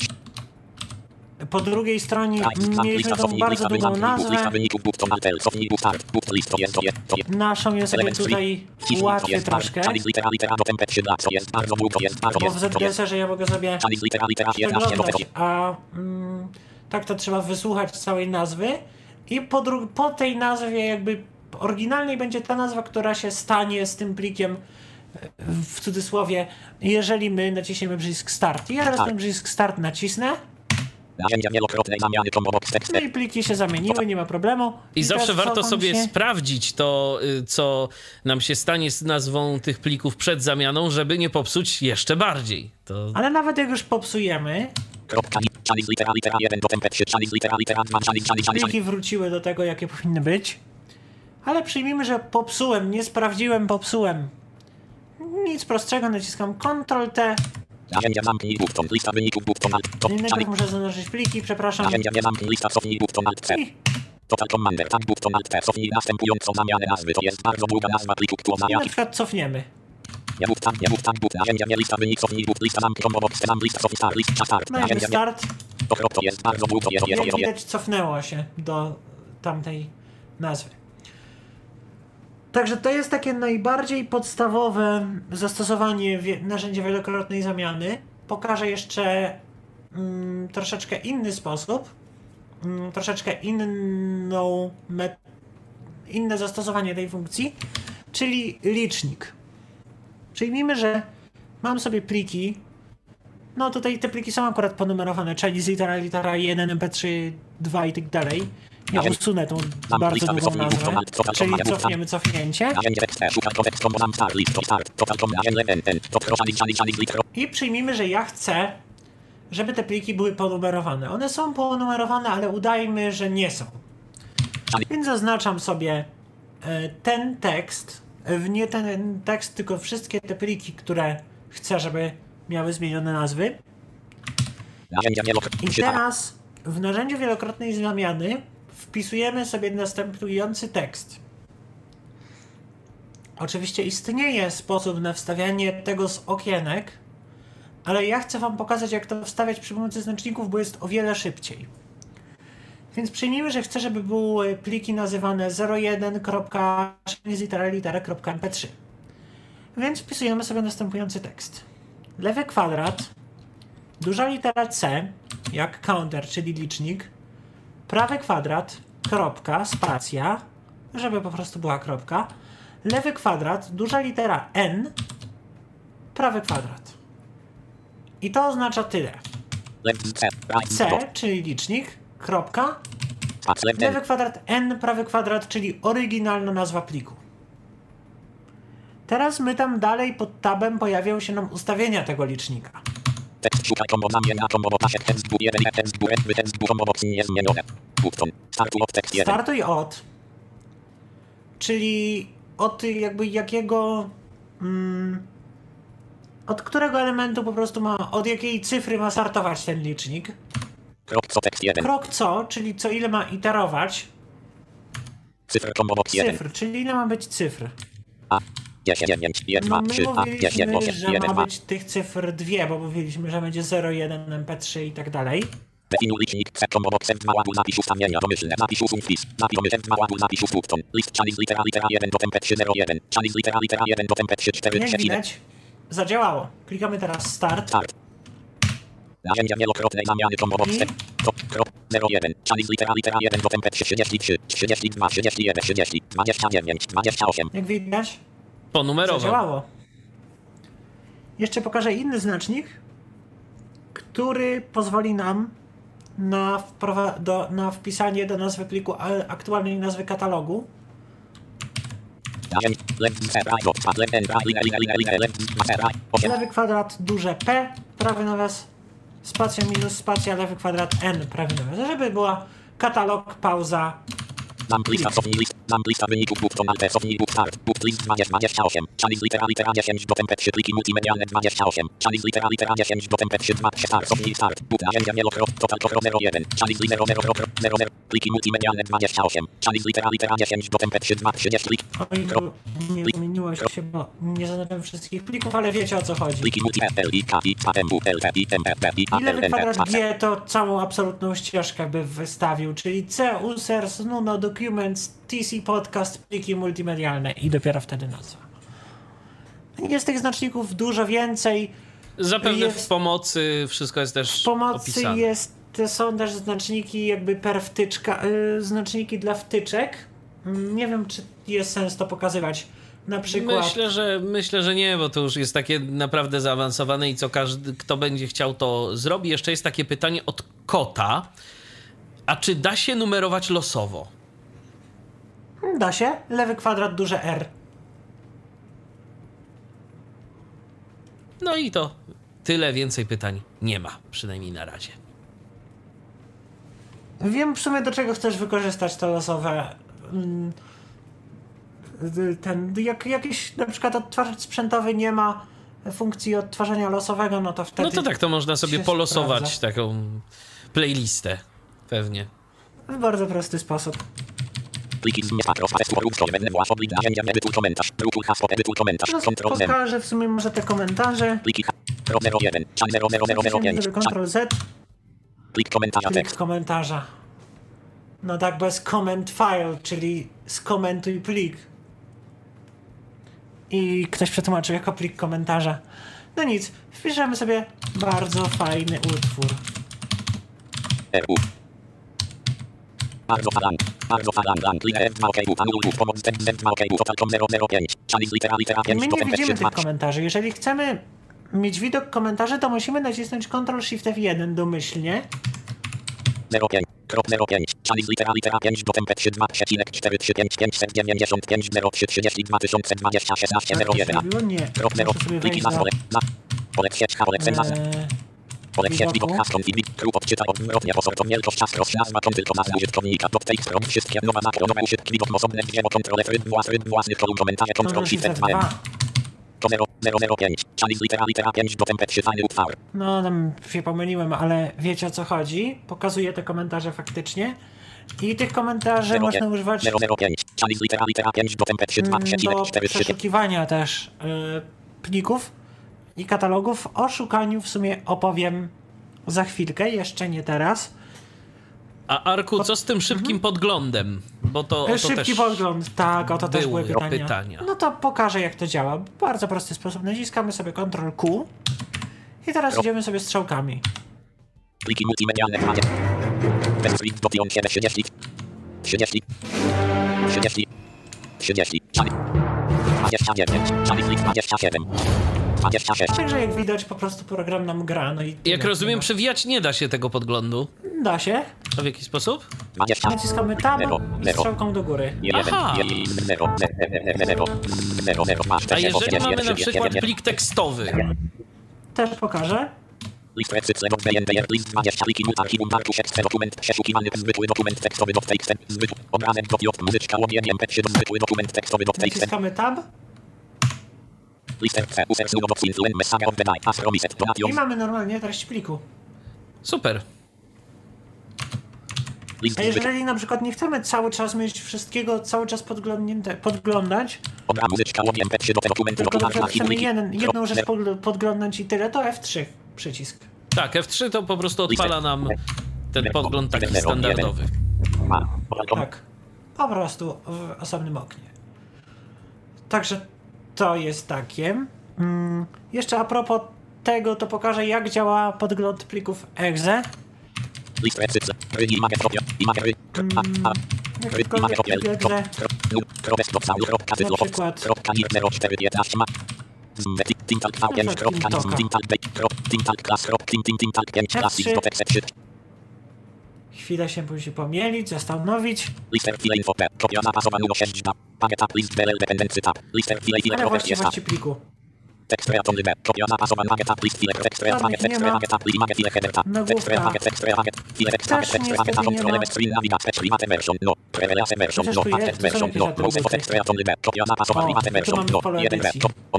Po drugiej stronie Right, mieliśmy lista, tą cofnij, bardzo lista długą wyników, lista nazwę. wyników, button altel, cofnij, boost start, boost list, to jest, to jest, to jest. Naszą ja sobie Element tutaj Wciśnij, to ułatwię jest troszkę, czani z litera litera do temp trzy blask, to jest bardzo długo, to jest bardzo bo w jest, to jest. Z-Desserze ja mogę sobie Czani z litera litera jedenaście do przeglądać, tego. a mm, tak to trzeba wysłuchać całej nazwy i po, dru- po tej nazwie jakby oryginalnej będzie ta nazwa, która się stanie z tym plikiem, w cudzysłowie, jeżeli my naciśniemy przycisk start. I ja teraz ten przycisk start nacisnę, Narzędzia wielokrotnej zamiany combo box tekst. no i pliki się zamieniły, nie ma problemu. I zawsze teraz warto cofam sobie się. sprawdzić to, y, co nam się stanie z nazwą tych plików przed zamianą, żeby nie popsuć jeszcze bardziej. To... Ale nawet jak już popsujemy, Kropka, czani z litera litera jeden do temp trzy, czani z litera litera dwa, czani, czani, czani, czani. pliki wróciły do tego, jakie powinny być. Ale przyjmijmy, że popsułem, nie sprawdziłem, popsułem. Nic prostszego, naciskam kontrol T. Narzędzia zamknij button, lista wyników button alt, top, I czani. najpierw muszę zaznaczyć pliki, przepraszam. Narzędzia nie zamknij lista, cofnij button alt C. I Total Commander, tab button alt C, cofnij następującą zamianę nazwy, to jest bardzo długa nazwa pliku, którą na na jakiś... przykład cofniemy. Nie mów tab, nie mów tab, but, narzędzia nie lista wynik, cofnij but, lista zamknij combo box, tam lista, cofnij start, lista start, No i narzędzia nie... start. To krok, to jest bardzo długo, to jest, to jest, Jak to jest. widać, cofnęło się do tamtej nazwy. Także to jest takie najbardziej podstawowe zastosowanie wie- narzędzia wielokrotnej zamiany. Pokażę jeszcze mm, troszeczkę inny sposób, mm, troszeczkę inną met- inne zastosowanie tej funkcji, czyli licznik. Przyjmijmy, że mam sobie pliki. No tutaj te pliki są akurat ponumerowane, czyli z litera, litera jeden, em pe trzy, dwa i tak dalej. Ja usunę tą bardzo długą nazwę, czyli cofniemy cofnięcie. Narzędzie tekst, szukaj to tekst, combo nam start, list, to start, total com, narzędzie ten, ten, to czani, czani, czani, litero. I przyjmijmy, że ja chcę, żeby te pliki były ponumerowane. One są ponumerowane, ale udajmy, że nie są. Więc zaznaczam sobie e, ten tekst, e, nie ten tekst, tylko wszystkie te pliki, które chcę, żeby miały zmienione nazwy. Narzędzia wielokrotnej I teraz w narzędziu wielokrotnej zamiany wpisujemy sobie następujący tekst. Oczywiście istnieje sposób na wstawianie tego z okienek, ale ja chcę wam pokazać, jak to wstawiać przy pomocy znaczników, bo jest o wiele szybciej. Więc przyjmijmy, że chcę, żeby były pliki nazywane zero jeden litera em pe trzy. Więc wpisujemy sobie następujący tekst. Lewy kwadrat, duża litera C, jak counter, czyli licznik, prawy kwadrat, kropka, spacja, żeby po prostu była kropka, lewy kwadrat, duża litera N, prawy kwadrat. I to oznacza tyle. C, czyli licznik, kropka, lewy kwadrat N, prawy kwadrat, czyli oryginalna nazwa pliku. Teraz my tam dalej pod tabem pojawią się nam ustawienia tego licznika. Tekst szukaj combo zamiana combo box tekst bu jeden tekst bu f tekst bu combo box niezmienione. Button startuj od tekst jeden. Startuj od, czyli od jakby jakiego mm, od którego elementu po prostu ma, od jakiej cyfry ma startować ten licznik. Krok co tekst jeden. Krok co, czyli co ile ma iterować. Cyfr combo box jeden. Cyfr, czyli ile ma być cyfr. A, dziesięć, dziewięć, jeden, No dwa, my trzy, A, dziesięć, mówiliśmy, osiem, że jeden, ma dwa. być tych cyfr dwie, bo mówiliśmy, że będzie zero, jeden, em pe trzy i tak dalej. Definiuj licznik, C combo box F dwa ładuł zapisz ustawienia domyślne, zapisz usług wpis, napis domyślne F dwa ładuł zapisz usług ton, list chaliz litera litera jeden do em pe trzy zero jeden, chaliz litera litera jeden do em pe trzy cztery Jak przecinek. widać, zadziałało. Klikamy teraz start. Start. Narzędzia wielokrotnej zamiany combo box F, to, krok, zero jeden, chaliz litera litera jeden do em pe trzy trzydzieści trzy, trzydzieści dwa, trzydzieści jeden, trzydzieści, dwadzieścia dziewięć, dwadzieścia osiem. Jak widać, Ponumerował. zadziałało. Jeszcze pokażę inny znacznik, który pozwoli nam na, wprowa- do, na wpisanie do nazwy pliku a- aktualnej nazwy katalogu. Lewy kwadrat, duże P, prawy nawias, spacja minus spacja, lewy kwadrat N, prawy nawias. Żeby była katalog, pauza. Nam lista, cofnij list, nam lista wyników, button alt, cofnij but start, but list dwadzieścia osiem, chaliz litera litera dziesięć do em pe trzy, pliki multimedialne dwadzieścia osiem, chaliz litera litera dziesięć do em pe trzy, dwa, start, cofnij start, but narzędzia wielokrot, total krok zero jeden, chaliz litera zero zero zero zero, pliki multimedialne dwadzieścia osiem, chaliz litera litera dziesięć do em pe trzy, dwa, trzydzieści, plik, Oj, bo nie zmieniło się, bo nie zaznaczyłem wszystkich plików, ale wiecie o co chodzi. pliki multi L I K I A M U L T I M P P I A I lewy L N kwadrat E G to całą absolutną ścieżkę by wystawił, czyli C, users, nuno, documents, T C podcast, pliki multimedialne i dopiero wtedy nazwa. Jest tych znaczników dużo więcej. Zapewne Jest- w pomocy wszystko jest też W pomocy opisane. jest, są też znaczniki jakby per wtyczka, yy, znaczniki dla wtyczek. Mm, Nie wiem, czy jest sens to pokazywać. Na przykład Myślę, że myślę, że nie, bo to już jest takie naprawdę zaawansowane i co każdy, kto będzie chciał, to zrobi. Jeszcze jest takie pytanie od Kota. A czy da się numerować losowo? da się, lewy kwadrat, duże R. No i to tyle, więcej pytań nie ma, przynajmniej na razie. Wiem w sumie, do czego chcesz wykorzystać to losowe. mm, Ten, jak jakiś na przykład odtwarzacz sprzętowy nie ma funkcji odtwarzania losowego, no to wtedy No to tak, to można sobie się polosować sprawdza. taką playlistę, pewnie. w bardzo prosty sposób. pliki z niepakros, testu, rób, będę włas, oblik, narzędzia, edytuj komentarz, drukuj hasło, edytuj komentarz, No, kontrol Z, pokażę w sumie może te komentarze. pliki, krok zero jeden, chaliz zero zero zero zero pięć, Sobie Ctrl Z, plik komentarza, plik tekst, komentarza. No tak, bez comment file, czyli skomentuj plik. I ktoś przetłumaczył jako plik komentarza. No nic, wpiszemy sobie bardzo fajny utwór. R U. Bardzo falan, bardzo falan, lan, plik F dwa, OK, U, anuluj, U, pomoc, Z, Z dwa, OK, U, total, zero zero pięć, chaliz litera, litera pięć, My do nie em pe trzy, widzimy dwa, tych komentarzy. Jeżeli chcemy mieć widok komentarzy, to musimy nacisnąć Ctrl Shift F jeden domyślnie. zero pięć, krok zero pięć, chaliz litera, litera pięć, do em pe trzy, dwa, przecinek, cztery, trzy, pięć, pięćset dziewięćdziesiąt pięć, zero trzy, trzydzieści dwa tysiące dwadzieścia, szesnaście, Tak zero to jeden, zrobiło? Nie. krok zero, Muszę sobie pliki wejść na do... pole, na, pole sieć, pole sensor, Eee, pole sieć, widoku. widok, custom, widok, kruk, odczyta, odwrotnie, posortom, wielkość, czas, rozsiaz, znaczą tylko nazwy użytkownika, dot text, from, wszystkie, nowa makro, nowe użytki, widok, osobne, drzewo, kontrol F, ryb, włas, ryb, własny, kolumn, komentarze, Ctrl kontrol Shift Shift F F dwa, dwa. to zero zero zero pięć, chaliz litera, litera pięć, do em pe trzy, fajny utwór. No, tam się pomyliłem, ale wiecie o co chodzi. Pokazuję te komentarze faktycznie. I tych komentarzy można używać zero zero pięć, chaliz litera, litera pięć, do em pe trzy, dwa, mm, przecinek, do cztery, trzy, przeszukiwania też y, plików i katalogów. O szukaniu w sumie opowiem za chwilkę, jeszcze nie teraz. A Arku, co z tym szybkim podglądem? Bo to, o to Szybki też podgląd, tak, o to też były były pytania. pytania. No to pokażę, jak to działa. W bardzo prosty sposób. Naciskamy sobie Ctrl Q i teraz idziemy sobie strzałkami. pliki multimedialne, dwadzieścia, bez stream, do piąt, siedem, trzydzieści, trzydzieści, trzydzieści, trzydzieści, chaliz, dwadzieścia dziewięć, chaliz link dwadzieścia siedem, dwadzieścia sześć, Także jak widać, po prostu program nam gra. No i Jak tyle. rozumiem, przewijać nie da się tego podglądu. Da się. A w jaki sposób? dwadzieścia, Naciskamy Tab zero, i zero, strzałką do góry. jeden, Aha. jeden, zero, zero, zero, zero, masz, A jeżeli mamy na przykład plik tekstowy, Też pokażę. list recycle dot B N B R, list dwadzieścia, pliki mut, archiwum, arkusz, ekster, dokument, przeszukiwany, zwykły dokument tekstowy, dot text, zwykły, obrazek, dot j, muzyczka, łobień, em pe trzy, zwykły dokument tekstowy, dot text, Naciskamy Tab. I mamy normalnie treść pliku. Super. A jeżeli na przykład nie chcemy cały czas mieć wszystkiego, cały czas podglądnięte, podglądać, tylko chcemy jeden, jedną rzecz podglądać i tyle, to F trzy przycisk. Tak, F trzy to po prostu odpala nam ten podgląd taki standardowy. Tak, po prostu w osobnym oknie. Także to jest takie. Hmm, jeszcze a propos tego, to pokażę, jak działa podgląd plików exe. Chwilę się musi pomylić, zastanowić. Ale właściwości pliku. Żadnych nie ma. Nagłówka. Też niestety nie ma. Chociaż tu jest, to są jakieś atrybuty. O, tu mamy w polu edycji.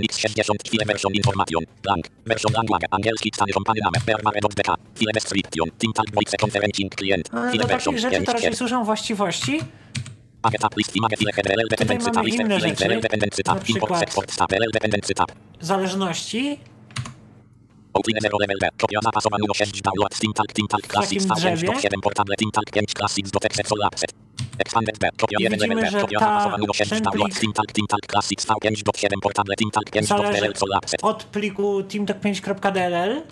Ale do takich rzeczy to raczej służą właściwości. Tutaj mamy inne rzeczy, na przykład zależności. W takim drzewie. I widzimy, że ta, ten plik zależy od pliku teamtalk pięć kropka d l l.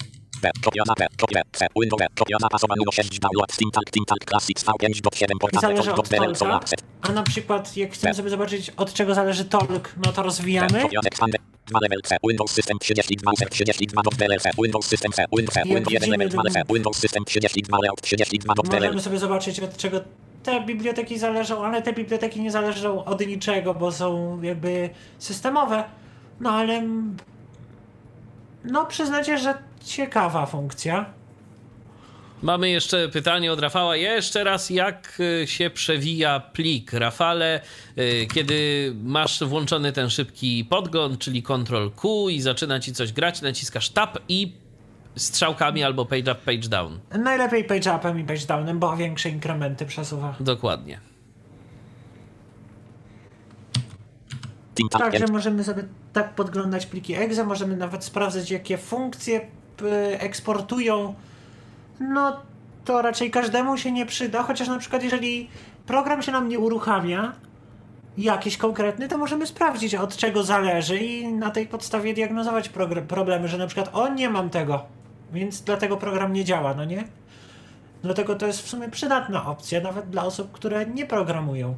I zależy od tolka. A na przykład jak chcemy sobie zobaczyć, od czego zależy tolk, no to rozwijamy. Możemy sobie zobaczyć, od czego te biblioteki zależą, ale te biblioteki nie zależą od niczego, bo są jakby systemowe. No ale no przyznacie, że ciekawa funkcja. Mamy jeszcze pytanie od Rafała. Jeszcze raz, jak się przewija plik? Rafale, kiedy masz włączony ten szybki podgląd, czyli kontrol Q i zaczyna ci coś grać, naciskasz Tab i strzałkami albo page up, page down. Najlepiej page upem i page downem, bo większe inkrementy przesuwa. Dokładnie. Także możemy sobie tak podglądać pliki exe, możemy nawet sprawdzać, jakie funkcje eksportują. No to raczej każdemu się nie przyda, chociaż na przykład jeżeli program się nam nie uruchamia, jakiś konkretny, to możemy sprawdzić, od czego zależy i na tej podstawie diagnozować problemy, że na przykład o, nie mam tego, więc dlatego program nie działa, no nie? Dlatego to jest w sumie przydatna opcja, nawet dla osób, które nie programują.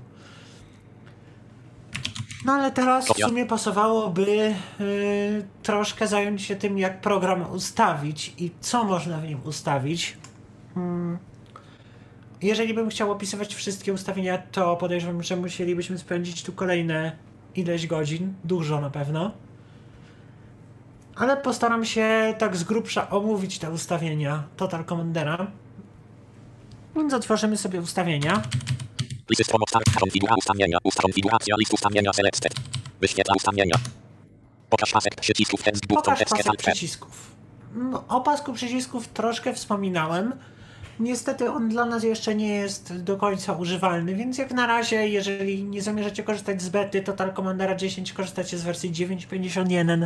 No ale teraz w sumie pasowałoby yy, troszkę zająć się tym, jak program ustawić i co można w nim ustawić. Hmm. Jeżeli bym chciał opisywać wszystkie ustawienia, to podejrzewam, że musielibyśmy spędzić tu kolejne ileś godzin, dużo na pewno. Ale postaram się tak z grubsza omówić te ustawienia Total Commandera. Więc otworzymy sobie ustawienia. Konfiguracja ustawienia, konfiguracja list ustawienia selected. Wyświetla ustawienia. Pokaż pasek przycisków text button Pokaż text pasek przycisków. No, o pasku przycisków troszkę wspominałem. Niestety on dla nas jeszcze nie jest do końca używalny, więc jak na razie, jeżeli nie zamierzacie korzystać z bety Total Commandera dziesięć, korzystacie z wersji dziewięć pięćdziesiąt jeden,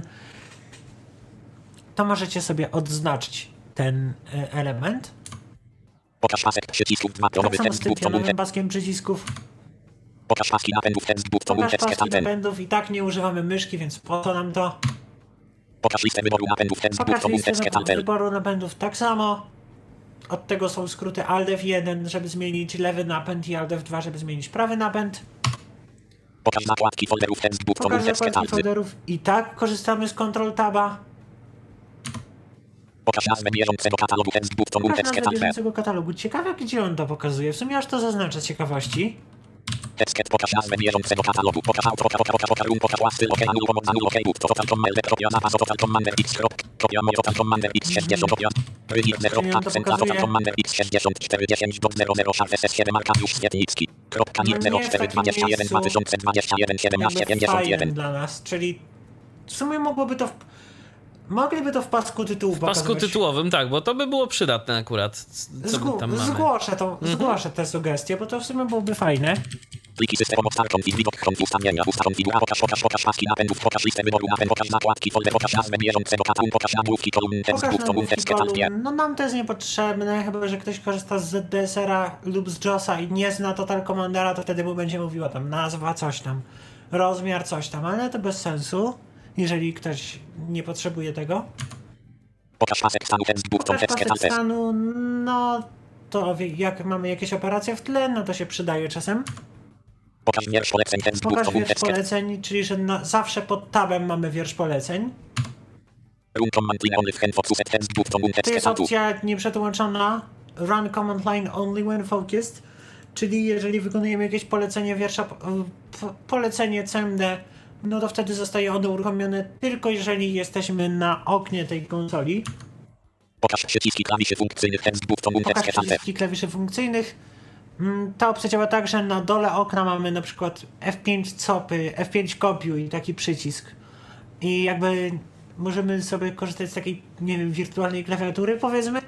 to możecie sobie odznaczyć ten e, element. Pokaż pasek przycisków dwa Tak samo z tym pionowym paskiem przycisków. Pokaż paski napędów text button Pokaż text paski napędów i tak nie używamy myszki, więc po co nam to? Pokaż listę wyboru napędów text Pokaż button listę text napędów, wyboru napędów tak samo. Od tego są skróty Alt F jeden, żeby zmienić lewy napęd i Alt F dwa, żeby zmienić prawy napęd. Pokaż zakładki folderów text button Pokaż text zakładki folderów i tak korzystamy z Ctrl Taba. Pokaż nazwę bieżącego katalogu text button Pokaż text nazwę bieżącego katalogu. Ciekawe, gdzie on to pokazuje. W sumie aż to zaznacza z ciekawości. Text pokaż nazwę bieżącego katalogu. Pokaż auto, pokaż, pokaż, pokaż, room, pokaż łasty, ok, anul, pomoc, anul, ok, book, to total commander, kopia na paso, total commander x, kopia moje total commander x sześćdziesiąt, kopia, rylik zero, akcent, total commander x sześćdziesiąt cztery dziesięć dot zero zero sześć s siedem, Arkadiusz Świetnicki, kropka, zero cztery dwadzieścia jeden dwa tysiące dwadzieścia jeden siedemnaście pięćdziesiąt jeden. Dla nas, czyli w sumie mogłoby to... W, mogliby to w pasku tytułu W pasku pokazywać. tytułowym, tak, bo to by było przydatne akurat. Co my tam mamy? Zgłoszę to, Mhm. zgłoszę te sugestie, bo to w sumie byłoby fajne. Pliki systemu start konfig, widok konf, ustawienia, ustaw konfigura, pokaż, pokaż, pokaż paski napędów, pokaż listę wyboru napęd, pokaż zakładki, folder, pokaż nazwę bieżącego katalog, pokaż nagłówki, kolumn, tekst, Pokaż bufton, nagłówki tekst, alt, kolumn. No nam to jest niepotrzebne, chyba że ktoś korzysta z Z D S R-a lub z JOSa i nie zna Total Commandera, to wtedy mu będzie mówiła tam nazwa, coś tam, rozmiar, coś tam, ale to bez sensu, jeżeli ktoś nie potrzebuje tego. Pokaż pasek stanu, tekst, bufton, Pokaż tekst, pasek alt, stanu, no to wie- jak mamy jakieś operacje w tle, no to się przydaje czasem. pokaż wiersz poleceń, tekst, Pokaż bufton, wiersz tekst, poleceń, czyli że na, zawsze pod tabem mamy wiersz poleceń. run command line only when focused, tekst, bufton, To tekst, jest alt, opcja nieprzetłumaczona Run Command Line Only When Focused, czyli jeżeli wykonujemy jakieś polecenie wiersza, po- polecenie C M D, no to wtedy zostaje ono uruchomione tylko jeżeli jesteśmy na oknie tej konsoli. pokaż przyciski klawiszy funkcyjnych, tekst, bufton, Pokaż tekst, alt, przyciski klawiszy funkcyjnych. Mm, Ta opcja działa tak, że na dole okna mamy na przykład F pięć copy, F pięć kopiuj i taki przycisk. I jakby możemy sobie korzystać z takiej, nie wiem, wirtualnej klawiatury, powiedzmy.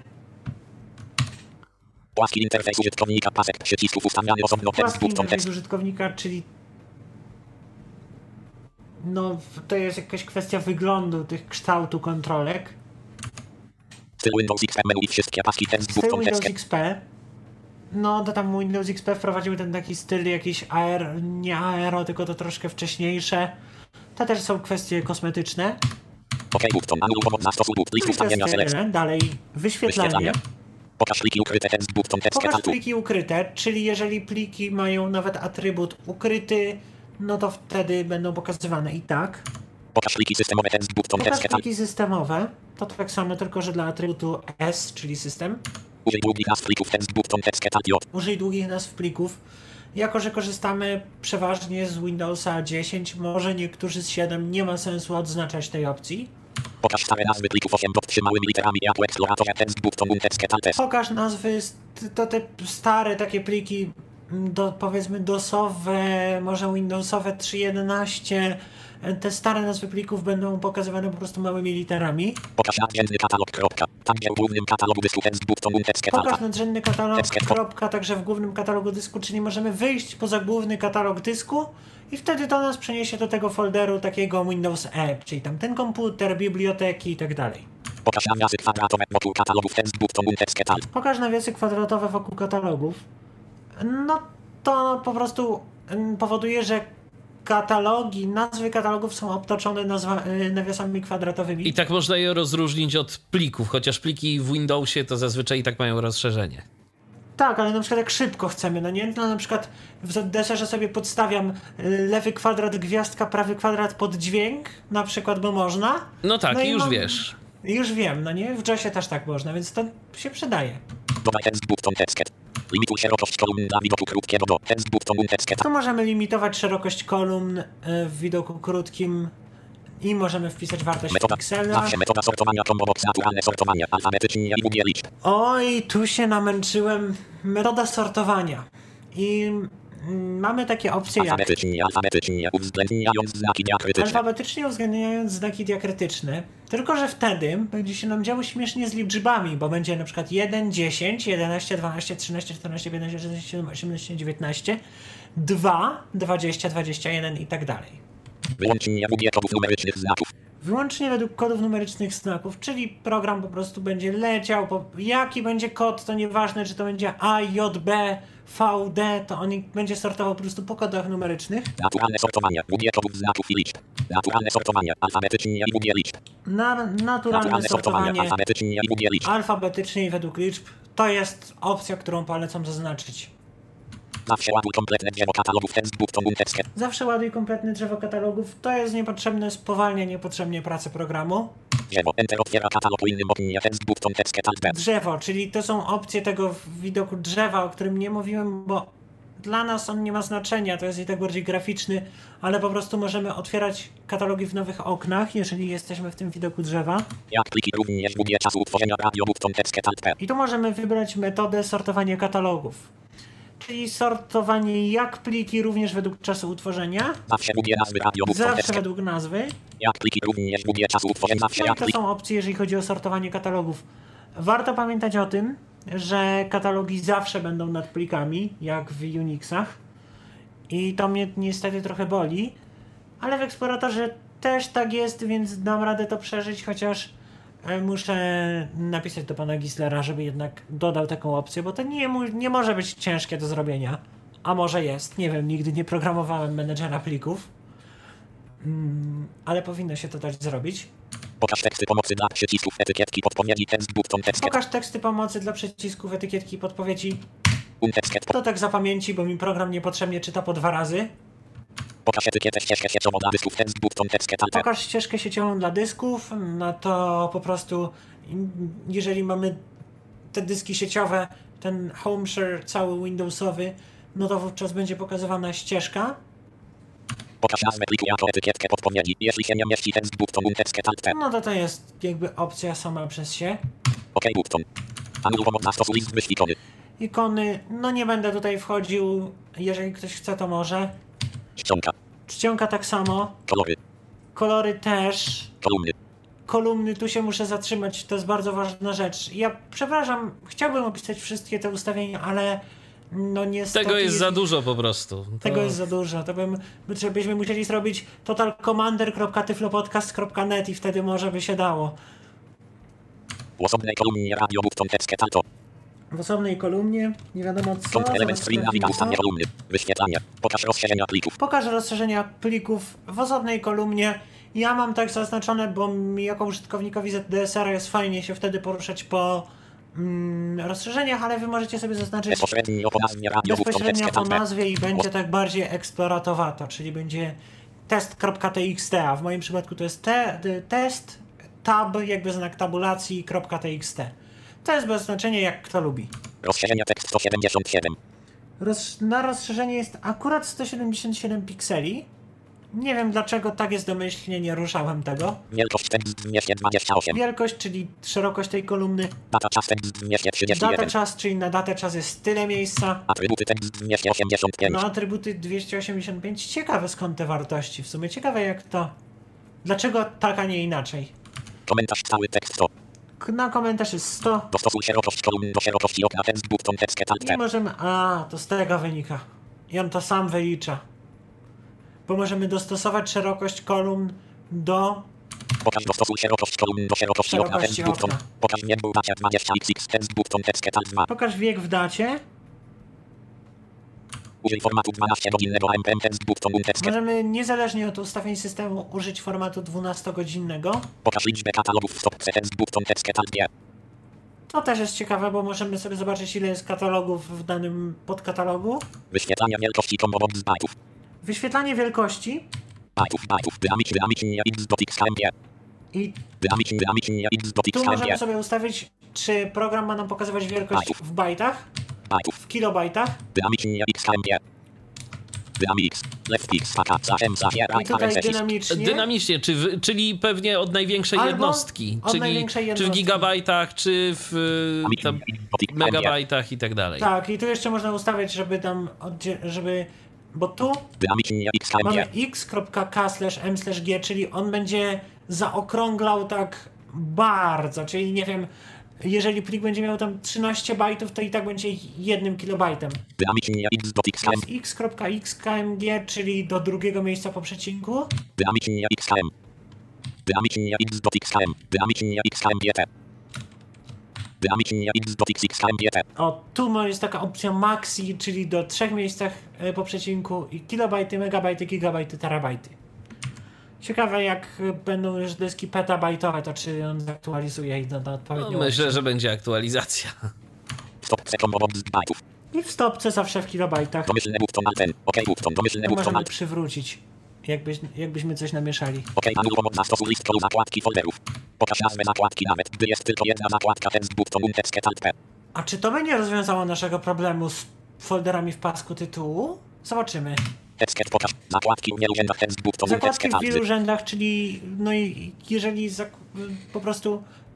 płaski interfejs użytkownika, pasek przycisków ustawiany osobno, tekst, Płaski bufton, interfejs tekst, użytkownika, czyli no to jest jakaś kwestia wyglądu tych kształtu kontrolek. styl Windows X P menu i wszystkie paski, tekst, Styl bufton, Windows tekst, X P. No to tam Windows X P wprowadził ten taki styl jakiś aero, nie aero, tylko to troszkę wcześniejsze. To też są kwestie kosmetyczne. ok, bufton, anul pomoc zastosu, but, list No i to ustawienia, jest select, tyle. Dalej, wyświetlanie. wyświetlanie. Pokaż pliki ukryte, tekst, bufton, tekst, Pokaż alt, pliki ukryte, czyli jeżeli pliki mają nawet atrybut ukryty, no to wtedy będą pokazywane i tak. pokaż pliki systemowe, tekst, bufton, Pokaż tekst, alt, pliki systemowe, to tak samo, tylko że dla atrybutu S, czyli system. użyj długich nazw plików, tekst, bufton, tekst, alt, j, Użyj długich nazw plików. Jako że korzystamy przeważnie z Windowsa dziesięć, może niektórzy z siedem, nie ma sensu odznaczać tej opcji. pokaż stare nazwy plików osiem pod trzymałymi literami, jak w Exploratorze, tekst, bufton, tekst, alt, Pokaż nazwy, st- to te stare takie pliki, mm, do, powiedzmy dosowe, może Windowsowe trzy jedenaście, te stare nazwy plików będą pokazywane po prostu małymi literami. pokaż nadrzędny katalog, kropka, tam gdzie w głównym katalogu dysku, tekst, bufton, tekst, Pokaż alt, nadrzędny katalog, Tekst- kropka, także w głównym katalogu dysku, czyli możemy wyjść poza główny katalog dysku i wtedy to nas przeniesie do tego folderu takiego Windows E, czyli tam ten komputer, biblioteki i tak dalej. pokaż nawiasy kwadratowe wokół katalogów, tekst, bufton, tekst, alt, Pokaż nawiasy kwadratowe wokół katalogów. No to po prostu mm, powoduje, że katalogi, nazwy katalogów są obtoczone nazwa, y, nawiasami kwadratowymi. I tak można je rozróżnić od plików, chociaż pliki w Windowsie to zazwyczaj i tak mają rozszerzenie. Tak, ale na przykład jak szybko chcemy, no nie? No na przykład w Z D S R-ze sobie podstawiam y, lewy kwadrat, gwiazdka, prawy kwadrat pod dźwięk, na przykład, bo można. No tak, No i i już mam- wiesz. Już wiem, no nie? W JOSie też tak można, więc to się przydaje. dodaj tekst, bufton, tekst, limituj szerokość kolumn dla widoku krótkiego do, tekst, bufton, tekst, Tu możemy limitować szerokość kolumn y, w widoku krótkim i możemy wpisać wartość metoda, piksela. zawsze metoda sortowania, combo box, naturalne sortowanie, alfabetycznie i długie liczb, Oj, tu się namęczyłem. Metoda sortowania. I mm, mamy takie opcje jak alfabetycznie, alfabetycznie, uwzględniając znaki diakrytyczne, alfabetycznie uwzględniając znaki diakrytyczne. Tylko że wtedy będzie się nam działo śmiesznie z liczbami, bo będzie na przykład jeden, dziesięć, jedenaście, dwanaście, trzynaście, czternaście, piętnaście, szesnaście, siedemnaście, osiemnaście, dziewiętnaście, dwa, dwadzieścia, dwadzieścia jeden i tak dalej. wyłącznie długie kodów numerycznych znaków, Wyłącznie według kodów numerycznych znaków, czyli program po prostu będzie leciał, po, jaki będzie kod, to nieważne, czy to będzie A, J, B, V, D, to on będzie sortował po prostu po kodach numerycznych. naturalne sortowanie, długie kodów znaków i liczb, naturalne sortowanie, alfabetycznie i długie liczb, Na, naturalne naturalne sortowanie, sortowanie alfabetycznie i długie liczb, alfabetycznie i według liczb, to jest opcja, którą polecam zaznaczyć. zawsze ładuj kompletne drzewo katalogów, tekst, bufton, tekst, Zawsze ładuj kompletne drzewo katalogów, to jest niepotrzebne, spowalnia niepotrzebnie pracę programu. drzewo, enter otwiera katalog w innym oknie, tekst, bufton, tekst, alt, B, Drzewo, czyli to są opcje tego w widoku drzewa, o którym nie mówiłem, bo dla nas on nie ma znaczenia, to jest i tak bardziej graficzny, ale po prostu możemy otwierać katalogi w nowych oknach, jeżeli jesteśmy w tym widoku drzewa. jak pliki również długie czasu utworzenia radio, bufton, tekst, alt, B, I tu możemy wybrać metodę sortowania katalogów. czyli sortowanie jak pliki również według czasu utworzenia. Zawsze budzie nazwy radiowów. Zawsze według nazwy. Jak pliki również budzie czasu utworzenia. Zawsze No i jak to pliki. są opcje, jeżeli chodzi o sortowanie katalogów. Warto pamiętać o tym, że katalogi zawsze będą nad plikami, jak w Unixach. I to mnie niestety trochę boli, ale w Eksploratorze też tak jest, więc dam radę to przeżyć, chociaż muszę napisać do pana Gislera, żeby jednak dodał taką opcję, bo to nie, mu, nie może być ciężkie do zrobienia. A może jest, nie wiem, nigdy nie programowałem menedżera plików, mm, ale powinno się to dać zrobić. Pokaż teksty pomocy dla przycisków, etykietki, podpowiedzi, tekst, button, tekst. Pokaż teksty pomocy dla przycisków, etykietki i podpowiedzi. Unteksket. To tak za pamięci, bo mi program niepotrzebnie czyta po dwa razy. Pokaż etykietę, ścieżkę sieciową dla dysków, tekst, button, tekstet, alt. Pokaż ścieżkę sieciową dla dysków, no to po prostu jeżeli mamy te dyski sieciowe, ten home share cały Windowsowy, no to wówczas będzie pokazywana ścieżka. Pokaż nazwę pliku jako etykietkę podpowiedzi. Jeśli się nie mieści tekst, button, unteksket, alt. No to to jest jakby opcja sama przez się. OK, button. Anuluj pomoc zastosu list wyświetlony. Ikony, no nie będę tutaj wchodził, jeżeli ktoś chce to może. Czcionka. Czcionka tak samo. Kolory. Kolory też. Kolumny. Kolumny, tu się muszę zatrzymać, to jest bardzo ważna rzecz. Ja przepraszam, chciałbym opisać wszystkie te ustawienia, ale no niestety... Tego jest za dużo po prostu. To... Tego jest za dużo, to bym, byśmy musieli zrobić total commander kropka tyflopodcast kropka net i wtedy może by się dało. W osobnej kolumnie radio, button, tekstet, alto. W osobnej kolumnie, nie wiadomo co, Kąt element zaraz screen, sprawdzimy nawiga, ustawienia co. kolumny. Wyświetlanie. Pokaż rozszerzenia plików. Pokaż rozszerzenia plików w osobnej kolumnie. Ja mam tak zaznaczone, bo mi jako użytkownikowi Z D S R jest fajnie się wtedy poruszać po mm, rozszerzeniach, ale wy możecie sobie zaznaczyć Bezpośrednio po nazwie radio, button, bezpośrednio tekstet, po alt. nazwie i będzie tak bardziej eksploratowato, czyli będzie test kropka t x t, a w moim przypadku to jest te, test, tab, jakby znak tabulacji, .txt. To jest bez znaczenia, jak kto lubi. Rozszerzenie tekst sto siedemdziesiąt siedem. Roz, na rozszerzenie jest akurat sto siedemdziesiąt siedem pikseli. Nie wiem dlaczego tak jest domyślnie, nie ruszałem tego. Wielkość tekst dwieście dwadzieścia osiem. Wielkość, czyli szerokość tej kolumny. Data czas tekst dwieście trzydzieści Data jeden. czas, czyli na datę czas jest tyle miejsca. Atrybuty tekst dwieście osiemdziesiąt pięć. No atrybuty dwieście osiemdziesiąt pięć. Ciekawe skąd te wartości. W sumie ciekawe jak to... Dlaczego tak, a nie inaczej? Komentarz cały tekst sto. K- Na komentarz jest sto. Dostosuj szerokość kolumn do szerokości okna tekst, button, tekstet, alt. I możemy... A, to z tego wynika. I on to sam wylicza. Bo możemy dostosować szerokość kolumn do... Pokaż dostosuj szerokość kolumn do szerokości okna tekst, Szerokości button. okna. Pokaż wiek był dacie dwadzieścia xx tekst, button, tekstet, alt dwa. Pokaż wiek w dacie. Użyj formatu dwunastogodzinnego A M P M tekst, button, untekstet. Możemy niezależnie od ustawień systemu użyć formatu dwunastogodzinnego. Pokaż liczbę katalogów w stopce tekst, button, tekstet, alt G. To też jest ciekawe, bo możemy sobie zobaczyć ile jest katalogów w danym podkatalogu. Wyświetlanie wielkości combo z bajtów. Wyświetlanie wielkości Bajtów, bajtów, dynamik, dynamicznie x dot x K M G. i Dynamicznie, dynamicznie x dot x tu K M G. możemy sobie ustawić, czy program ma nam pokazywać wielkość Bajtów. w bajtach, Bajtów, w kilobajtach. dynamicznie x K M G. Dynamics, left x, paka, zachem, zachier, I tutaj dynamicznie. Dynamicznie, czy w, czyli pewnie od największej Albo jednostki, od czyli największej czy w jednostki. gigabajtach, czy w y, tam, megabajtach i tak dalej. Tak, i tu jeszcze można ustawić, żeby tam, oddzie- żeby, bo tu Dynamicznie x K M G. mamy x.k slash m slash g, czyli on będzie zaokrąglał tak bardzo, czyli nie wiem, jeżeli plik będzie miał tam trzynaście bajtów, to i tak będzie jednym kilobajtem. Dynamicznie x dot x K M. x.xkmg, czyli do drugiego miejsca po przecinku. Dynamicznie x K M. Dynamicznie x dot x K M. Dynamicznie x K M G T. Dynamicznie x dot x X K M G T. O, tu ma- jest taka opcja maxi, czyli do trzech miejscach e, po przecinku i kilobajty, megabajty, gigabajty, terabajty. Ciekawe jak e, będą już dyski petabajtowe, to czy on zaktualizuje i doda No, odpowiednią myślę, opcję. że będzie aktualizacja. Stopce combo z bajtów. I w stopce zawsze w kilobajtach. Domyślny button alt N. OK button. Domyślny To button możemy alt. przywrócić, jakbyś, jakbyśmy coś namieszali. OK anul pomoc zastosuj list kolu zakładki folderów. Pokaż nazwę zakładki nawet, gdy jest tylko jedna zakładka tekst, button, untekstet, alt P. A czy to będzie rozwiązało naszego problemu z folderami w pasku tytułu? Zobaczymy. Tekstet pokaż. Zakładki w wielu rzędach tekst, button, Zakładki untekstet, w alt wielu D. rzędach, czyli no i jeżeli zak- po prostu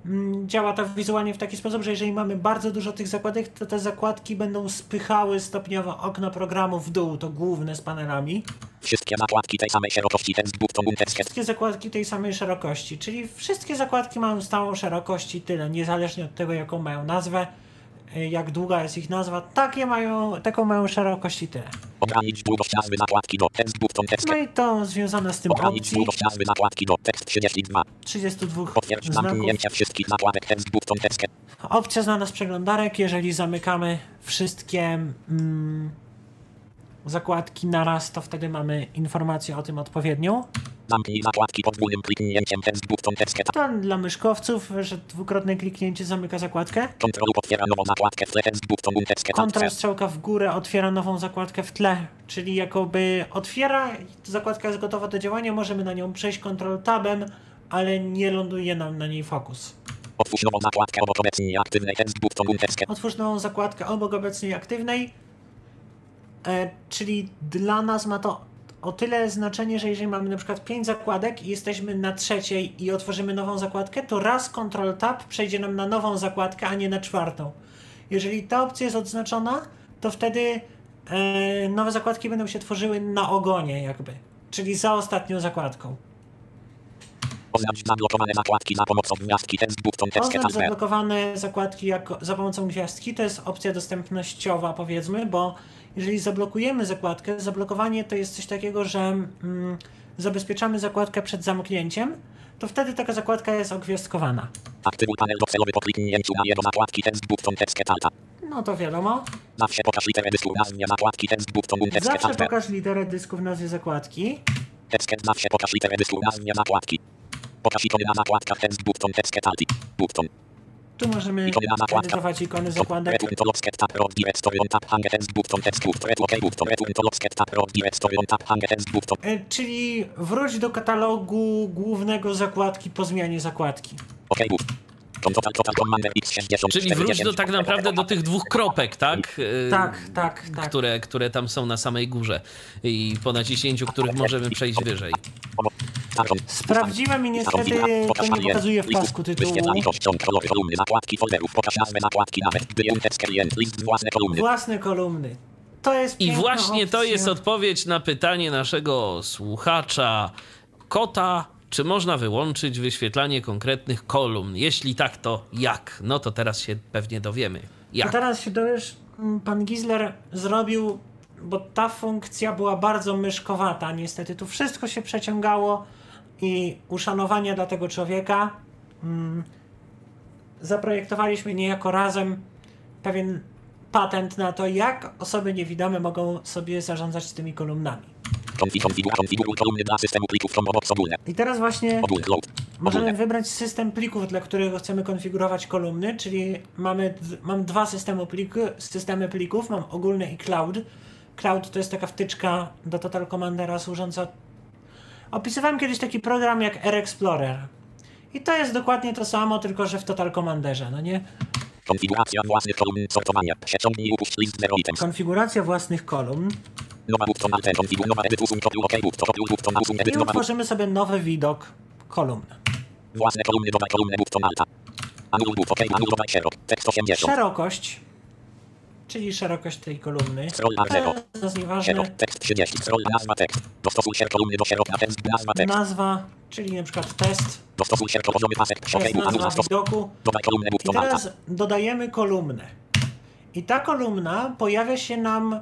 działa to wizualnie w taki sposób, że jeżeli mamy bardzo dużo tych zakładek, to te zakładki będą spychały stopniowo okno programu w dół, to główne z panelami. Wszystkie zakładki tej samej szerokości, ten button untersket. Wszystkie zakładki tej samej szerokości, czyli wszystkie zakładki mają stałą szerokość i tyle, niezależnie od tego, jaką mają nazwę, jak długa jest ich nazwa, takie mają, taką mają szerokość i tyle. Ogranicz długość nazwy zakładki do ten button text. No i to związane z tym Ogranicz opcji długość nazwy zakładki do tekst trzydzieści dwa. trzydzieści dwa Potwierdź znaków. zamknięcie wszystkich zakładek ten button text. Opcja znana z przeglądarek, jeżeli zamykamy wszystkie mm, zakładki naraz, to wtedy mamy informację o tym odpowiednią. Zamknij zakładki podwójnym kliknięciem ten button text. To dla myszkowców, że dwukrotne kliknięcie zamyka zakładkę. Kontrol otwiera nową zakładkę w tle ten button text. Kontrol strzałka w górę otwiera nową zakładkę w tle, czyli jakoby otwiera, zakładka jest gotowa do działania, możemy na nią przejść kontrol tabem, ale nie ląduje nam na niej fokus. Otwórz nową zakładkę obok obecnie aktywnej ten button text. Otwórz nową zakładkę obok obecnie aktywnej, e, czyli dla nas ma to o tyle znaczenie, że jeżeli mamy na przykład pięć zakładek i jesteśmy na trzeciej i otworzymy nową zakładkę, to raz Ctrl Tab przejdzie nam na nową zakładkę, a nie na czwartą. Jeżeli ta opcja jest odznaczona, to wtedy e, nowe zakładki będą się tworzyły na ogonie jakby, czyli za ostatnią zakładką. Oznacz zablokowane zakładki za pomocą gwiazdki ten button text. Oznacz zablokowane zakładki jako, za pomocą gwiazdki, to jest opcja dostępnościowa powiedzmy, bo jeżeli zablokujemy zakładkę, zablokowanie to jest coś takiego, że mm, zabezpieczamy zakładkę przed zamknięciem, to wtedy taka zakładka jest ogwiazdkowana. Aktywuj panel docelowy po kliknięciu na jego zakładki ten button text. No to wiadomo. Zawsze pokaż literę dysku w nazwie zakładki ten button text. Zawsze pokaż literę dysku w nazwie zakładki. Text zawsze pokaż literę dysku w nazwie zakładki. Pokaż ikony na zakładkach ten button text. Button. Tu możemy edytować ikony zakładek. E, czyli wróć do katalogu głównego zakładki po zmianie zakładki. Czyli wróć do tak naprawdę do tych dwóch kropek, tak? Tak, tak, tak. Które, które tam są na samej górze i po naciśnięciu których możemy przejść wyżej. Sprawdziłem i niestety to nie pokazuje w pasku tytułu. Własne kolumny. To jest I właśnie opcja. to jest odpowiedź na pytanie naszego słuchacza Kota. Czy można wyłączyć wyświetlanie konkretnych kolumn? Jeśli tak, to jak? No to teraz się pewnie dowiemy. Jak? A teraz się dowiesz, pan Gizler zrobił, bo ta funkcja była bardzo myszkowata. Niestety tu wszystko się przeciągało i uszanowanie dla tego człowieka mm, zaprojektowaliśmy niejako razem pewien patent na to, jak osoby niewidome mogą sobie zarządzać tymi kolumnami. Konfiguruj kolumny dla systemu plików Dropbox ogólne. I teraz właśnie Ogólne. możemy wybrać system plików, dla którego chcemy konfigurować kolumny, czyli mamy mam dwa systemy, plik, systemy plików, mam ogólny i cloud. Cloud to jest taka wtyczka do Total Commandera służąca... Opisywałem kiedyś taki program jak R Explorer. I to jest dokładnie to samo, tylko że w Total Commanderze, no nie? Konfiguracja własnych kolumn, sortowanie, przeciągnij i upuść list zero items. Konfiguracja własnych kolumn. Nowa button alter, konfiguruj, nowa edyt, usuń, kopiuj, okej, button, kopiuj, button, usuń, edyt, I nowa utworzymy sobie nowy widok kolumn. własne kolumny, dodaj kolumnę, button, alta. Anuluj, but, okej, anuluj, dodaj szerok, tekst osiemdziesiąt. Szerokość, czyli szerokość tej kolumny. Scroll bar zero. To jest nieważne. Szerok, tekst trzydzieści, scroll, nazwa, tekst. Dostosuj się kolumny do szeroka, tekst, nazwa, tekst. Nazwa, czyli na przykład test. Dostosuj się poziomy pasek, To okej, jest but, anuluj, nazwa widoku. dodaj kolumnę, I button, alta. teraz dodajemy kolumnę. I ta kolumna pojawia się nam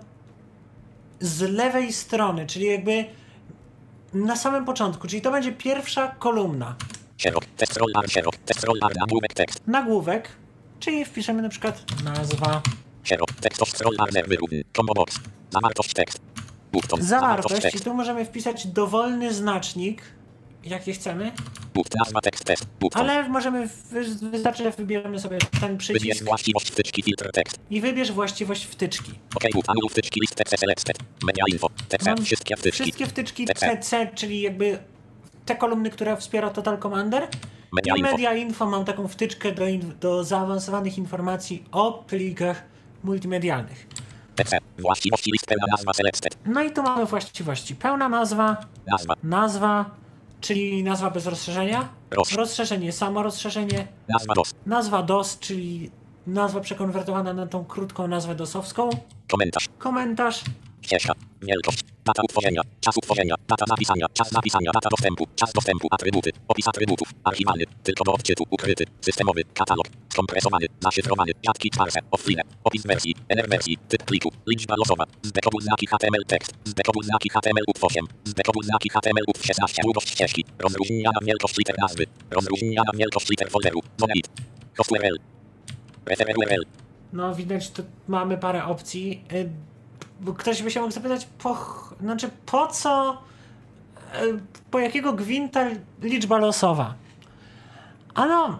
z lewej strony, czyli jakby na samym początku, czyli to będzie pierwsza kolumna. Szerok, tekst, scroll bar, szerok, tekst, scroll bar, nagłówek, tekst. Nagłówek, czyli wpiszemy na przykład nazwa. Szerok, tekst, scroll bar, wyrówny, combo box, zawartość, tekst. Button, Zawartość, i tekst. tu możemy wpisać dowolny znacznik, jaki chcemy, But, nazwa, tekst, tekst, button. ale możemy, wy- wystarczy, że wybierzemy sobie ten Wybierz przycisk właściwość wtyczki, filtr, tekst. i wybierz właściwość wtyczki. Okej, but, anuluj wtyczki, list, tekst, select, media info, tekst, Mam wszystkie wtyczki. Wszystkie wtyczki T C. T C, czyli jakby te kolumny, które wspiera Total Commander. Media I info. Media Info mam taką wtyczkę do, in- do zaawansowanych informacji o plikach multimedialnych. T C, właściwości, list, pełna nazwa, selected. No i tu mamy właściwości. Pełna nazwa, Nazwa, nazwa, czyli nazwa bez rozszerzenia. Roz. Rozszerzenie, samo rozszerzenie. Nazwa dos. Nazwa dos, czyli nazwa przekonwertowana na tą krótką nazwę dosowską. Komentarz. Komentarz. Ścieżka. Wielkość. Data utworzenia. Czas utworzenia. Data napisania. Czas napisania. Data dostępu. Czas dostępu. Atrybuty. Opis atrybutów. Archiwalny. Tylko do odczytu. Ukryty. Systemowy. Katalog. Skompresowany. Zaszyfrowany. Rzadki parser. Offline. Opis wersji. Ener wersji. Typ pliku. Liczba losowa. Zdekoduj znaki H T M L tekst. Zdekoduj znaki H T M L U T osiem. Zdekoduj znaki H T M L U T szesnaście. Długość ścieżki. Rozróżniana wielkość liter nazwy. Rozróżniana wielkość liter folderu. Monolith. Host U R L. Referer U R L. No widać, tu mamy parę opcji. Y, bo ktoś by się mógł zapytać, po, ch- znaczy po co, y, po jakiego gwinta liczba losowa? Ano,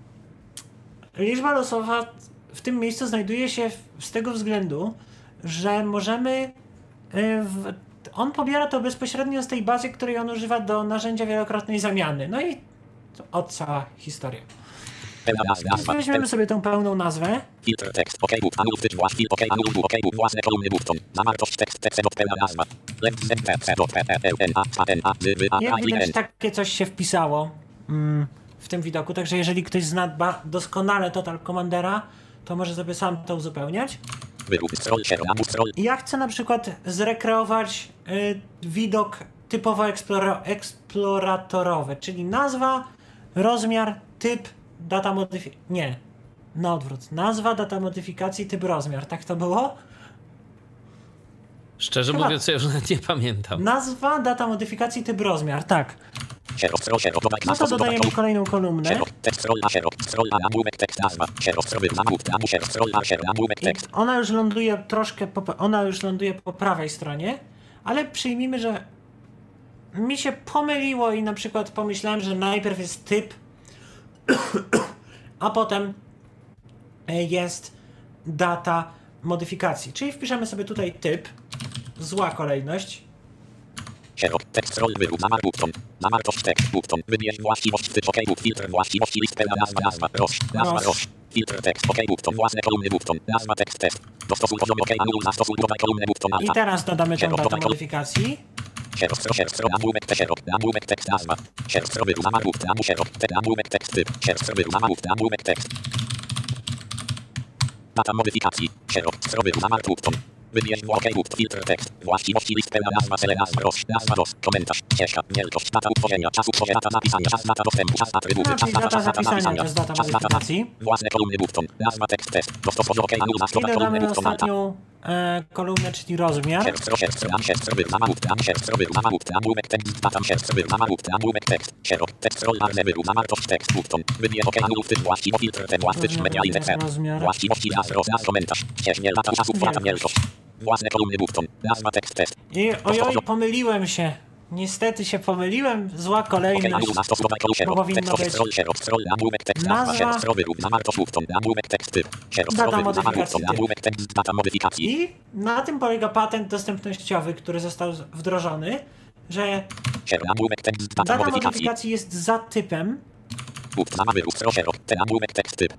liczba losowa w tym miejscu znajduje się w, z tego względu, że możemy, y, w, on pobiera to bezpośrednio z tej bazy, której on używa do narzędzia wielokrotnej zamiany. No i od cała historia. Pełna nazwa. nazwa. Weźmiemy sobie tą pełną nazwę. Filtr tekst. OK book. Anul wtyć włas. Fil OK anul book. OK book. Własne kolumny button. Zawartość tekst. Tekst. Dot pełna nazwa. Left z p c dot p p l n a a n a d b a Jak i widać, n. takie coś się wpisało mm, w tym widoku, także jeżeli ktoś zna ba- doskonale Total Commandera, to może sobie sam to uzupełniać. Wyrób. Scroll share. Nabór scroll. Ja chcę na przykład zrekreować y, widok typowo eksplora- eksploratorowy, czyli nazwa, rozmiar, typ, data modyfikacji. Nie, na odwrót. Nazwa, data modyfikacji, typ, rozmiar. Tak to było? Szczerze Chyba. mówiąc, ja już nawet nie pamiętam. Nazwa, data modyfikacji, typ, rozmiar. Tak. Sierok, scroll, sierok, dodaj No to klas, dodajemy dodaj kolejną kolumnę. Sierok, tekst, scroll, a sierok, scroll, a nagłówek, tekst, nazwa. Sierok, scroll, nagłówek, nagłówek, sierok, scroll, a sierok, nagłówek, I tekst. ona już ląduje troszkę, po, ona już ląduje po prawej stronie, ale przyjmijmy, że mi się pomyliło i na przykład pomyślałem, że najpierw jest typ, a potem jest data modyfikacji. Czyli wpiszemy sobie tutaj typ, zła kolejność. Sierok, tekst, scroll, wyrób, zamar, button, zawartość, tekst, button, wybierz właściwość, typ, OK, book, filtr, właściwości, list, pełna nazwa, nazwa, roż, nazwa, Roż. roż, filtr, tekst, OK, button, własne kolumny, button, nazwa, tekst, test, dostosuj poziom, OK, anul, zastosuj, dodaj kolumnę, button, I alta. teraz dodamy tą Sierok, datę dodaj kol- modyfikacji. Sierok, scroll, sierok, scroll, nagłówek, te, sierok, nagłówek, tekst, nazwa, sierok, scroll, wyrób, zamar, button, nagłówek, sierok, te, nagłówek, tekst, typ, sierok, scroll, wyrób, zamar, button, nagłówek, tekst. Data modyfikacji, sierok, scroll, wyrób, zamar, button. Wybierz OK, book, filtr, tekst, właściwości, list, pełna nazwa, cele, nazwa, roz, nazwa, dos, komentarz, ścieżka, wielkość, data utworzenia, czas utworzenia, data napisania, czas, data dostępu, czas, atrybuty, No, czas, czyli data, data czas, data zapisania napisania, to jest data czas, data, modyfikacji. własne kolumny, button, nazwa, tekst, test, dostosowanie OK, anul, I zastosować kolumny, dodamy button, alta. ostatnią e, kolumnę, czyli rozmiar. Sierp, stro, sierp, stro, sierp, stro, wyrób, zamar, button, sierp, stro, wyrób, zamar, button, nagłówek, tekst, data, sierp, stro, wyrób, zamar, button, nagłówek, tekst, sierop, tekst, scroll, arze, wyrób, zawartość, tekst, button, wybierz OK, anul, wtycz, właściwo, filtr, te, właściwość, media, index, Rozmiar. właściwości, raz, roz, raz, komentarz, ścieżnie, data, czas, utwarta, wielkość, własne kolumny, button, nazwa, tekst, test. I ojoj, pomyliłem się. Niestety się pomyliłem. Zła OK, kolejność. anul, zastosować kolumny, Bo sierop, powinno tekst, być scroll, sierop, scroll, nagłówek, tekst, nazwa, nazwa. sierp, stro, wyrób, zawartość, button, nagłówek, tekst, typ, sierop, stro, Data wyrób, zamar, modyfikacji, button, typ. nagłówek, tekst, data modyfikacji. I na tym polega patent dostępnościowy, który został z- wdrożony, że Sierp, nagłówek, tekst, data data modyfikacji. modyfikacji jest za typem, Button, zamar, wyrób, stro, sierop, ten nagłówek, tekst, typ.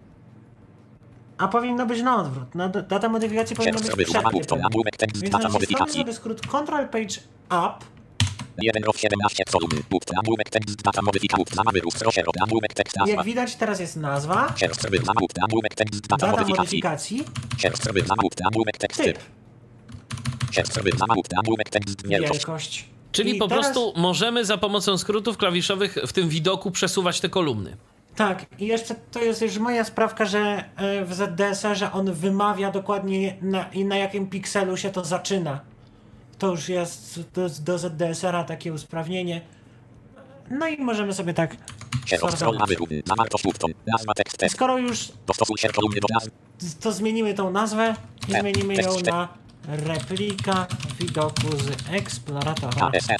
a powinno być na odwrót. Na d- data modyfikacji powinna Sierp, być stro, wyrób, przed zamar, button, typem. nagłówek, tekst, Więc data naciskamy modyfikacji. sobie skrót Control Page Up jeden row siedemnaście kolumn, button, nagłówek, tekst, data modyfikacji, button, zamar, wyrób, stro, sierop, nagłówek, tekst, i nazwa. jak widać teraz jest nazwa, Sierp, stro, wyrób, zamar, button, nagłówek, tekst, data data modyfikacji. modyfikacji, Sierp, stro, wyrób, zamar, button, nagłówek, tekst, typ. typ, Sierp, stro, wyrób, zamar, button, nagłówek, tekst, wielkość. wielkość. Czyli I po teraz- prostu możemy za pomocą skrótów klawiszowych w tym widoku przesuwać te kolumny. Tak, i jeszcze to jest już moja sprawka, że e, w Z D S R-ze on wymawia dokładnie na, i na jakim pikselu się to zaczyna. To już jest do, do Z D S R-a takie usprawnienie. No i możemy sobie tak Sierp, scroll, sortować. wyrób, zawartość, button, nazwa, tekst, I test. skoro już Dostosuj sierp kolumny do nazwy. to zmienimy tą nazwę i E, zmienimy ją tekst, na replika widoku z eksploratora. K S E.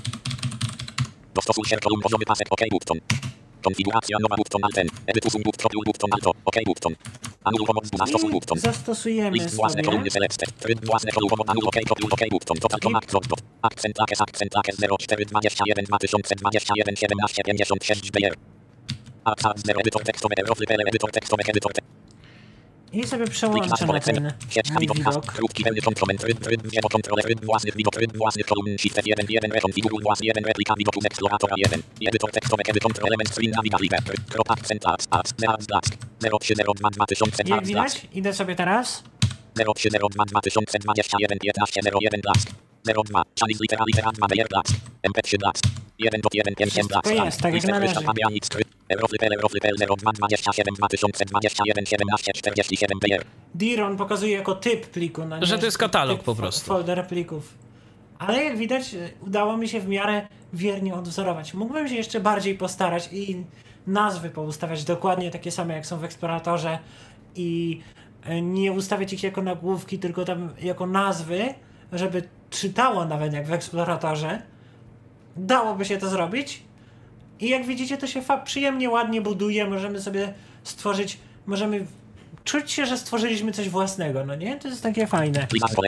Dostosuj sierp kolumn poziomy pasek, OK, button. Konfiguracja nowa, button, alten. Edyt usuń, button, button, alto, OK, button. Anul pomoc, zastosuj, I button. zastosujemy List własne sobie kolumny select. Tryb własne kolumny pomoc, anul, OK, kopiuj, OK, button. Total to max, dot, akcent, akes, akcent, akes, zero cztery dwadzieścia jeden dwa tysiące dwadzieścia jeden siedemnaście pięćdziesiąt sześć B R. Absat zero, edytor tekstowy, rozly, edytor tekstowy, edytor tekstowy. I sobie przełączę na ten mój widok. Krótki pełny komponent, ryb, ryb, wielo, kontroler, ryb, własnych widok, ryb, własnych kolumn, shift jeden, jeden, rekonfiguruj własny, jeden, replika widoku z eksploratora jeden, edytor tekstowy, edytor, element, screen, navigator, crop, accent, ads, ads, neads, blask, zero trzy zero dwa dwa tysiące dwa, Jak widać, idę sobie teraz. zero trzy zero dwa dwa tysiące dwadzieścia jeden piętnaście zero jeden blask, zero dwa, Chinese litera, litera dwa, Bayer blask, M P trzy blask, jeden dot jeden pięć blask, Wszystko jest, tak jak należy. Euroflypel, Euroflypel zero dwa dwadzieścia siedem dwa tysiące dwadzieścia jeden siedemnaście czterdzieści siedem Bayer. Dir on pokazuje jako typ pliku. No, Że to jest katalog typ po prostu. Folder plików. Ale jak widać, udało mi się w miarę wiernie odwzorować. Mógłbym się jeszcze bardziej postarać i nazwy poustawiać dokładnie takie same, jak są w eksploratorze i nie ustawiać ich jako nagłówki, tylko tam jako nazwy, żeby czytało nawet jak w eksploratorze. Dałoby się to zrobić. I jak widzicie, to się fa- przyjemnie, ładnie buduje. Możemy sobie stworzyć, możemy czuć się, że stworzyliśmy coś własnego, no nie? To jest takie fajne.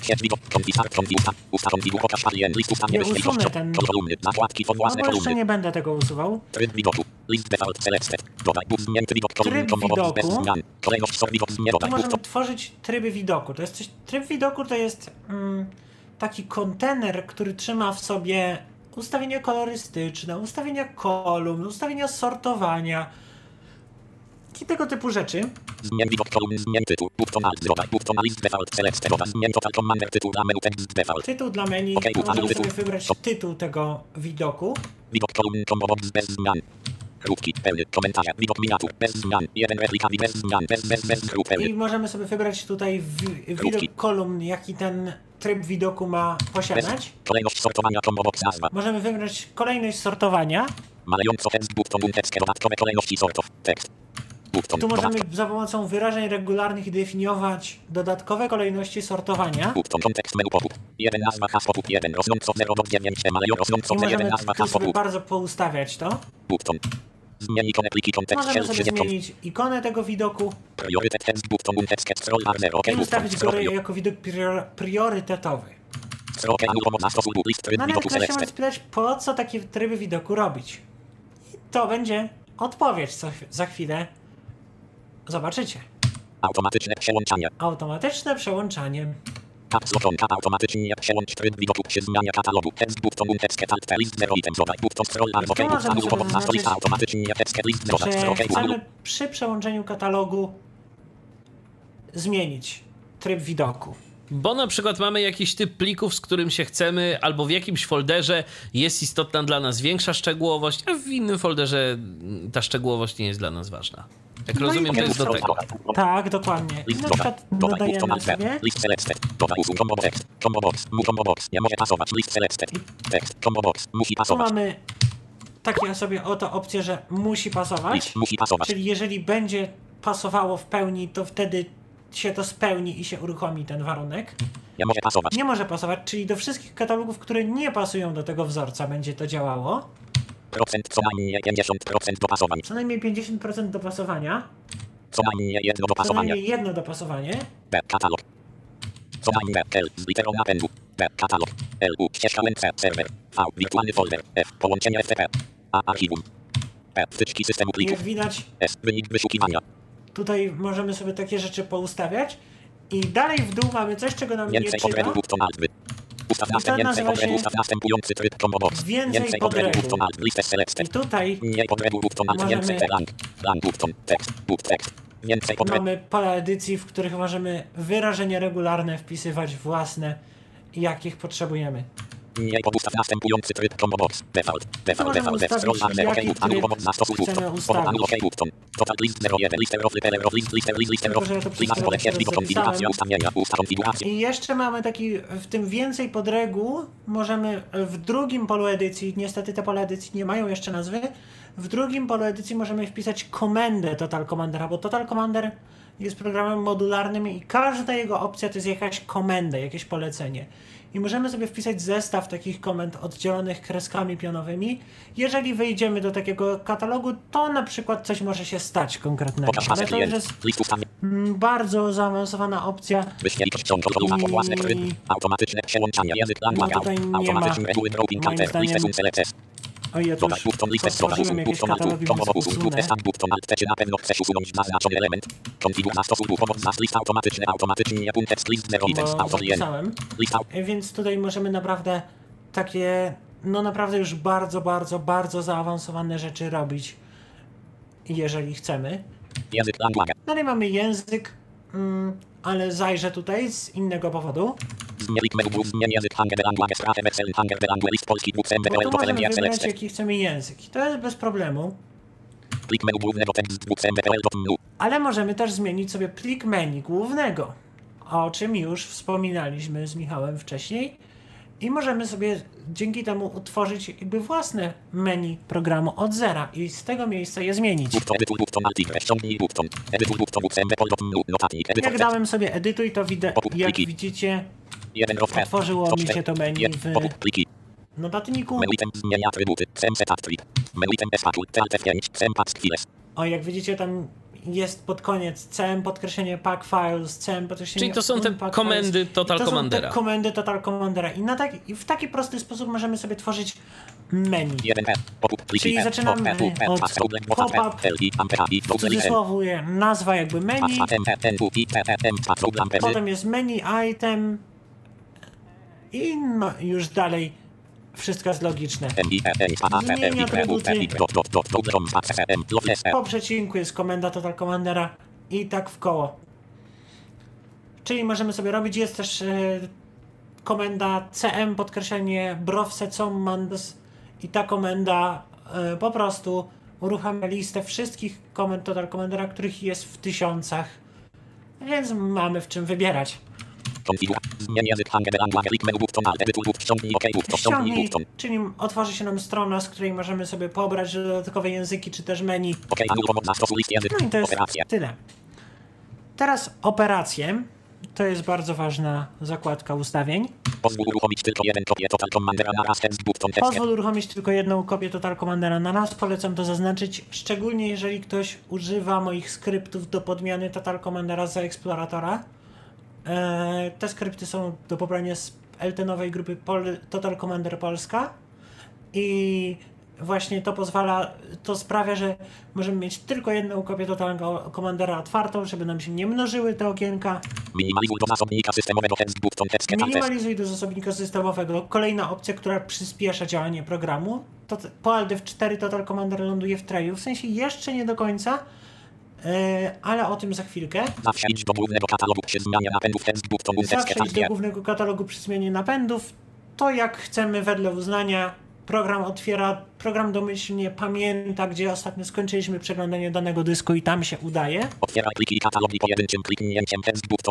Nie usunę ten... No bo jeszcze nie będę tego usuwał. Tryb widoku. Tu możemy tworzyć tryby widoku. To jest coś... Tryb widoku to jest mm, taki kontener, który trzyma w sobie ustawienia kolorystyczne, ustawienia kolumn, ustawienia sortowania i tego typu rzeczy. Zmień widok kolumn, zmień tytuł, button alt, dodaj, button list default, select, dodaj, zmień total commander, tytuł dla menu, text default. Tytuł dla menu, okay, możemy sobie wybrać tytuł tego widoku. Widok kolumn, combo box bez zmian. Krótki, pełny, komentarze, widok miniatur, bez zmian, jeden replika, bez zmian, bez, bez, bez, grup, pełny. I możemy sobie wybrać tutaj wi- widok kolumn, jaki ten tryb widoku ma posiadać. Kolejność sortowania, combo box nazwa. Możemy wybrać kolejność sortowania. Malejąco tekst, button, tekst, dodatkowe kolejności sortów, tekst. Button, tu możemy za pomocą wyrażeń regularnych definiować dodatkowe kolejności sortowania. Button, kontekst menu pop-up. jeden nazwa has pop-up, jeden rosnąco zero do dziewięć, maleją rosnąco jeden nazwa has możemy pop-up. bardzo poustawiać to. Button. Zmień ikonę pliki kontekst. Możemy sobie zmienić ikonę tego widoku. Priorytet text button tekst scroll arner ok. I ustawić go jako widok prior- priorytetowy. No ale ktoś się może spytać, po co takie tryby widoku robić? I to będzie odpowiedź, co za chwilę zobaczycie. Automatyczne przełączanie. Automatyczne przełączanie. Caps lock on, automatycznie przełącz tryb widoku przy zmianie katalogu. Text button tekst alt list zero item dodaj. Button scroll arm ok. Ustawił pomoc na lista automatycznie tekst list dodaj. Że chcemy przy przełączeniu katalogu zmienić tryb widoku. Bo na przykład mamy jakiś typ plików, z którym się chcemy, albo w jakimś folderze jest istotna dla nas większa szczegółowość, a w innym folderze ta szczegółowość nie jest dla nas ważna. Jak no rozumiem, to jest do tego. Tak, dokładnie. I na przykład dodajemy sobie... List selected. Dodaj usuń combo text. Combo box. Mu combo box. Nie może pasować. List selected. Tekst. Combo box. Musi pasować. Tu mamy takie sobie oto opcję, że musi pasować. List musi pasować. Czyli jeżeli będzie pasowało w pełni, to wtedy się to spełni i się uruchomi ten warunek. Nie może pasować. Nie może pasować, czyli do wszystkich katalogów, które nie pasują do tego wzorca, będzie to działało. Procent co najmniej pięćdziesiąt procent dopasowań. Co najmniej pięćdziesiąt procent dopasowania. Co najmniej jedno dopasowanie. Co najmniej jedno dopasowanie. B. Katalog. Co najmniej L z literą napędu. B. Katalog. L. U. Ścieżka N C. Serwer. V. Wirtualny folder. F. Połączenie F T P. A. Archiwum. P. Wtyczki systemu plików. Jak widać, S. Wynik wyszukiwania. Tutaj możemy sobie takie rzeczy poustawiać. I dalej w dół mamy coś, czego nam Więcej nie czyta. Button alt. Ustaw następujący podręb, ustaw następujący tryb combo box. Więcej podrębu. I tutaj nie podrębu button alt, więcej lang. Lang button, tekst, but tekst. Więcej podrębu. Mamy pola edycji, w których możemy wyrażenia regularne wpisywać własne, jakich potrzebujemy. Nie podustaw następujący tryb combo box. Default, default, default, default, scroll arm, ok, but, anul pomoc na stosu button. Pomoc anul, ok, button. Total list zero jeden, list error, error, list, list, list, list, error. List pole siedzi, konfiguracja, ustawienia, usta konfiguracja. I jeszcze mamy taki, w tym więcej podregu, możemy w drugim polu edycji, niestety te pola edycji nie mają jeszcze nazwy, w drugim polu edycji możemy wpisać komendę Total Commandera, bo Total Commander jest programem modularnym i każda jego opcja to jest jakaś komenda, jakieś polecenie. I możemy sobie wpisać zestaw takich komend oddzielonych kreskami pionowymi. Jeżeli wejdziemy do takiego katalogu, to na przykład coś może się stać konkretnego. Ale to już jest bardzo zaawansowana opcja. I automatyczne przełączanie, język no tutaj nie ma, moim zdaniem, O, ja tu już otworzyłem jakieś katalogi, więc usunę. Na pewno chcesz usunąć zaznaczony element. Konfiguruj zastosuj pomoc za list automatyczny, automatycznie punkt list zero items Bo auto zapisałem. Więc tutaj możemy naprawdę takie, no naprawdę już bardzo, bardzo, bardzo zaawansowane rzeczy robić, jeżeli chcemy. Język language. Dalej mamy język, mm, ale zajrzę tutaj z innego powodu. Zmielik menu, zmień język hanger de language, sprache excel hanger de language, list polski, books, M B Bo L, tu to możemy L M wybrać, X. jaki chcemy język. I to jest bez problemu. Plik menu głównego tekst, books, M B L, to menu. Ale możemy też zmienić sobie plik menu głównego, o czym już wspominaliśmy z Michałem wcześniej. I możemy sobie dzięki temu utworzyć jakby własne menu programu od zera i z tego miejsca je zmienić. Jak dałem sobie edytuj, to widzę, jak widzicie, otworzyło mi się to menu w notatniku. O, jak widzicie, tam jest pod koniec C M podkreślenie pack files, C M podkreślenie. Czyli to są te komendy Total to Commandera. To są te komendy Total Commandera. I, na tak, I w taki prosty sposób możemy sobie tworzyć menu. Czyli zaczynamy od pop-up, w cudzysłowie nazwa jakby menu, potem jest menu item i no, już dalej wszystko jest logiczne. Zmienia atrybuty. Po przecinku jest komenda Total Commandera i tak w koło. Czyli możemy sobie robić, jest też e, komenda C M podkreślenie browse commands i ta komenda e, po prostu uruchamia listę wszystkich komend Total Commandera, których jest w tysiącach. Więc mamy w czym wybierać. Ściągnij, czyli otworzy się nam strona, z której możemy sobie pobrać dodatkowe języki, czy też menu. No i to jest tyle. Teraz operacje. To jest bardzo ważna zakładka ustawień. Pozwól uruchomić tylko jeden kopię Total Commandera na raz. Pozwól uruchomić tylko jedną kopię Total Commandera na raz. Polecam to zaznaczyć, szczególnie jeżeli ktoś używa moich skryptów do podmiany Total Commandera za eksploratora. Eee, te skrypty są do pobrania z L T nowej grupy Pol- Total Commander Polska i właśnie to pozwala, to sprawia, że możemy mieć tylko jedną kopię Total Commandera otwartą, żeby nam się nie mnożyły te okienka. Minimalizuj do zasobnika systemowego Minimalizuj do zasobnika systemowego. Kolejna opcja, która przyspiesza działanie programu. To po Alt F cztery Total Commander ląduje w trayu, w sensie jeszcze nie do końca, Yy, ale o tym za chwilkę. Zawsze idź do głównego katalogu przy zmianie napędów. Zawsze idź do głównego katalogu przy zmianie napędów. To jak chcemy wedle uznania. Program otwiera, program domyślnie pamięta, gdzie ostatnio skończyliśmy przeglądanie danego dysku i tam się udaje. Otwieraj pliki i katalogi pojedynczym kliknięciem.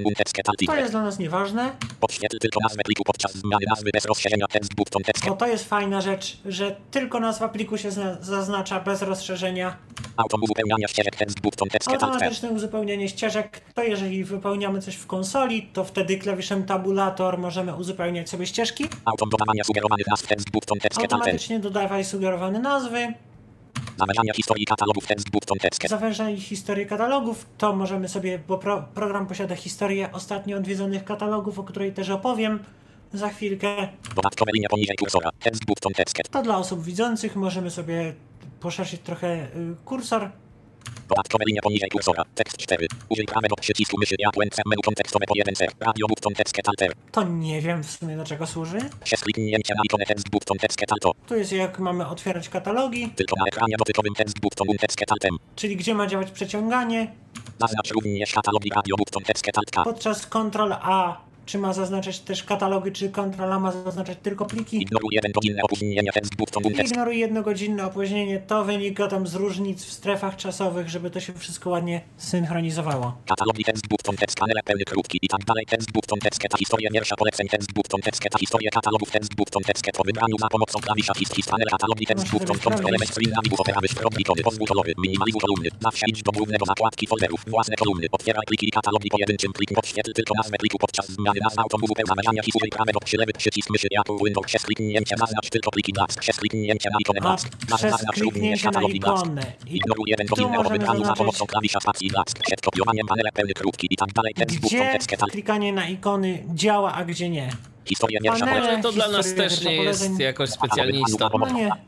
To jest dla nas nieważne. Podświetl tylko nazwę pliku podczas zmiany nazwy bez rozszerzenia. O, to jest fajna rzecz, że tylko nazwa pliku się zaznacza bez rozszerzenia. Autouzupełnianie ścieżek. Automatyczne uzupełnianie ścieżek. To jeżeli wypełniamy coś w konsoli, to wtedy klawiszem tabulator możemy uzupełniać sobie ścieżki. Dodawanie sugerowanych nazw. Automatycznie dodawaj sugerowane nazwy. Zawężanie historii katalogów. Zawężanie historii katalogów. To możemy sobie, bo pro, program posiada historię ostatnio odwiedzonych katalogów, o której też opowiem za chwilkę. Dodatkowe linie poniżej kursora. To dla osób widzących możemy sobie poszerzyć trochę y, kursor. Dodatkowe linie poniżej kursora. Tekst cztery. Użyj prawego przycisku myszy i błędne menu kontekstowe po jeden ser. Radio button text alter. To nie wiem w sumie do czego służy. Przez kliknięcie na ikonę text button text alto. Tu jest jak mamy otwierać katalogi. Tylko na ekranie dotykowym text button text altem. Czyli gdzie ma działać przeciąganie. Zaznacz również katalogi radio button text alta. Podczas Ctrl A czy ma zaznaczać też katalogi, czy Ctrl A ma zaznaczać tylko pliki. Ignoruj jednogodzinne opóźnienie text button text. Ignoruj jednogodzinne opóźnienie. To wynika tam z różnic w strefach czasowych, żeby to się wszystko ładnie synchronizowało. Katalogi text button text panele pełny krótki i tak dalej. Text button text ta historia wiersza poleceń text button text ta historia katalogów text button text po wybraniu za pomocą klawisza hist hist panel katalogi text button Ctrl element string navigów operabyś prog ikony pozwól kolory minimalizuj kolumny. Zawsze idź do głównego zakładki folderów własne kolumny. Otwieraj pliki i katalogi pojedynczym plikiem. Podświetl tylko nazwę pliku podczas zmiany nazw autouzupełniania. Zaznaczania historii prawego przylewy przycisk myszy jako Windows przez kliknięcie zaznacz tylko pliki Blask. Przez kliknięcie na ikonę Blask. Zaznacz również katalogi Blask. Ignoruj jeden godzinne o wybraniu za pomocą klawisza spacji Blask. Przed kopiowaniem panele pełny krótki i tak dalej. Gdzie klikanie na ikony działa, a gdzie nie? Historia wiersza poleceń. To dla nas też nie jest jakoś specjalnie istotne. No nie.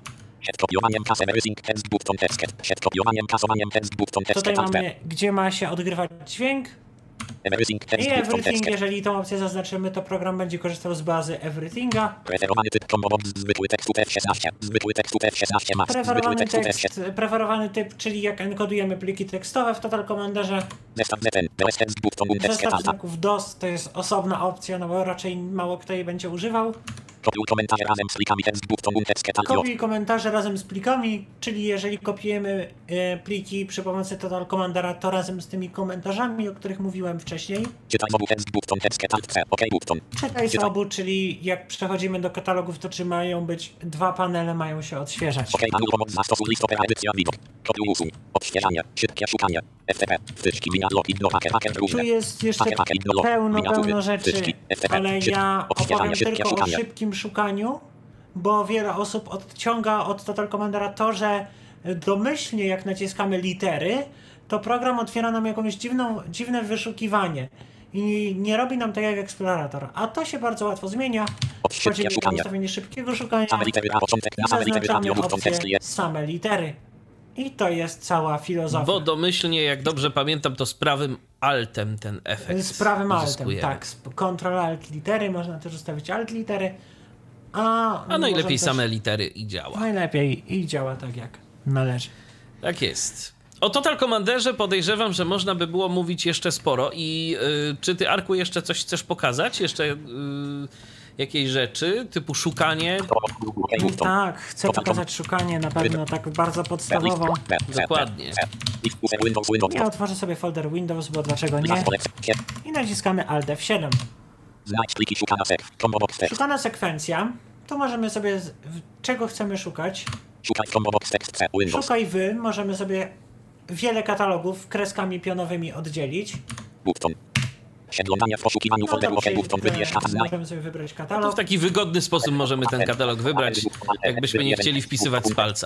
Przed kopiowaniem kasy everything text button text. Przed kopiowaniem kasowaniem text button text. Tutaj mamy, gdzie ma się odgrywać dźwięk. Everything text I button everything, text. jeżeli tą opcję zaznaczymy, to program będzie korzystał z bazy everythinga. Preferowany typ kombowo zwykły tekstu F szesnaście. Zwykły tekstu F szesnaście max. Zwykły Preferowany tekstu F tekst, szesnaście. preferowany typ, czyli jak enkodujemy pliki tekstowe w Total Commanderze. Zestaw ten. D O S text button text Zestaw alta. znaków D O S to jest osobna opcja, no bo raczej mało kto jej będzie używał. Kopiuj komentarze razem z plikami text button text alta. Kopiuj komentarze razem z plikami, czyli jeżeli kopiujemy e, pliki przy pomocy Total Commandera, to razem z tymi komentarzami, o których mówiłem wcześniej. Czytaj z obu text button text alt C. OK button. Czytaj z obu, czyli jak przechodzimy do katalogów, to czy mają być dwa panele, mają się odświeżać. OK manu pomoc zastosuj listopera edycja widok. Kopiuj usuń. Odświeżanie. Szybkie szukanie. F T P. Wtyczki winalog idno hacker hacker Tu różne. jest jeszcze Hacker, hacker, idnolog, pełno, miniatury, pełno rzeczy, wtyczki, F T P, ale szybkie, ja odświeżanie, opowiem szybkie tylko o szukanie. szybkim szukaniu, bo wiele osób odciąga od Total Commandera to, że domyślnie jak naciskamy litery, to program otwiera nam jakąś dziwną, dziwne wyszukiwanie i nie robi nam tak jak eksplorator, a to się bardzo łatwo zmienia. Wchodzimy do ustawienia szybkiego szukania Same litery na początek, na i same litery zaznaczamy radio button opcję text jest. same litery. I to jest cała filozofia. Bo domyślnie, jak dobrze pamiętam, to z prawym altem ten efekt Z prawym altem, uzyskujemy. tak. Ctrl Alt litery, można też ustawić Alt litery. A, A najlepiej też, same litery i działa. Najlepiej i działa tak jak należy. Tak jest. O Total Commanderze podejrzewam, że można by było mówić jeszcze sporo. I yy, czy ty, Arku, jeszcze coś chcesz pokazać? Jeszcze yy, jakieś rzeczy, typu szukanie? Tak, chcę pokazać szukanie na pewno tak bardzo podstawowo. Dokładnie. Ja otworzę sobie folder Windows, bo dlaczego nie? I naciskamy Alt F siedem. Znajdź pliki szukana sek. Combobox text. Szukana sekwencja. Tu możemy sobie, z, w, czego chcemy szukać. Szukaj combobox text C. Windows. Szukaj wy. Możemy sobie wiele katalogów kreskami pionowymi oddzielić. Button. Przeglądanie w poszukiwaniu folderu OK button. Wybierz katalog. Możemy sobie wybrać To katalog. w taki wygodny sposób możemy ten katalog wybrać, jakbyśmy nie chcieli wpisywać z palca.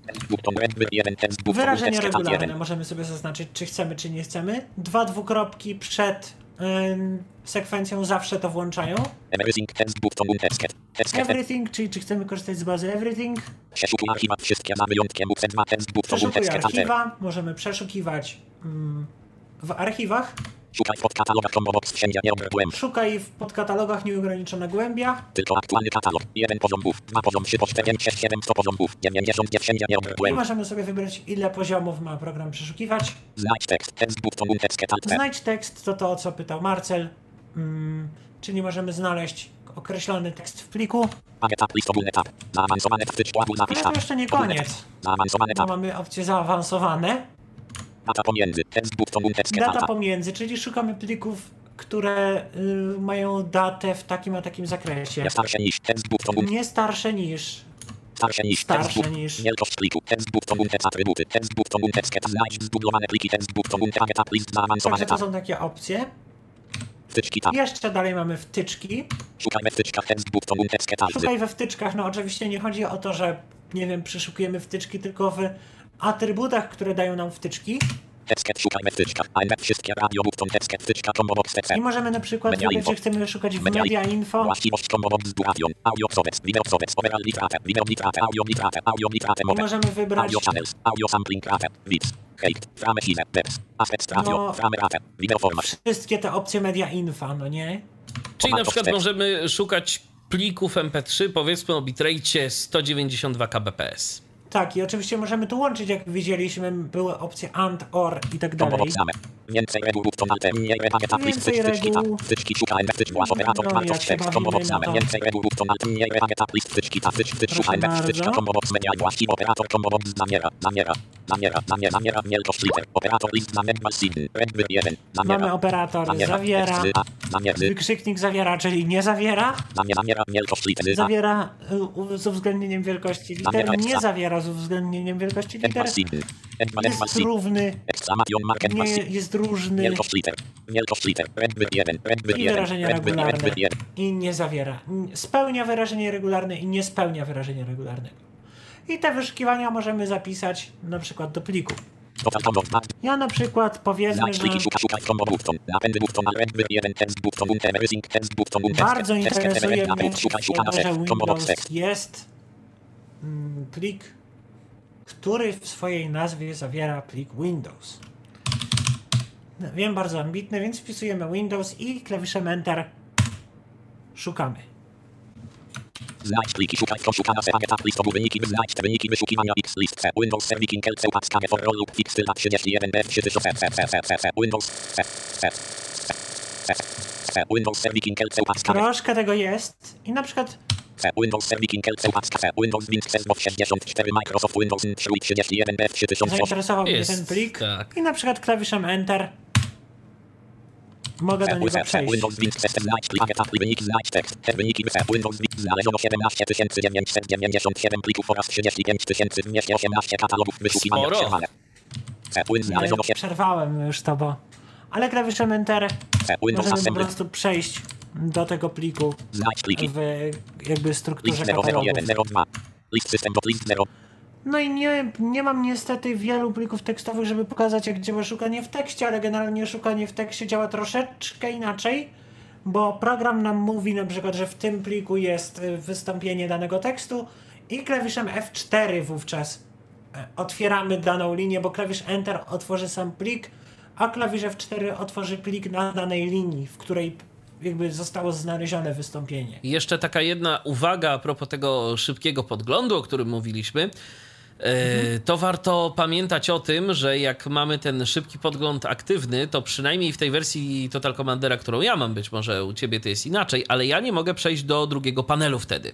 Wyrażenie regularne możemy sobie zaznaczyć, czy chcemy, czy nie chcemy. Dwa dwukropki przed ym, sekwencją zawsze to włączają. Everything text button text. Everything, czyli czy chcemy korzystać z bazy Everything. Przeszukuj archiwa wszystkie za wyjątkiem U C dwa text button Przeszukuj text. archiwa. Możemy przeszukiwać ym, w archiwach. Szukaj w podkatalogach combobox wszędzie nieobrotłem. Szukaj w podkatalogach nieograniczona głębia. Tylko aktualny katalog. Jeden poziomów, dwa poziom, trzy, cztery, pięć, sześć, siedem, sto poziomów. dziewięćdziesiąt nie wszędzie I nieobrotłem. możemy sobie wybrać, ile poziomów ma program przeszukiwać. Znajdź tekst. Text button text alt. Znajdź tekst, to to, o co pytał Marcel. Mm, czyli możemy znaleźć określony tekst w pliku. Etap list ogólny tab. Zaawansowane wtyczki łapu zapis Ale to tab. jeszcze nie koniec. Zaawansowane Bo tab. mamy opcje zaawansowane. Data pomiędzy. Text button text Data alta. pomiędzy, czyli szukamy plików, które y, mają datę w takim a takim zakresie. Nie starsze niż. Text button. Nie starsze niż. Starsze niż. Starsze Text button. niż. Wielkość pliku. Text button text atrybuty. Text button text. Znajdź zdublowane pliki. Text button etap list zaawansowane Także to tab. są takie opcje. Wtyczki tab. Jeszcze dalej mamy wtyczki. Szukaj we wtyczkach. Text button text alt. Szukaj we wtyczkach. No oczywiście nie chodzi o to, że nie wiem, przeszukujemy wtyczki, tylko w atrybutach, które dają nam wtyczki. Text szukaj we wtyczkach. A N F wszystkie radio button text wtyczka combobox text. I możemy na przykład Media wybrać, info. że chcemy szukać w Media media info. Właściwość combobox z durawią. Audio sobec. Video sobec. Overall litrate. Video litrate. Audio litrate. Audio litrate. I Move. możemy wybrać. Audio channels. Audio sampling rate. Widz. Height. Frame size. Depth. Aspect radio. No. Frame rate. Video format. Wszystkie te opcje media info, no nie? Czyli na przykład możemy szukać plików M P trzy, powiedzmy o bitrate sto dziewięćdziesiąt dwa kilobitów. Tak, i oczywiście możemy tu łączyć, jak widzieliśmy, były opcje and, or i tak dalej. Combobox same. Więcej reguł button alt. Mniej reguł etap list Więcej wtyczki tab. reguł. Wtyczki szukaj wtycz włas operator No, wartość jak się tekst combobox bawimy, no same. to- Więcej reguł button alt. Mniej reguł etap list wtyczki tab. Wtycz wtycz Proszę szukaj wtyczka bardzo. combobox media właściwy operator combobox zamiera. Zamiera. Zamiera. Zamiera. Zamiera. Wielkość liter. Operator list zamiera. Sign. Red jeden. Zamiera. Mamy operator Zamiera. zawiera, Tekst, a, Zamiera. wykrzyknik zawiera, czyli nie zawiera, Zamiera. Zamiera. Wielkość liter. a, zawiera y, u- z uwzględnieniem wielkości liter, Zawiera nie eksa. zawiera z uwzględnieniem wielkości liter, Edward Sign. Edward jest Edward Sign. równy, Exclamation mark Edward nie Sign. jest różny Wielkość liter. Wielkość liter. Red jeden. Red i jeden. wyrażenie Red regularne jeden. i nie zawiera. Spełnia wyrażenie regularne i nie spełnia wyrażenia regularnego. I te wyszukiwania możemy zapisać na przykład do pliku. Total combo. Ja na przykład powiedzmy, Znajdź że pliki szuka szukaj combo button. Napędy button al red jeden text button un everything text button un bardzo text. interesuje mnie Szukaj w szukana folderze tekst. Combo box Windows text. jest mm, plik który w swojej nazwie zawiera plik Windows. No, wiem, bardzo ambitny, więc wpisujemy Windows i klawiszem Enter szukamy. Znajdź pliki, szukaj, szukana se, aget, list, obu wyniki, znajdź te wyniki wyszukiwania x, list, c, Windows, serwiki, kelce, upackanie, for roll, lub fix, tyla, trzydzieści jeden, b, trzy tysiące, c, c, c, c, c, Windows, c, c, c, c, Windows, serwiki, kelce, upackanie. Troszkę tego jest i na przykład C, Windows, serwiki, kelce, upackanie, Windows, Windows, Sesmow sześćdziesiąt cztery, Microsoft, Windows, trzydzieści jeden, b, trzy tysiące. zainteresował mnie Jest, ten plik tak. i na przykład klawiszem Enter mogę do niego przejść. Windows, Windows, System, znajdź plik, aget, wyniki, znajdź tekst, te wyniki, Windows, znaleziono siedemnaście tysięcy dziewięćset dziewięćdziesiąt siedem plików oraz trzydzieści pięć tysięcy w mieście, osiemnaście katalogów wyszukiwania przerwane. Znaleziono się... Przerwałem już to, bo... Ale klawiszem Enter możemy po prostu przejść do tego pliku w jakby strukturze katalogów. List system, list zero. No i nie, nie mam niestety wielu plików tekstowych, żeby pokazać, jak działa szukanie w tekście, ale generalnie szukanie w tekście działa troszeczkę inaczej, bo program nam mówi na przykład, że w tym pliku jest wystąpienie danego tekstu i klawiszem F cztery wówczas otwieramy daną linię, bo klawisz Enter otworzy sam plik, a klawisz F cztery otworzy plik na danej linii, w której jakby zostało znalezione wystąpienie. I jeszcze taka jedna uwaga a propos tego szybkiego podglądu, o którym mówiliśmy. Mhm. To warto pamiętać o tym, że jak mamy ten szybki podgląd aktywny, to przynajmniej w tej wersji Total Commandera, którą ja mam, być może u ciebie to jest inaczej, ale ja nie mogę przejść do drugiego panelu wtedy,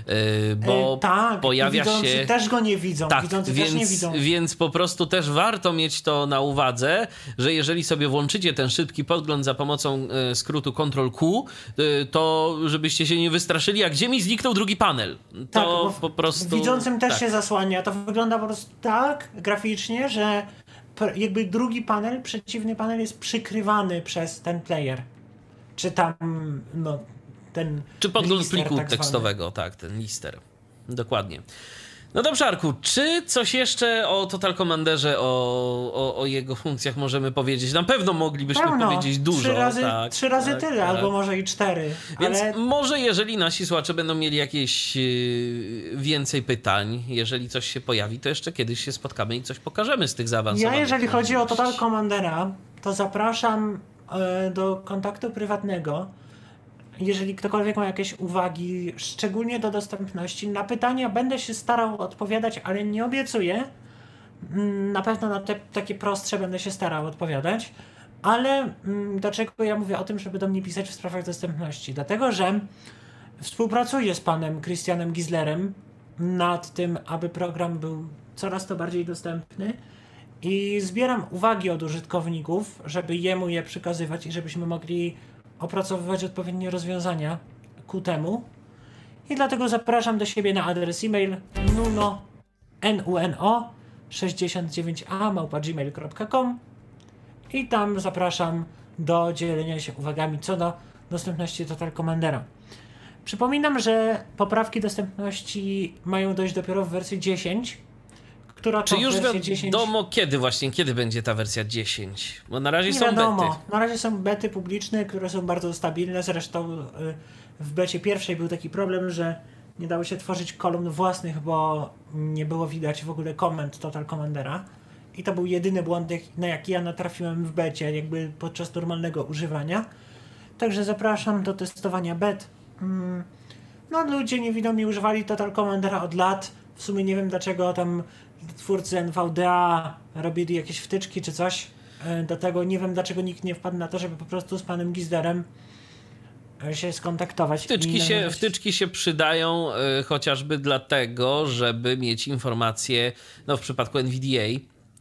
bo e, tak, pojawia widzący się... też go nie widzą, tak, widzący więc, też nie widzą. Więc po prostu też warto mieć to na uwadze, że jeżeli sobie włączycie ten szybki podgląd za pomocą skrótu kontrol Q, to żebyście się nie wystraszyli, a gdzie mi zniknął drugi panel? To tak, po prostu... Widzącym też tak. się zasłania, to wygląda po prostu tak graficznie, że jakby drugi panel, przeciwny panel jest przykrywany przez ten player. Czy tam, no, ten Czy podgląd lister, pliku tak tekstowego, zwany. Tak, ten lister. Dokładnie. No dobrze, Arku, czy coś jeszcze o Total Commanderze, o, o, o jego funkcjach możemy powiedzieć? Na pewno moglibyśmy Pełno. powiedzieć dużo. Trzy razy, tak, trzy razy tak, tyle, tak. albo może i cztery. Więc ale... może jeżeli nasi słuchacze będą mieli jakieś yy, więcej pytań, jeżeli coś się pojawi, to jeszcze kiedyś się spotkamy i coś pokażemy z tych zaawansowanych. Ja jeżeli chodzi o Total Commandera, to zapraszam y, do kontaktu prywatnego. Jeżeli ktokolwiek ma jakieś uwagi, szczególnie do dostępności, na pytania będę się starał odpowiadać, ale nie obiecuję. Na pewno na te takie prostsze będę się starał odpowiadać. Ale dlaczego ja mówię o tym, żeby do mnie pisać w sprawach dostępności? Dlatego, że współpracuję z panem Christianem Gislerem nad tym, aby program był coraz to bardziej dostępny i zbieram uwagi od użytkowników, żeby jemu je przekazywać i żebyśmy mogli opracowywać odpowiednie rozwiązania ku temu. I dlatego zapraszam do siebie na adres e-mail nuno, n u n o sześćdziesiąt dziewięć a małpa gmail kropka com i tam zapraszam do dzielenia się uwagami co do dostępności Total Commandera. Przypominam, że poprawki dostępności mają dojść dopiero w wersji dziesięć, która to Czy już wersja dziesięć... wiadomo kiedy właśnie, kiedy będzie ta wersja dziesięć? Bo na razie Nie są wiadomo. bety. Na razie są bety publiczne, które są bardzo stabilne. Zresztą w becie pierwszej był taki problem, że nie dało się tworzyć kolumn własnych, bo nie było widać w ogóle komend Total Commandera. I to był jedyny błąd, na jaki ja natrafiłem w becie, jakby podczas normalnego używania. Także zapraszam do testowania bet. No ludzie niewidomi używali Total Commandera od lat. W sumie nie wiem dlaczego tam twórcy N V D A robili jakieś wtyczki czy coś do tego. Nie wiem dlaczego nikt nie wpadł na to, żeby po prostu z panem Gislerem się skontaktować. Wtyczki się, wtyczki się przydają y, chociażby dlatego, żeby mieć informacje, no w przypadku N V D A,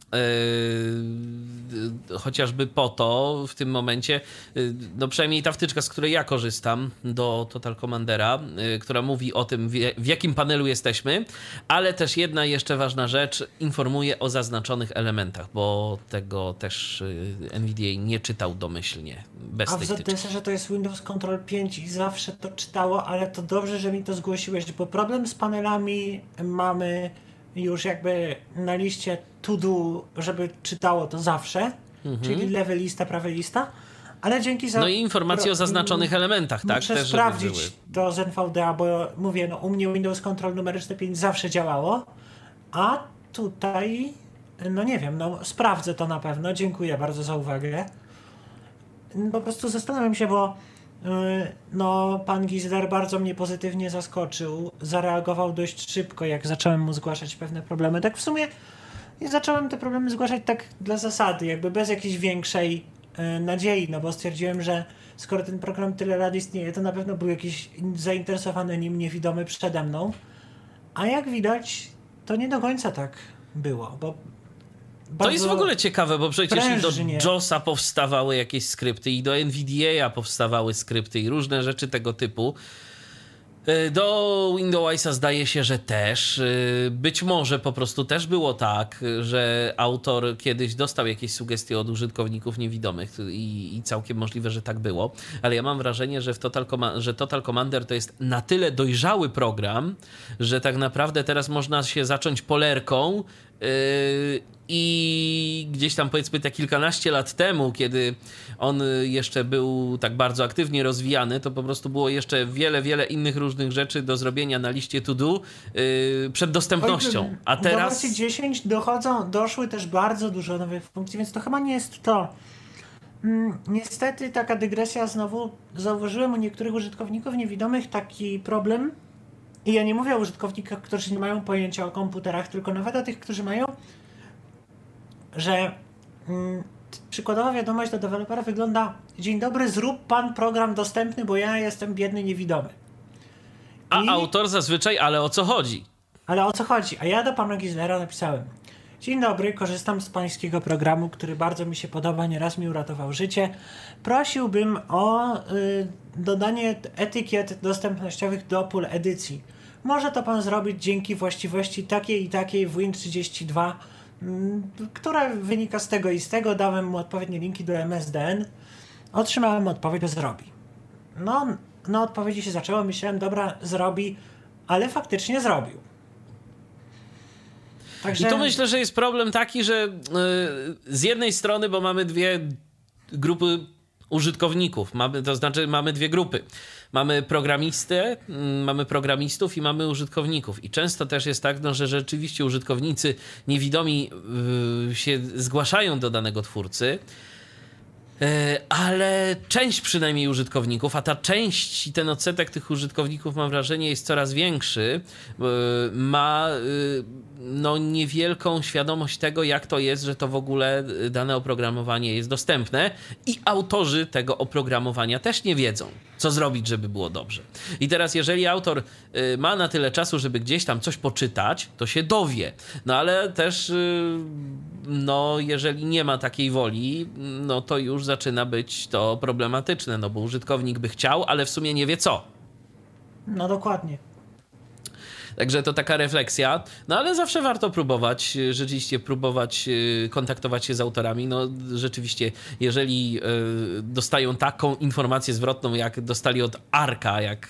Yy, chociażby po to w tym momencie, yy, no przynajmniej ta wtyczka, z której ja korzystam do Total Commandera, yy, która mówi o tym, w, w jakim panelu jesteśmy, ale też jedna jeszcze ważna rzecz, informuje o zaznaczonych elementach, bo tego też yy, N V D A nie czytał domyślnie, bez A tej w Z D S-ie to jest Windows Control pięć i zawsze to czytało, ale to dobrze, że mi to zgłosiłeś, bo problem z panelami mamy już jakby na liście to do, żeby czytało to zawsze, mhm. czyli lewy lista, prawy lista, ale dzięki za... No i informacje o zaznaczonych elementach, tak? Muszę też sprawdzić były. to z N V D A, bo mówię, no u mnie Windows Control numeryczne pięć zawsze działało, a tutaj, no nie wiem, no sprawdzę to na pewno. Dziękuję bardzo za uwagę. Po prostu zastanawiam się, bo yy, no pan Gizdar bardzo mnie pozytywnie zaskoczył. Zareagował dość szybko, jak zacząłem mu zgłaszać pewne problemy. Tak w sumie zacząłem te problemy zgłaszać tak dla zasady, jakby bez jakiejś większej yy, nadziei, no bo stwierdziłem, że skoro ten program tyle lat istnieje, to na pewno był jakiś zainteresowany nim niewidomy przede mną. A jak widać, to nie do końca tak było, bo to jest w ogóle ciekawe, bo przecież i do prężnie. josa powstawały jakieś skrypty, i do N V D A powstawały skrypty i różne rzeczy tego typu. Do Windowsa zdaje się, że też. Być może po prostu też było tak, że autor kiedyś dostał jakieś sugestie od użytkowników niewidomych i, i całkiem możliwe, że tak było. Ale ja mam wrażenie, że, w Total Command- że Total Commander to jest na tyle dojrzały program, że tak naprawdę teraz można się zacząć polerką yy, i gdzieś tam powiedzmy te kilkanaście lat temu, kiedy on jeszcze był tak bardzo aktywnie rozwijany, to po prostu było jeszcze wiele, wiele innych różnych rzeczy do zrobienia na liście to do yy, przed dostępnością. A teraz... Do wersji dziesięć dochodzą, doszły też bardzo dużo nowych funkcji, więc to chyba nie jest to. Mm, niestety taka dygresja znowu. Zauważyłem u niektórych użytkowników niewidomych taki problem. I ja nie mówię o użytkownikach, którzy nie mają pojęcia o komputerach, tylko nawet o tych, którzy mają, że mm, przykładowa wiadomość do dewelopera wygląda: dzień dobry, zrób pan program dostępny, bo ja jestem biedny niewidomy. A I... autor zazwyczaj, ale o co chodzi? Ale o co chodzi? A ja do pana Gizdera napisałem: dzień dobry, korzystam z pańskiego programu, który bardzo mi się podoba, nieraz mi uratował życie. Prosiłbym o y, dodanie etykiet dostępnościowych do pól edycji. Może to pan zrobić dzięki właściwości takiej i takiej w Win trzydzieści dwa, która wynika z tego i z tego. Dałem mu odpowiednie linki do M S D N. Otrzymałem odpowiedź, że zrobi. No, na odpowiedzi się zaczęło. Myślałem, dobra, zrobi, ale faktycznie zrobił. Także... I tu myślę, że jest problem taki, że yy, z jednej strony, bo mamy dwie grupy użytkowników, mamy, to znaczy mamy dwie grupy. Mamy programistę, mamy programistów i mamy użytkowników. I często też jest tak, no, że rzeczywiście użytkownicy niewidomi yy, się zgłaszają do danego twórcy, yy, ale część przynajmniej użytkowników, a ta część i ten odsetek tych użytkowników, mam wrażenie, jest coraz większy, yy, ma yy, no, niewielką świadomość tego, jak to jest, że to w ogóle dane oprogramowanie jest dostępne, i autorzy tego oprogramowania też nie wiedzą, co zrobić, żeby było dobrze. I teraz, jeżeli autor y, ma na tyle czasu, żeby gdzieś tam coś poczytać, to się dowie. No ale też, y, no, jeżeli nie ma takiej woli, no to już zaczyna być to problematyczne, no bo użytkownik by chciał, ale w sumie nie wie co. No dokładnie. Także to taka refleksja, no ale zawsze warto próbować, rzeczywiście próbować kontaktować się z autorami. No rzeczywiście, jeżeli dostają taką informację zwrotną, jak dostali od Arka, jak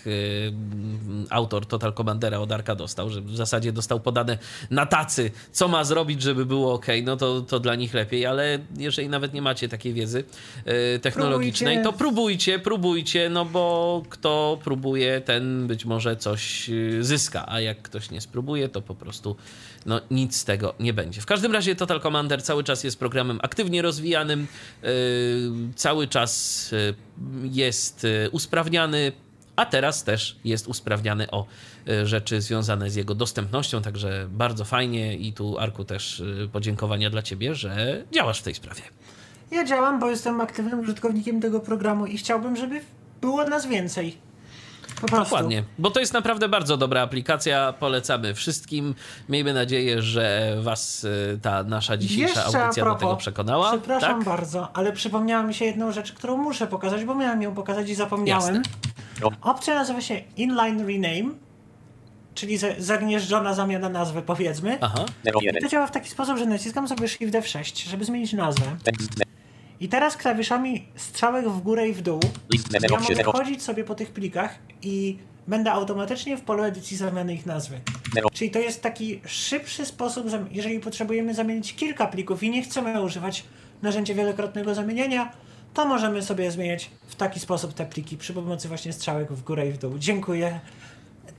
autor Total Commandera od Arka dostał, że w zasadzie dostał podane na tacy, co ma zrobić, żeby było ok, no to, to dla nich lepiej, ale jeżeli nawet nie macie takiej wiedzy technologicznej, próbujcie. to próbujcie, próbujcie, no bo kto próbuje, ten być może coś zyska, a jak jak ktoś nie spróbuje, to po prostu no, nic z tego nie będzie. W każdym razie Total Commander cały czas jest programem aktywnie rozwijanym, yy, cały czas yy, jest yy, usprawniany, a teraz też jest usprawniany o yy, rzeczy związane z jego dostępnością, także bardzo fajnie i tu, Arku, też yy, podziękowania dla ciebie, że działasz w tej sprawie. Ja działam, bo jestem aktywnym użytkownikiem tego programu i chciałbym, żeby było nas więcej. Po prostu. Dokładnie, bo to jest naprawdę bardzo dobra aplikacja, polecamy wszystkim. Miejmy nadzieję, że was ta nasza dzisiejsza Jeszcze audycja propos, do tego przekonała. Przepraszam tak? bardzo, ale przypomniała mi się jedną rzecz, którą muszę pokazać, bo miałem ją pokazać i zapomniałem. Jasne. Opcja nazywa się Inline Rename, czyli zagnieżdżona zamiana nazwy, powiedzmy. Aha. I to działa w taki sposób, że naciskam sobie Shift F sześć, żeby zmienić nazwę. I teraz klawiszami strzałek w górę i w dół ja mogę chodzić sobie po tych plikach i będę automatycznie w polu edycji zamiany ich nazwy. Czyli to jest taki szybszy sposób, jeżeli potrzebujemy zamienić kilka plików i nie chcemy używać narzędzia wielokrotnego zamieniania, to możemy sobie zmieniać w taki sposób te pliki przy pomocy właśnie strzałek w górę i w dół. Dziękuję.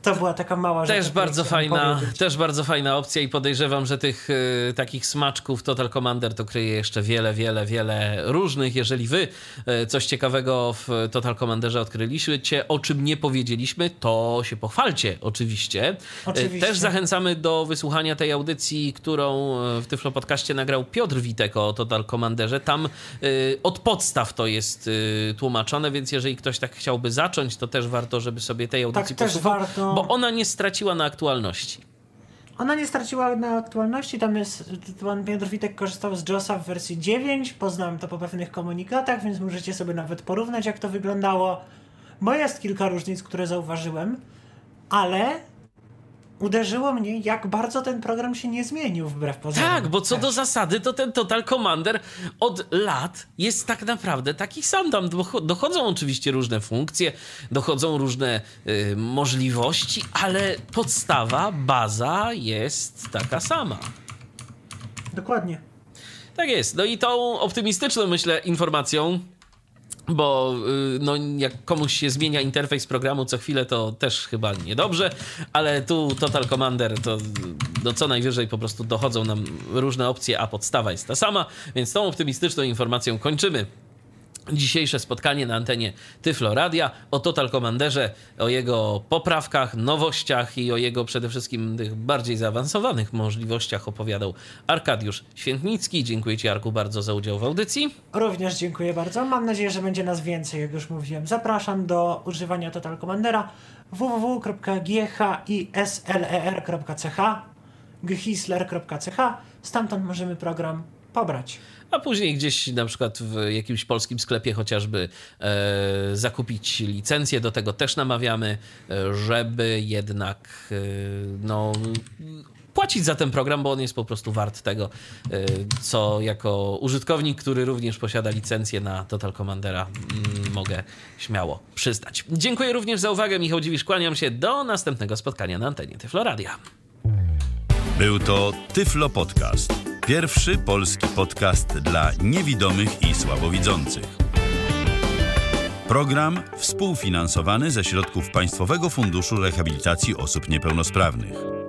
To była taka mała rzecz. Też bardzo fajna, też bardzo fajna opcja i podejrzewam, że tych y, takich smaczków Total Commander to kryje jeszcze wiele, wiele, wiele różnych. Jeżeli wy y, coś ciekawego w Total Commanderze odkryliście, o czym nie powiedzieliśmy, to się pochwalcie oczywiście. oczywiście. Y, też zachęcamy do wysłuchania tej audycji, którą w Tyflo Podcaście nagrał Piotr Witek o Total Commanderze. Tam y, od podstaw to jest y, tłumaczone, więc jeżeli ktoś tak chciałby zacząć, to też warto, żeby sobie tej audycji tak, posłuchał. Też warto. Bo ona nie straciła na aktualności. Ona nie straciła na aktualności. Tam jest, pan Piotr Witek korzystał z JOSa w wersji dziewięć. Poznałem to po pewnych komunikatach, więc możecie sobie nawet porównać, jak to wyglądało. Bo jest kilka różnic, które zauważyłem, ale uderzyło mnie, jak bardzo ten program się nie zmienił wbrew pozorom. Tak, bo co też. do zasady, to ten Total Commander od lat jest tak naprawdę taki sam. Tam dochodzą oczywiście różne funkcje, dochodzą różne y, możliwości, ale podstawa, baza jest taka sama. Dokładnie. Tak jest. No i tą optymistyczną, myślę, informacją, bo no, jak komuś się zmienia interfejs programu co chwilę, to też chyba niedobrze, ale tu Total Commander to no, co najwyżej po prostu dochodzą nam różne opcje, a podstawa jest ta sama, więc tą optymistyczną informacją kończymy dzisiejsze spotkanie na antenie Tyflo Radia. O Total Commanderze, o jego poprawkach, nowościach i o jego przede wszystkim tych bardziej zaawansowanych możliwościach opowiadał Arkadiusz Świętnicki. Dziękuję ci, Arku, bardzo za udział w audycji. Również dziękuję bardzo. Mam nadzieję, że będzie nas więcej, jak już mówiłem. Zapraszam do używania Total Commandera w w w kropka g h i s l e r kropka c h ghisler kropka c h. Stamtąd możemy program pobrać. A później gdzieś na przykład w jakimś polskim sklepie chociażby e, zakupić licencję. Do tego też namawiamy, żeby jednak e, no, płacić za ten program, bo on jest po prostu wart tego, e, co jako użytkownik, który również posiada licencję na Total Commandera, m, mogę śmiało przyznać. Dziękuję również za uwagę. Michał Dziwisz, kłaniam się. Do następnego spotkania na antenie Tyflo Radia. Był to Tyflo Podcast. Pierwszy polski podcast dla niewidomych i słabowidzących. Program współfinansowany ze środków Państwowego Funduszu Rehabilitacji Osób Niepełnosprawnych.